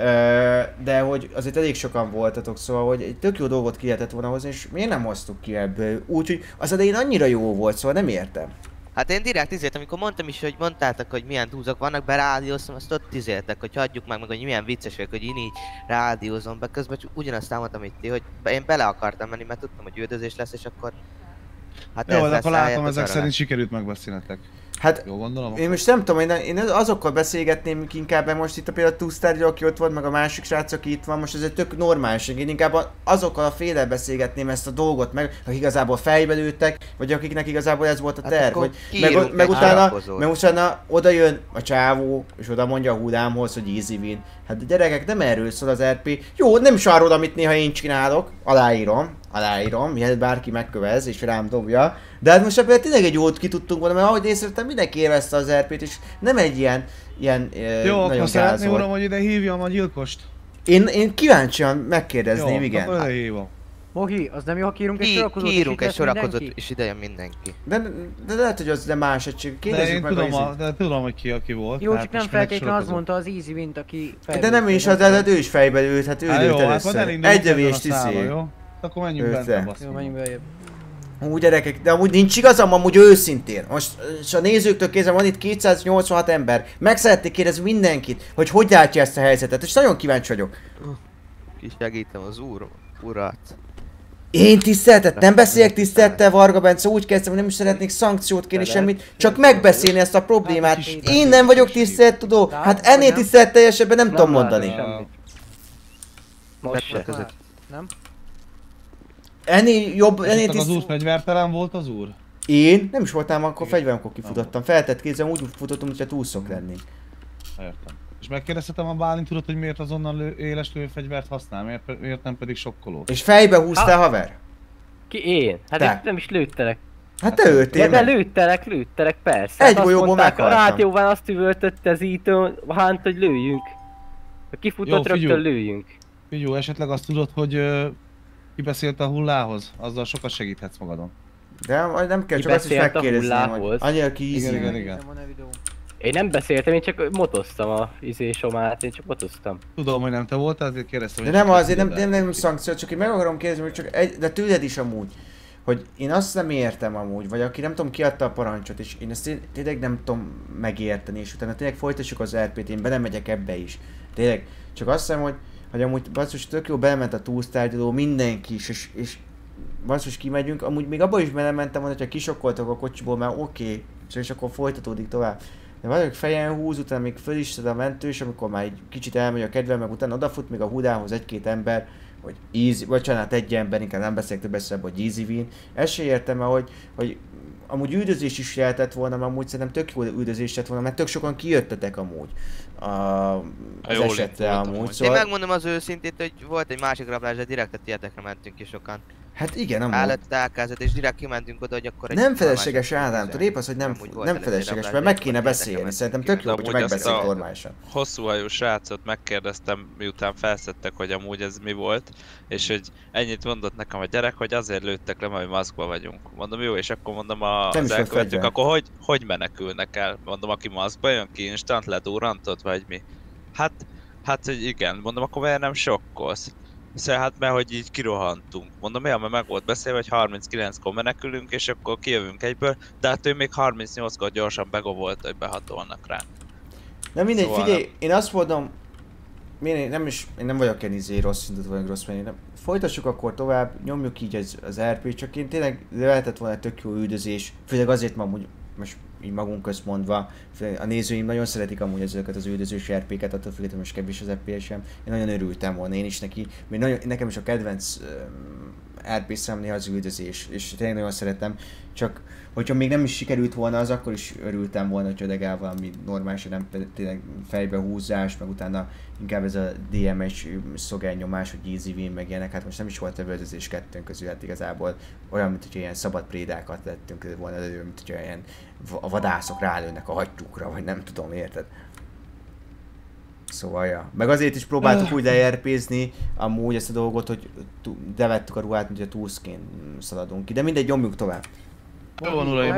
de hogy azért elég sokan voltatok, szóval hogy egy tök jó dolgot ki lehetett volna hozni, és miért nem hoztuk ki ebből? Úgyhogy az elején annyira jó volt, szóval nem értem. Hát én direkt izért, amikor mondtam is, hogy mondtátok, hogy milyen túlzak vannak, berádióztam, azt ott izéltek, hogy hagyjuk meg, meg hogy milyen vicces vagyok, hogy én így rádiózom be, közben csak ugyanazt támadtam, hogy ti, hogy én bele akartam menni, mert tudtam, hogy üldözés lesz, és akkor... Hát jó, de akkor látom, ezek szerint sikerült megbeszélnetek. Hát, jó gondolom? Én most nem tudom, én, én azokkal beszélgetném inkább, mert most itt a például Tusztárgyal, aki ott volt, meg a másik srác, aki itt van, most ez egy tök normális, én inkább azokkal a féle beszélgetném ezt a dolgot meg, akik igazából fejbe lőttek, vagy akiknek igazából ez volt a terv, hát hogy meg, meg, utána, meg utána oda jön a csávó, és oda mondja a Hudámhoz, hogy easy win. Hát a gyerekek, nem erről szól az er pé. Jó, nem is arról, amit néha én csinálok, aláírom, aláírom, miért bárki megkövez és rám dobja. De hát most ebből tényleg egy jót ki tudtunk volna, mert ahogy észrevettem, mindenki élvezte az er pét, és nem egy ilyen, ilyen jó, nagyon akkor szeretné uram, hogy ide hívjam a gyilkost? Én, én kíváncsian megkérdezném, jó, igen. Jó, akkor hívom. Mohi, az nem jó, ha kiírunk egy sorakozót, kiírunk egy sorakozót, és ide jön mindenki. De, de lehet, hogy az de más egység. De én meg tudom, a, de tudom, hogy ki, aki volt. Jó, csak nem feltétlenül azt mondta az easy wint, aki fejbe. De nem is, az előtt ő is fejbe lőtt, hát ő lőtt először. Egy lövést iszi. Akkor menjünk benne, jó, menjünk bejebb. Úgy gyerekek, de amúgy nincs igazam, amúgy őszintén. Most és a nézőktől kézzel van itt kétszáznyolcvanhat ember. Meg szeretnék kérdezni mindenkit, hogy hogy látja ezt a helyzetet, és nagyon kíváncsi vagyok. Kis segítem az úr, urat. Én tiszteltet? Nem beszéljek tisztelettel, Varga Bence, úgy kezdtem, hogy nem is szeretnék szankciót kérni semmit, csak megbeszélni ezt a problémát. Én nem vagyok tisztelettudó, hát ennél tiszteletteljesebben nem tudom mondani. Most se. Nem? Ennél jobb, ennél tiszt... az úr fegyvertelen volt az úr? Én? Nem is voltam akkor fegyverem, amikor kifutottam. Feltett kézzel úgy futottam, hogyha túlszok lennék. Értem. És megkérdeztetem a Bálint urat, hogy miért azonnal lő, éles lőfegyvert használ, miért, miért nem pedig sokkoló? És fejbe húztál, ha. haver? Ki én? Hát én nem is lőttelek. Hát te öltél meg. De lőttelek, lőttelek, persze. Egy golyóból meghaltam. A rádióban azt üvöltötte az ító, Hánt, hogy lőjünk. Ha kifutott, jó, rögtön lőjünk. Figyú, esetleg azt tudod, hogy uh, ki beszélt a hullához? Azzal sokat segíthetsz magadon. De nem kell, csak azt is megkérdezném, hogy annyira ki igen, igen, igen. Én nem beszéltem, én csak motoztam a izésomát, én csak motoztam. Tudom, hogy nem te voltál, azért kérdeztem, hogy... De nem azért, nem, nem, nem szankció, csak én meg akarom kérdezni, hogy csak egy, de tőled is amúgy. Hogy én azt nem értem amúgy, vagy aki nem tudom kiadta a parancsot, és én ezt tényleg nem tudom megérteni, és utána tényleg folytassuk az er pét, én belemegyek ebbe is. Tényleg, csak azt hiszem, hogy, hogy amúgy basszus tök jó belement a túlsztárgyaló mindenki is, és, és basszus kimegyünk, amúgy még abban is belementem volna, hogyha kisokkoltak a kocsiból, mert oké, okay, és akkor folytatódik tovább. De vagyok fejen húz, utána még föl is a mentős, amikor már egy kicsit elmegy a kedvem, meg utána odafut még a Hudához egy-két ember, hogy easy, vagy csinált egy ember, inkább nem beszélek több eszebb, hogy easy win. Ezt se értem el, hogy, hogy amúgy üldözés is lehetett volna, mert amúgy szerintem tök jó üldözés lett volna, mert tök sokan kijöttetek amúgy a, az esetre amúgy. Szóval... Én megmondom az őszintét, hogy volt egy másik rablás, de direkt a tietekre mentünk ki sokan. Hát igen, amúgy. Állott álkázat, és direkt kimentünk oda, hogy akkor egy... Nem felesleges Ádám, tudod, épp az, hogy nem, nem felesleges, mert meg kéne beszélni, szerintem tök jó, hogy megbeszéljük normálisan. Hosszú hajú srácot megkérdeztem, miután felszedtek, hogy amúgy ez mi volt, és hogy ennyit mondott nekem a gyerek, hogy azért lőttek le, mert maszkba vagyunk. Mondom, jó, és akkor mondom a, az elkövetők, akkor hogy, hogy menekülnek el? Mondom, aki maszkba jön ki, instant ledurrantott, vagy mi? Hát, hát, hogy igen, mondom, akkor miért nem sokkolsz? Szóval hát mert hogy így kirohantunk. Mondom, miért, mert meg volt beszélve, hogy harminckilenckor menekülünk, és akkor kijövünk egyből, de hát ő még harmincnyolckor gyorsan begobolt, hogy behatolnak ránk. Na mindegy, szóval figyelj, én azt mondom, én nem is, én nem vagyok ilyen izé rossz szintű, vagyok rossz menni, nem. Folytassuk akkor tovább, nyomjuk így az, az er pét, csak én tényleg lehetett volna tök jó üldözés, főleg azért ma amúgy, most így magunk közt mondva, a nézőim nagyon szeretik amúgy ezeket az üldözős er péket, attól függetlenül most kevés az ef pé es-em. Én nagyon örültem volna, én is neki, mert nagyon, nekem is a kedvenc um, er pé szám néha az üldözés, és tényleg nagyon szeretem, csak hogyha még nem is sikerült volna, az akkor is örültem volna, hogy legalább valami normális, nem tényleg fejbe húzás, meg utána inkább ez a dé em es szogányomás, hogy easy win, meg ilyenek, hát most nem is volt üldözés kettőnk közül, hát igazából olyan, mint hogy ilyen szabad prédákat lettünk volna elő, mint hogy ilyen a vadászok rálőnek a hattyúkra, vagy nem tudom, érted? Szóval, ja. Meg azért is próbáltuk úgy leerpézni amúgy ezt a dolgot, hogy devettük a ruhát, mint hogy a túlszkén szaladunk ki, de mindegy, nyomjuk tovább. Jó van, uraim,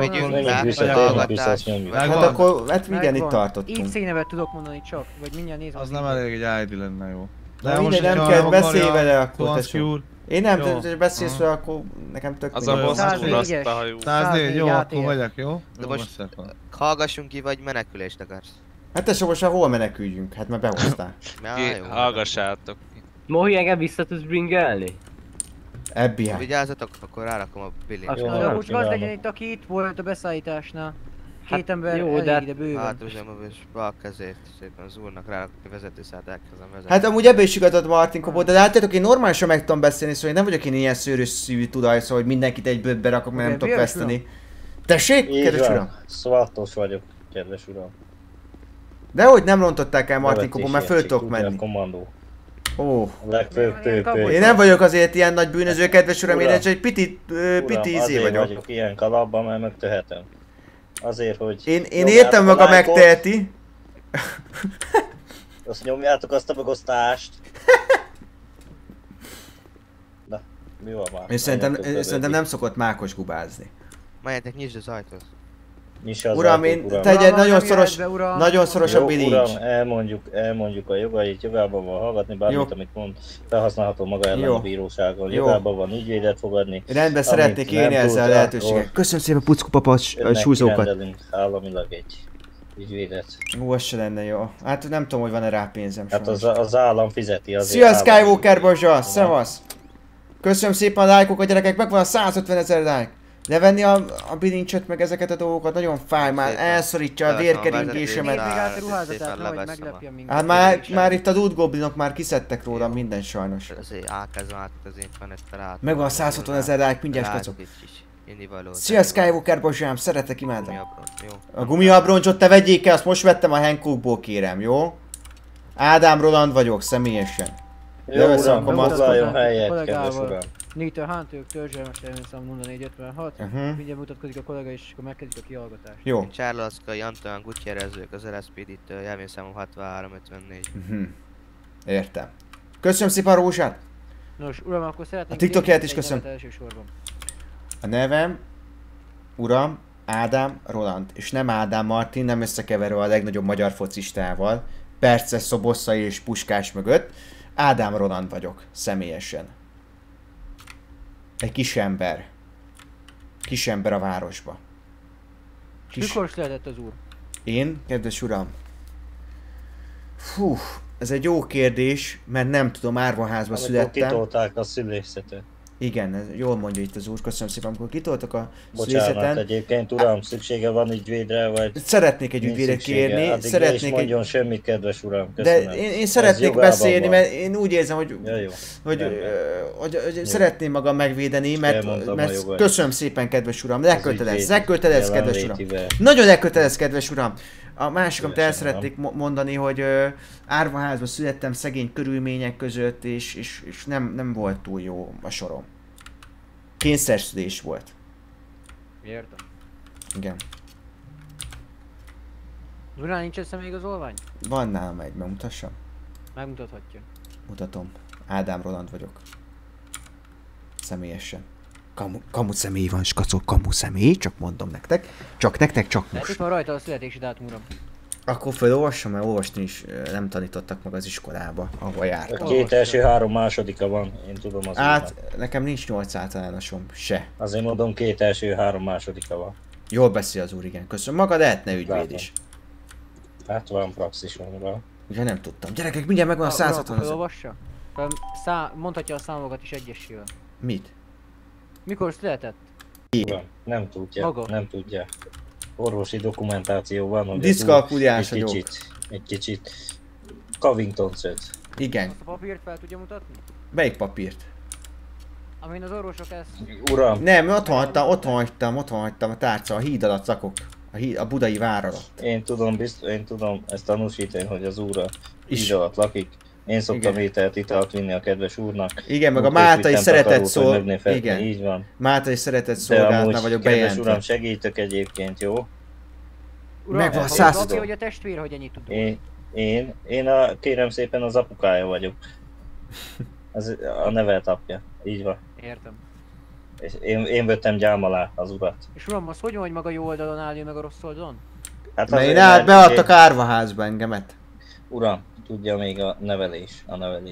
akkor hát akkor, hát igen, itt tartottunk. Így színevet tudok mondani csak, vagy mindjárt nézem. Az nem elég, egy i dé lenne jó. De minden nem kell beszélj vele, akkor tesó. Én nem, hogy beszélsz fel, akkor nekem tök az a boss túlazta, ha jó. száznégy, jó, akkor vagyok, jó? De most hallgassunk ki, vagy menekülést akarsz? Hát tesó, most hol meneküljünk? Hát már behoztál. Hallgassátok. Mohi, engem vissza tudsz bringelni? Ebbi hát. Vigyázzatok, akkor rárakom a billit. De most az legyen itt, aki itt volt a beszállításnál. Két ember jó, elég, de, de bőven. Hát üzem a bal kezét, szépen az úrnak rárakok a vezetőszát, elkezdem vezetni. Hát amúgy ebbe is igazad Martin Kopó, de látjátok, én normálisan meg tudom beszélni, szóval én nem vagyok én ilyen szőrös szívű tudaj, szóval hogy mindenkit egy bőtbe rakok, mert nem tudok veszteni. Tessék, kedves uram? Szvatos vagyok, kedves uram. Dehogy nem rontották el Martin Kopó, mert föl tudok menni. Kommandó. Ó. Legfőbb Én nem vagyok azért ilyen nagy bűnöző, kedves uram, én egy piti, piti izé vagyok. Azért vagyok ilyen kalapban, mert megtehetem. Azért, hogy... Én, én értem maga megteheti. Azt nyomjátok azt a megosztást. Na, mi van már? Én szerintem, szerintem nem szokott mákos gubázni. Menjetek, nyisd az ajtót. Uram, én tegye nagyon szoros, nagyon szoros a bilincs. Uram, elmondjuk, elmondjuk a jogait, jogában van hallgatni bármit, amit mond, felhasználható maga ellen a bíróságon, jogában van ügyvédet fogadni. Rendben, szeretnék élni ezzel a lehetőséget. Köszönöm szépen Puckupapat súlyzókat. Rendelünk államilag egy ügyvédet. Ó, az se lenne jó. Hát nem tudom, hogy van-e rá pénzem. Hát az, az állam fizeti azért. Szia Skywalker Bozsa, szevasz! Köszönöm szépen a lájkokat, gyerekek, megvan a százötven ezer lájk. Levenni a, a bilincset, meg ezeket a dolgokat, nagyon fáj már, elszorítja a vérkeringésemet. Hát már, már itt a Dude Goblinok már kiszedtek rólam minden sajnos. Azért elkezdem át az én fenettel át. Megvan a százhatvan ezer like, mindjárt kacok. Szia Skywalker Bozsám, szeretek, imádom. A gumiabroncsot te vegyék el, azt most vettem a Hankookból, kérem, jó? Ádám Roland vagyok, személyesen. Jó uram, foglaljon helyet, kedves uram. Nita Hunt, törzselmester, szám nulla négy ötvenhat. Mindjárt mutatkozik a kollega és akkor megkezdik a kihallgatást. Jó. Csárlaszkai, Antoine Gutierrezők, az el es pé dé-től, jelvényszámom hatvanhárom ötvennégy. Értem. Köszönöm szépen a rózsát! Nos, uram, akkor szeretnénk... A TikTokját is köszönöm. Elsősorban. A nevem, uram, Ádám Roland. És nem Ádám Martin, nem összekeverő a legnagyobb magyar focistával. Perces Szoboszai és Puskás mögött. Ádám Roland vagyok, személyesen. Egy kis ember. Kis ember a városba. Kis... Mikor született az úr? Én, kedves uram? Fú, ez egy jó kérdés, mert nem tudom, árvaházba születtem. Amikor kitolták a szülészetet. Igen, ez jól mondja itt az úr, köszönöm szépen, amikor kitoltak a Bocsánat, szülészeten. egyébként uram, szüksége van ügyvédre, vagy... Szeretnék egy ügyvédet kérni, addig szeretnék is mondjon egy... semmit, kedves uram, köszönöm. De én, én szeretnék beszélni, van. Mert én úgy érzem, hogy, ja, jó. hogy, hogy, hogy, hogy szeretném magam megvédeni, mert, mert köszönöm szépen, kedves uram, lekötelez, lekötelez, kedves uram. Nagyon lekötelez, kedves uram. A másik, amit el szeretnék mondani, hogy uh, árvaházban születtem szegény körülmények között, és, és, és nem, nem volt túl jó a sorom. Kényszerszülés volt. Értem. Igen. Urán, nincs össze még az olvány? Van nálam egy, megmutassam? Megmutathatja. Mutatom. Ádám Roland vagyok. Személyesen. Kamu, kamu személy van, skacok, kamu személy, csak mondom nektek. Csak nektek, csak most. Lehet, itt van rajta a születési dátum, uram. Akkor felolvassam, mert olvasni is nem tanítottak meg az iskolába, ahol jártam. Két első, három másodika van, én tudom az. Hát, nekem nincs nyolc általánosom, se. Azért mondom, két első, három másodika van. Jól beszél az úr, igen, köszönöm. Maga lehetne ügyvéd Látom. is. Hát van praxisom, uram. Ugye nem tudtam. Gyerekek, mindjárt megvan a száz hatvan ezer. Felolvassa? Szá mondhatja a számokat is egyesével. Mit? Mikor született? Uram, nem tudja, Maga. nem tudja. Orvosi dokumentáció van, hogy diszkalkuliás egy kicsit, egy kicsit Covington szöt. Igen. Azt a papírt fel tudja mutatni? Melyik papírt? Amin az orvosok ezt... Uram! Nem, otthon hagytam, otthon hagytam, otthon hagytam a tárca, a híd alatt szakok. A, híd, a budai vár alatt. Én tudom, biztos, én tudom ezt tanúsítani, hogy az úr a híd alatt lakik. Én szoktam ételt, italt vinni a kedves úrnak. Igen, meg a Máltai szeretett szól... Igen. Így van. Máltai szeretett szolgálatnál vagyok bejelentve. Kedves uram, segítek egyébként, jó? Uram, megvan a száz... Aki, hogy a testvér, hogy ennyit tud. Én, én, én a, kérem szépen az apukája vagyok. Ez a nevelt apja. Így van. Értem. És én, én vettem gyám alá az urat. És uram, az hogy van, hogy maga jó oldalon áll, meg a rossz oldalon? Hát mert én át beadtak árvaházba engemet. Uram, tudja még a nevelés, a nevelés.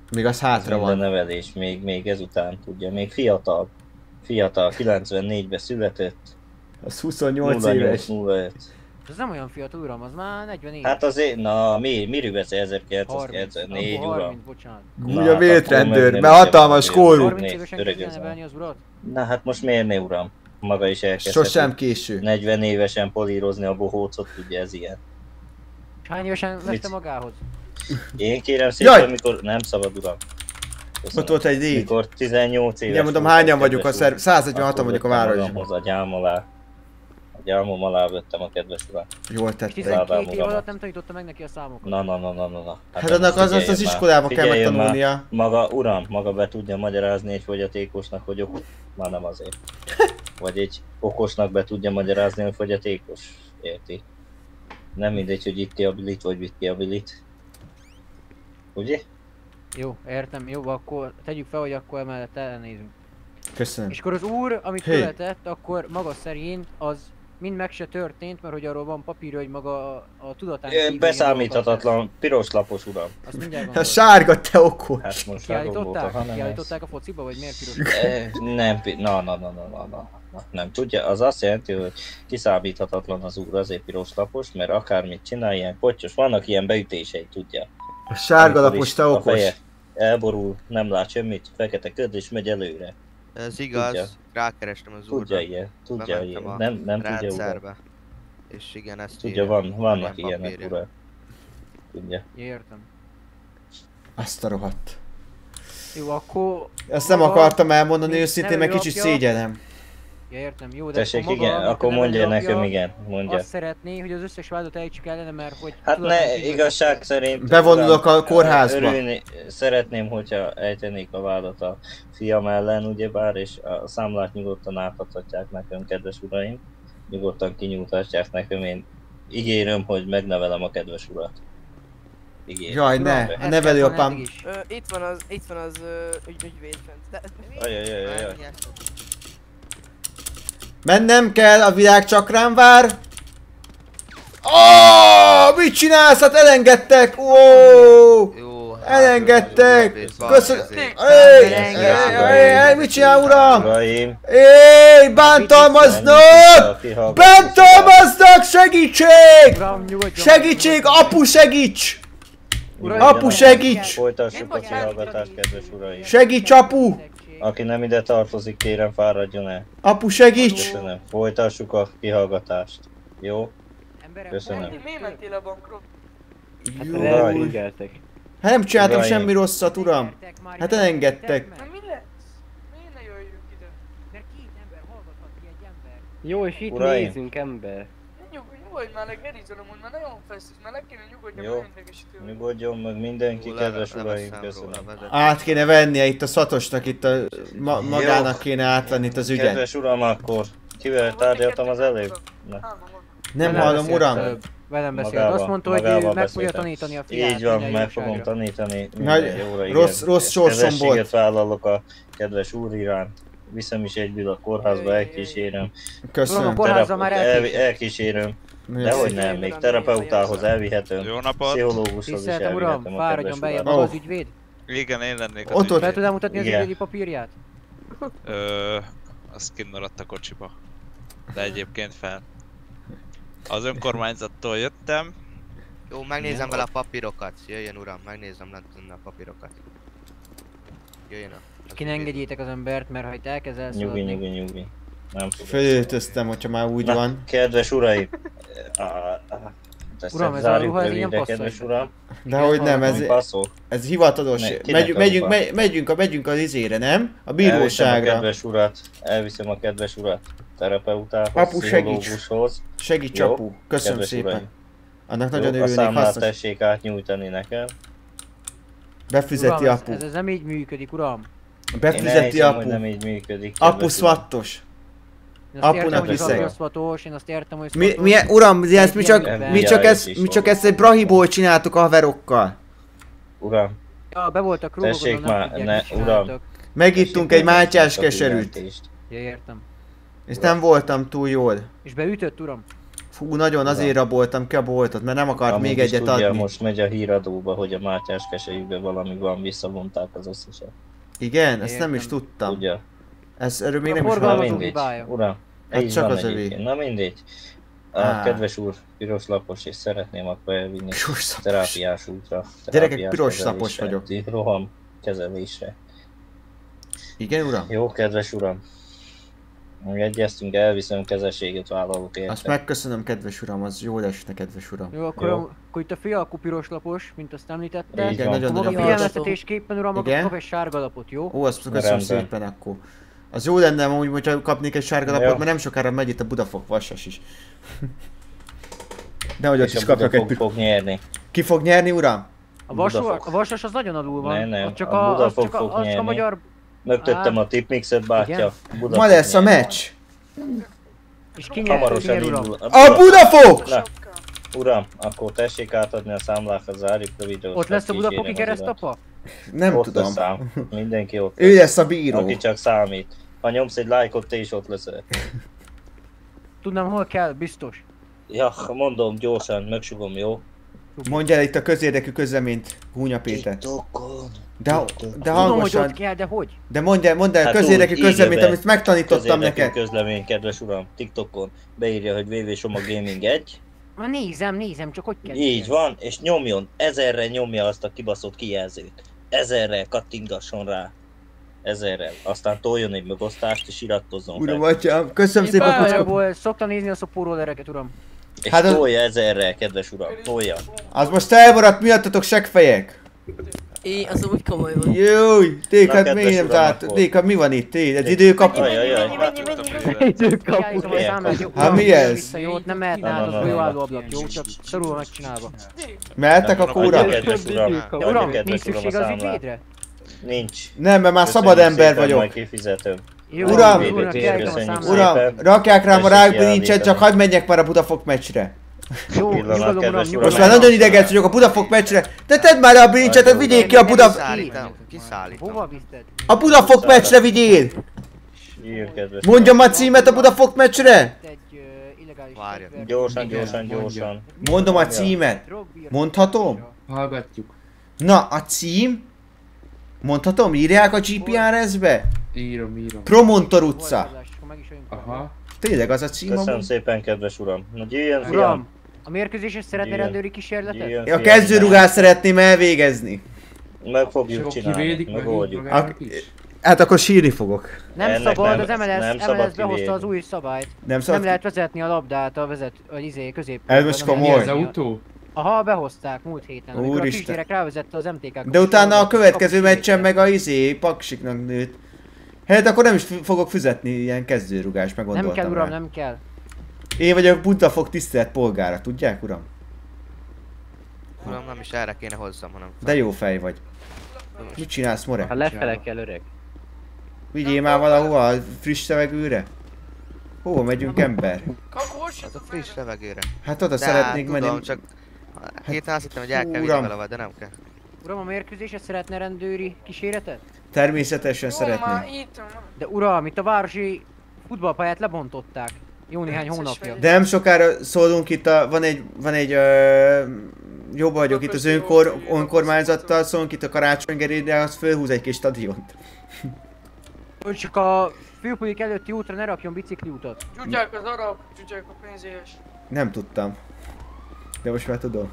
Még az hátra van. Minden nevelés, még, még ezután tudja, még fiatal. Fiatal, kilencvennégyben született. Az huszonnyolc éves. nulla öt. Ez nem olyan fiatal, uram, az már negyvenégy. Hát azért, na mi, miről beszél ezerkilencszázkilencvennégy, uram? harminc, bocsánat. Úgy a vétrendőr, mert hatalmas kórú. harminc évesen kell nevelni az urat? Na hát most miért ne, uram? Maga is elkezdhet. Sosem késő. negyven évesen polírozni a bohócot, ugye ez ilyen. Hány évesen vette magához? Én kérem szépen, amikor... Nem szabad, uram. Köszönöm. Ott volt egy légy. Mikor tizennyolc éves. Igen, mondom, hányan vagyunk a szerv... száz negyvenhatan vagyunk a városban. A gyám alá. A gyámom alá vettem a kedves uram. Jól tettem. tizenkét év alatt nem tanította meg neki a számokat. Na, na, na, na, na, na. Hát, hát annak az az, az iskolába kell megtanulnia. Maga, uram, maga be tudja magyarázni egy fogyatékosnak, hogy okos. Már nem azért. Vagy egy okosnak be tudja magyarázni, hogy fogyatékos. Érti? Nem mindegy, hogy itt kiabilit, vagy itt kiabilit. Ugye? Jó, értem, jó, akkor tegyük fel, hogy akkor emellett ellenézünk. Köszönöm. És akkor az úr, amit hey. követett, akkor maga szerint az mind meg se történt, mert hogy arról van papírja, hogy maga a, a tudatán kívül... Beszámíthatatlan, piros lapos, uram. Azt mindjárt a sárga, te okos. Hát most kiállították? Ha Kiállították a fociba, vagy miért piros? E, nem, na, na, na, na, na, na, nem tudja, az azt jelenti, hogy kiszámíthatatlan az úr, azért piros lapos, mert akármit csinál, ilyen kotyos, vannak ilyen beütései, tudja. A sárga lapos, te okos. Elborul, nem lát semmit, fekete köd és megy előre. Ez igaz, tudja. Rákerestem az úrra. Tudja ilyen, tudja ilyen, nem, nem tudja uram. És igen, ezt tudja, írja, van, vannak ilyenek uram. Tudja. Értem. Azt a rohadt. Jó, akkor... Ezt nem akartam elmondani őszintén, mert kicsit szégyenem. Ja, értem, jó, de tessék, akkor igen, maga, akkor mondja nekem, igen, mondja. Azt szeretné, hogy az összes vádat ejtsük ellene, mert hogy... Hát ne, igazság szerint... Bevonulok a kórházba. Örülni, szeretném, hogyha ejtenék a vádat a fiam ellen, ugyebár, és a számlát nyugodtan átadhatják nekem, kedves uraim. Nyugodtan kinyújtatják nekem, én ígérem, hogy megnevelem a kedves urat. Ígérem. Jaj, ne, a nevelőapám. Itt van az, itt van az ügy, ügyvéd fent. Ajajajajaj. Mennem kell, a világ csak rám vár. Oh, mit csinálsz? Hát elengedtek! Oh, elengedtek! Köszönöm! Mit csinál, uram? Éj, bántalmaznak! Bántalmaznak! Segítség! Segítség! Apu, segíts! Apu, segíts! Folytassuk a kihallgatást, kedves uraim. Segíts, apu! Aki nem ide tartozik, kérem fáradjon el. Apu, segíts! Köszönöm. Folytassuk a kihallgatást. Jó? Köszönöm. Miért mentél a bankról? Hát hát nem csináltam semmi rosszat, uram. Hát elengedtek. Na mi lesz? Miért ne jöjjünk ide? Mert két ember hallgathat ki egy ember. Jó, és itt uraim. nézzünk, ember. Nyugodj már, meg Gerizolom, hogy már nagyon feszült, már le kéne nyugodjam, jó, nagyon idegesítő. Nyugodjon meg mindenki, kedves uraim, köszönöm. Át kéne vennie itt a szatosnak, itt a ma magának kéne átvenni itt az ügyet. Kedves uram, akkor kivel tárgyaltam az előbb? Ne. Nem hallom, uram. Velem beszélt, azt mondta, hogy ő meg fogja tanítani a fiát. Így van, meg fogom tanítani. Rossz, rossz sorsom volt. Kedvességet vállalok a kedves úr iránt. Viszem is egyből a kórházba, elkísérem. Köszönöm. Elkísérem. Dehogy nem, még terapeutához elvihetem. Jó napot! Pszichológushoz is elvihetem uram, a kedves fáradjon bejebb urat. az ügyvéd? Igen, én lennék az ügyvéd. Fel tudnám mutatni az ügyvédi papírját? Ö, az kimaradt a kocsiba. De egyébként fel. Az önkormányzattól jöttem. Jó, megnézem vele a papírokat. Jöjjön uram, megnézem lent a papírokat. Jöjjön a... Ki ne engedjétek az embert, mert ha itt elkezd elszaladni... Nyugi, nyugi, nyugi. Nem Felöltöztem, hogyha már úgy na, van. Kedves uraim! Uram, ez a ruha, ez így nem passzol. De hogy nem, ez, ez hivatalos. Ne, Megy, megyünk, megy, megyünk, a, megyünk az izére, nem? A bíróságra. Elviszem a kedves urat, elviszem a kedves urat terapeutához, apu, pszichológushoz. Segíts, apu. Köszönöm szépen. Uraim. Annak jó, nagyon örülnék, hasznos. A számlát hasznos. tessék átnyújtani nekem. Befizeti uram, apu. Ez, ez nem így működik, uram. Befizeti apu. Hogy nem így működik. Apu szvattos. Apunak viszek. Én azt értem, hogy mi, mi, uram, ezt mi csak, mi csak ezt, mi csak ezt egy brahiból csináltuk a haverokkal. Uram. Ja, be voltak rúgva, tessék már, ne, uram. Megittunk egy mátyás keserűt. Ja, értem. És nem voltam túl jól. És beütött, uram? Fú, nagyon azért raboltam ki a boltot, mert nem akart Amíg még is egyet tudja, adni. most megy a híradóba, hogy a Mátyás keselyükben valami van, visszavonták az összeset. Igen? Ezt nem is tudtam. Tudja. Ez, erről még A nem is forgalmazó hallottam. hibája. Uram, Hát így csak van az övé. egyébként. Na mindegy. A Á. kedves úr, piros lapos, és szeretném akkor elvinni terápiás útra. Gyerekek, terápiás piros kezelésre, lapos vagyok. Roham kezelésre. Igen, uram? Jó, kedves uram. Egyeztünk, elviszem, kezességet vállalok érte. Azt megköszönöm, kedves uram, az jól esne, kedves uram. Jó, akkor, jó. akkor itt a fialkú piros lapos, mint azt említette. Igen, nagyon-nagyon piros. Figyelmeztetésképpen uram, akkor kap egy sárga lapot, jó? Ó, azt köszönöm szépen akkor. Az jó lenne amúgy, hogyha kapnék egy sárga lapot, mert nem sokára megy itt a Budafok Vasas is. Nehogy ott is kapjak egy fog nyerni. Ki fog nyerni, uram? A, vasor, a Vasas az nagyon alul van. Nem, nem, az csak a a, az Budafok csak a, fog az csak a nyerni. magyar... Megtöttem Á. a tipmixet, bátya. Budafok Ma lesz a nyerni. meccs. És ki nyert, Hamarosan uram? indul. A Budafok! Na, uram, akkor tessék átadni a számlákat, zárjuk a videót. Ott lesz a budafoki keresztapa? Nem ott tudom. Lesz szám. Mindenki ott Ő lesz a bíró. Aki csak számít. Ha nyomsz egy lájkot, te is ott leszel. Tudnám, hol kell, biztos. Ja, mondom gyorsan, megsugom, jó? Mondj el itt a közérdekű közleményt, Húnya Péter. De, de Tudom, hogy hangosan. ott kell, de hogy? De mondj el, mondd el Hát közérdekű úgy, közleményt, írja be. amit megtanítottam Közérdekű neked. közlemény, kedves uram, TikTokon beírja, hogy double-u double-u double-u pont soma gaming egy. Na nézem, nézem, csak hogy kell. Így van, és nyomjon, ezerre nyomja azt a kibaszott kijelzőt. Ezerre kattingasson rá. Ezerrel. Aztán toljon egy megosztást és iratkozzon Uram, fel. atyám, köszönöm szépen a kuckot. Pályából szoktam nézni a szopórólereket, uram. És Hát hát az- tolja ezerrel, kedves uram, tolja. Az most elmaradt miattatok seggfejek. É, az úgy komoly van. Júj, Ték, Na, hát kedves miért nem uram, talált? akkor- Ték, hát mi van itt? Ték, egy időkapu? Ajajaj. Hát mi ez? Jó, nem mehetne át az folyóálló ablak, jó? Csak szorul van megcsinálva. Mehettek a kóra? Adja, kedves uram, De adja, uram, kedves nincs uram, a szükség az számlát. ügyvédre? Nincs. Nem, mert már Köszönjük szabad ember szépen, vagyok. Majd kifizetem. Jó, Uram, Ügyvédet uram, is kérem a köszönjük számlát. Uram, szépen. rakják rám a Tessék rákbilincset, csak kiállítani. hadd menjek már a Budafok meccsre. Jó, Pillanat, nyugodom, uram, kedves nyugodom. Most már nagyon ideges vagyok a Budafok meccsre. De tedd már le a bilincset, hát vigyék ki a Budafok... Kiszállítom, kiszállítom. Hova viszed? A Budafok meccsre vigyél! Ír, kedves Mondjam a címet a Budafok meccsre? Egy ö, illegális Várja. fegyvert. Gyorsan, gyorsan, gyorsan. Mondom a címet. Mondhatom? Hallgatjuk. Na, a cím? Mondhatom? Írják a gé pé er es-be? Írom, írom. Promontor utca. Aha. Tényleg az a cím Köszönöm amúgy? szépen, kedves uram. Na gyűjjön, fiam. Uram, a mérkőzésen szeretne Gyűjjön. rendőri kísérletet? Gyűjjön, A fiam. kezdőrugást szeretném elvégezni. Meg És fogjuk akkor csinálni, kivédik, meg megoldjuk. magának is? Hát akkor sírni fogok. Nem Ennek szabad, nem- az em el es, nem szabad em el es behozta kivédni. az új szabályt. Nem szabad Nem lehet vezetni a labdát a vezet, a izé közép. Ez most nem komoly. lehet Az vezetni a- autó? Aha, behozták múlt héten, amikor a Úristen. kisgyerek rávezette az em té ká-kat. De utána a következő meccsen meg a izé Paksiknak nőtt. Hát akkor nem is f- fogok fizetni ilyen kezdőrugás, Nem meggondoltam kell, uram, rá. nem kell. Én vagyok Budafok tisztelt polgára, tudják uram? Uram, nem is erre kéne hozzam, hanem... De jó fej vagy. Mit csinálsz, more? Ha lefele kell, öreg. Vigyél már valahova a friss levegőre? Hova megyünk, ember? Hát a friss levegőre. Hát oda De szeretnék tudom, menni. csak... Héten azt hittem, hogy el kell vinni uram. valahol, de nem kell. Uram, a mérkőzésre szeretne rendőri kíséretet? Természetesen Jó, már szeretném. itt van. De uram, itt a városi futballpályát lebontották. Jó néhány hónapja. De nem sokára szólunk itt a... Van egy... Van egy... Ö, jobb vagyok itt az önkor, önkormányzattal, szólunk itt a karácsonygeriére, az fölhúz egy kis stadiont. Hogy csak a főpolyik előtti útra ne rakjon bicikliutat. Tudják az arab, tudják a pénzéhes. Nem tudtam. De most már tudom.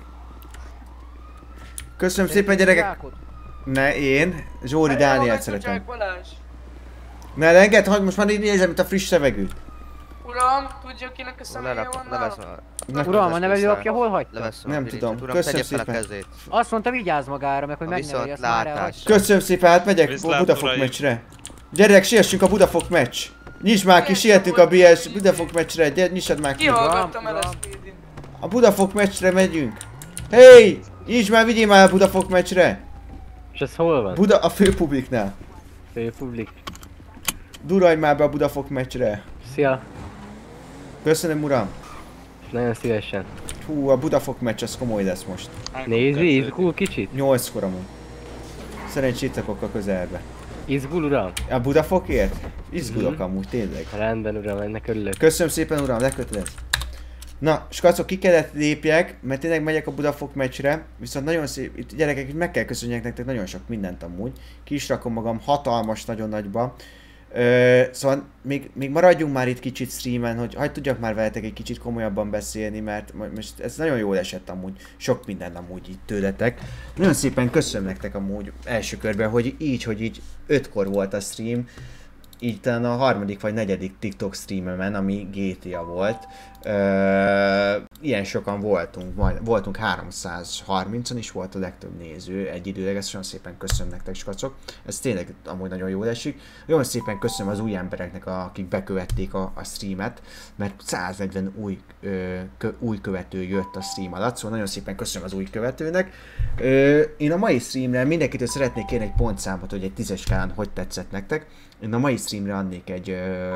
Köszönöm szépen, gyerekek! Ne, én. Zsóri Dánielt szeretem. Tudják Balázs. Ne, engedd, hogy most már így nézem, mint a friss levegőt. Uram, tudja kinek a személye van nála? Leveszem a... Na, Uram, a nevelő apja hol hagyta? Leveszem Nem a bilincset. tudom. Uram, Köszönöm tegye fel a szépen. kezét. Azt mondta, vigyázz magára, meg hogy A megneveli, azt már viszontlátás. elhagyta. Köszönöm szépen, hát megyek a Viszlát, Budafok uraim. meccsre. Gyerek, siessünk a Budafok meccs. Nyisd már ki, sietünk a bé es Budafok meccsre, gyere, nyissad már ki. Kihallgattam el ezt Pédi. A Budafok meccsre megyünk. Hey! Nyisd már, vigyél már a Budafok meccsre. És ez hol van? Buda a főpubliknál. Főpublik. Durajj már be a Budafok meccsre. Szia. Köszönöm, uram. Nagyon szívesen. Hú, a Budafok meccs az komoly lesz most. Nézi, izgul kicsit? nyolckor amúgy. Szerencsét lakok a közelbe. Izgul, uram? A Budafokért? Izgulok Mhm. amúgy, tényleg. Rendben, uram, ennek örülök. Köszönöm szépen, uram, lekötelez. Na, skacok, ki kellett lépjek, mert tényleg megyek a Budafok meccsre, viszont nagyon szép, itt gyerekek, itt meg kell köszönjek nektek nagyon sok mindent amúgy. Ki is rakom magam hatalmas, nagyon nagyba. Ö, szóval még, még maradjunk már itt kicsit streamen, hogy hadd tudjak már veletek egy kicsit komolyabban beszélni, mert most ez nagyon jól esett amúgy, sok minden amúgy itt tőletek. Nagyon szépen köszönöm nektek amúgy első körben, hogy így, hogy így ötkor volt a stream, így talán a harmadik vagy negyedik TikTok streamemen, ami gé té á volt. Ö, ilyen sokan voltunk, majd, voltunk háromszázharmincon is volt a legtöbb néző egy időleg, ezt nagyon szépen köszönöm nektek, skacok. Ez tényleg amúgy nagyon jól esik. Nagyon szépen köszönöm az új embereknek, akik bekövették a, a streamet, mert száznegyven új, ö, kö, új követő jött a stream alatt, szóval nagyon szépen köszönöm az új követőnek. Ö, én a mai streamre mindenkitől szeretnék kérni egy pontszámot, hogy egy tízes skálán hogy tetszett nektek. Én a mai streamre adnék egy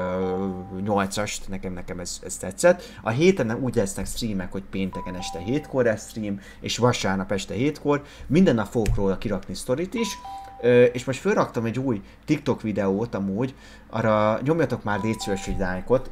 ö, nyolcast, nekem, nekem ez, ez tetszett. A héten úgy lesznek streamek, hogy pénteken este hétkor lesz stream, és vasárnap este hétkor. Minden nap fogok róla kirakni sztorit is. Ö, és most felraktam egy új TikTok videót amúgy, arra nyomjatok már légy szíves egy lájkot.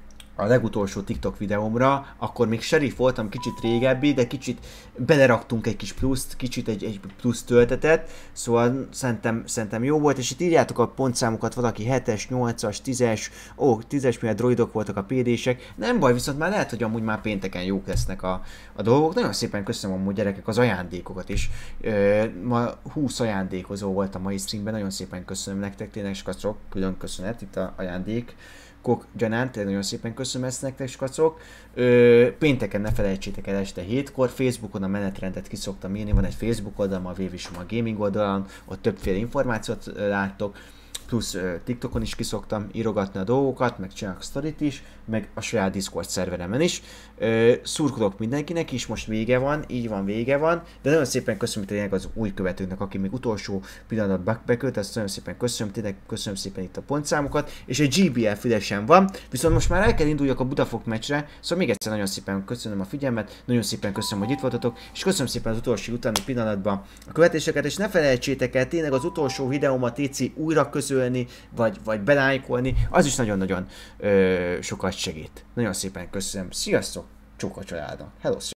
A legutolsó TikTok videómra, akkor még sheriff voltam, kicsit régebbi, de kicsit beleraktunk egy kis pluszt, kicsit egy, egy plusz töltetet, szóval szerintem, szerintem jó volt, és itt írjátok a pontszámokat, valaki hetes, nyolcas, tízes, ó, tízes, mivel droidok voltak a pé dések, nem baj, viszont már lehet, hogy amúgy már pénteken jók lesznek a, a dolgok. Nagyon szépen köszönöm amúgy gyerekek az ajándékokat is, Ö, ma húsz ajándékozó volt a mai streamben, nagyon szépen köszönöm nektek, tényleg skacok, külön köszönet itt a ajándék. Kok gyanánt, nagyon szépen köszönöm ezt nektek, skacok. Ö, pénteken ne felejtsétek el este hétkor, Facebookon a menetrendet ki szoktam írni, van egy Facebook oldalam, a Vévisom a gaming oldalon, ott többféle információt láttok, plusz ö, TikTokon is ki szoktam írogatni a dolgokat, meg csinálok sztorit is, meg a saját Discord szerveremen is. Ö, szurkolok mindenkinek is, most vége van, így van, vége van, de nagyon szépen köszönöm tényleg az új követőknek, aki még utolsó pillanatban bekölt, ezt nagyon szépen köszönöm, tényleg köszönöm szépen itt a pontszámokat, és egy gé bé el fülesem van, viszont most már el kell induljak a Budafok meccsre, szóval még egyszer nagyon szépen köszönöm a figyelmet, nagyon szépen köszönöm, hogy itt voltatok, és köszönöm szépen az utolsó utáni pillanatban a követéseket, és ne felejtsétek el tényleg az utolsó videómat Téci újra közölni, vagy, vagy belájkolni, az is nagyon-nagyon sokat segít. Nagyon szépen köszönöm, sziasztok, csók a családnak, hello!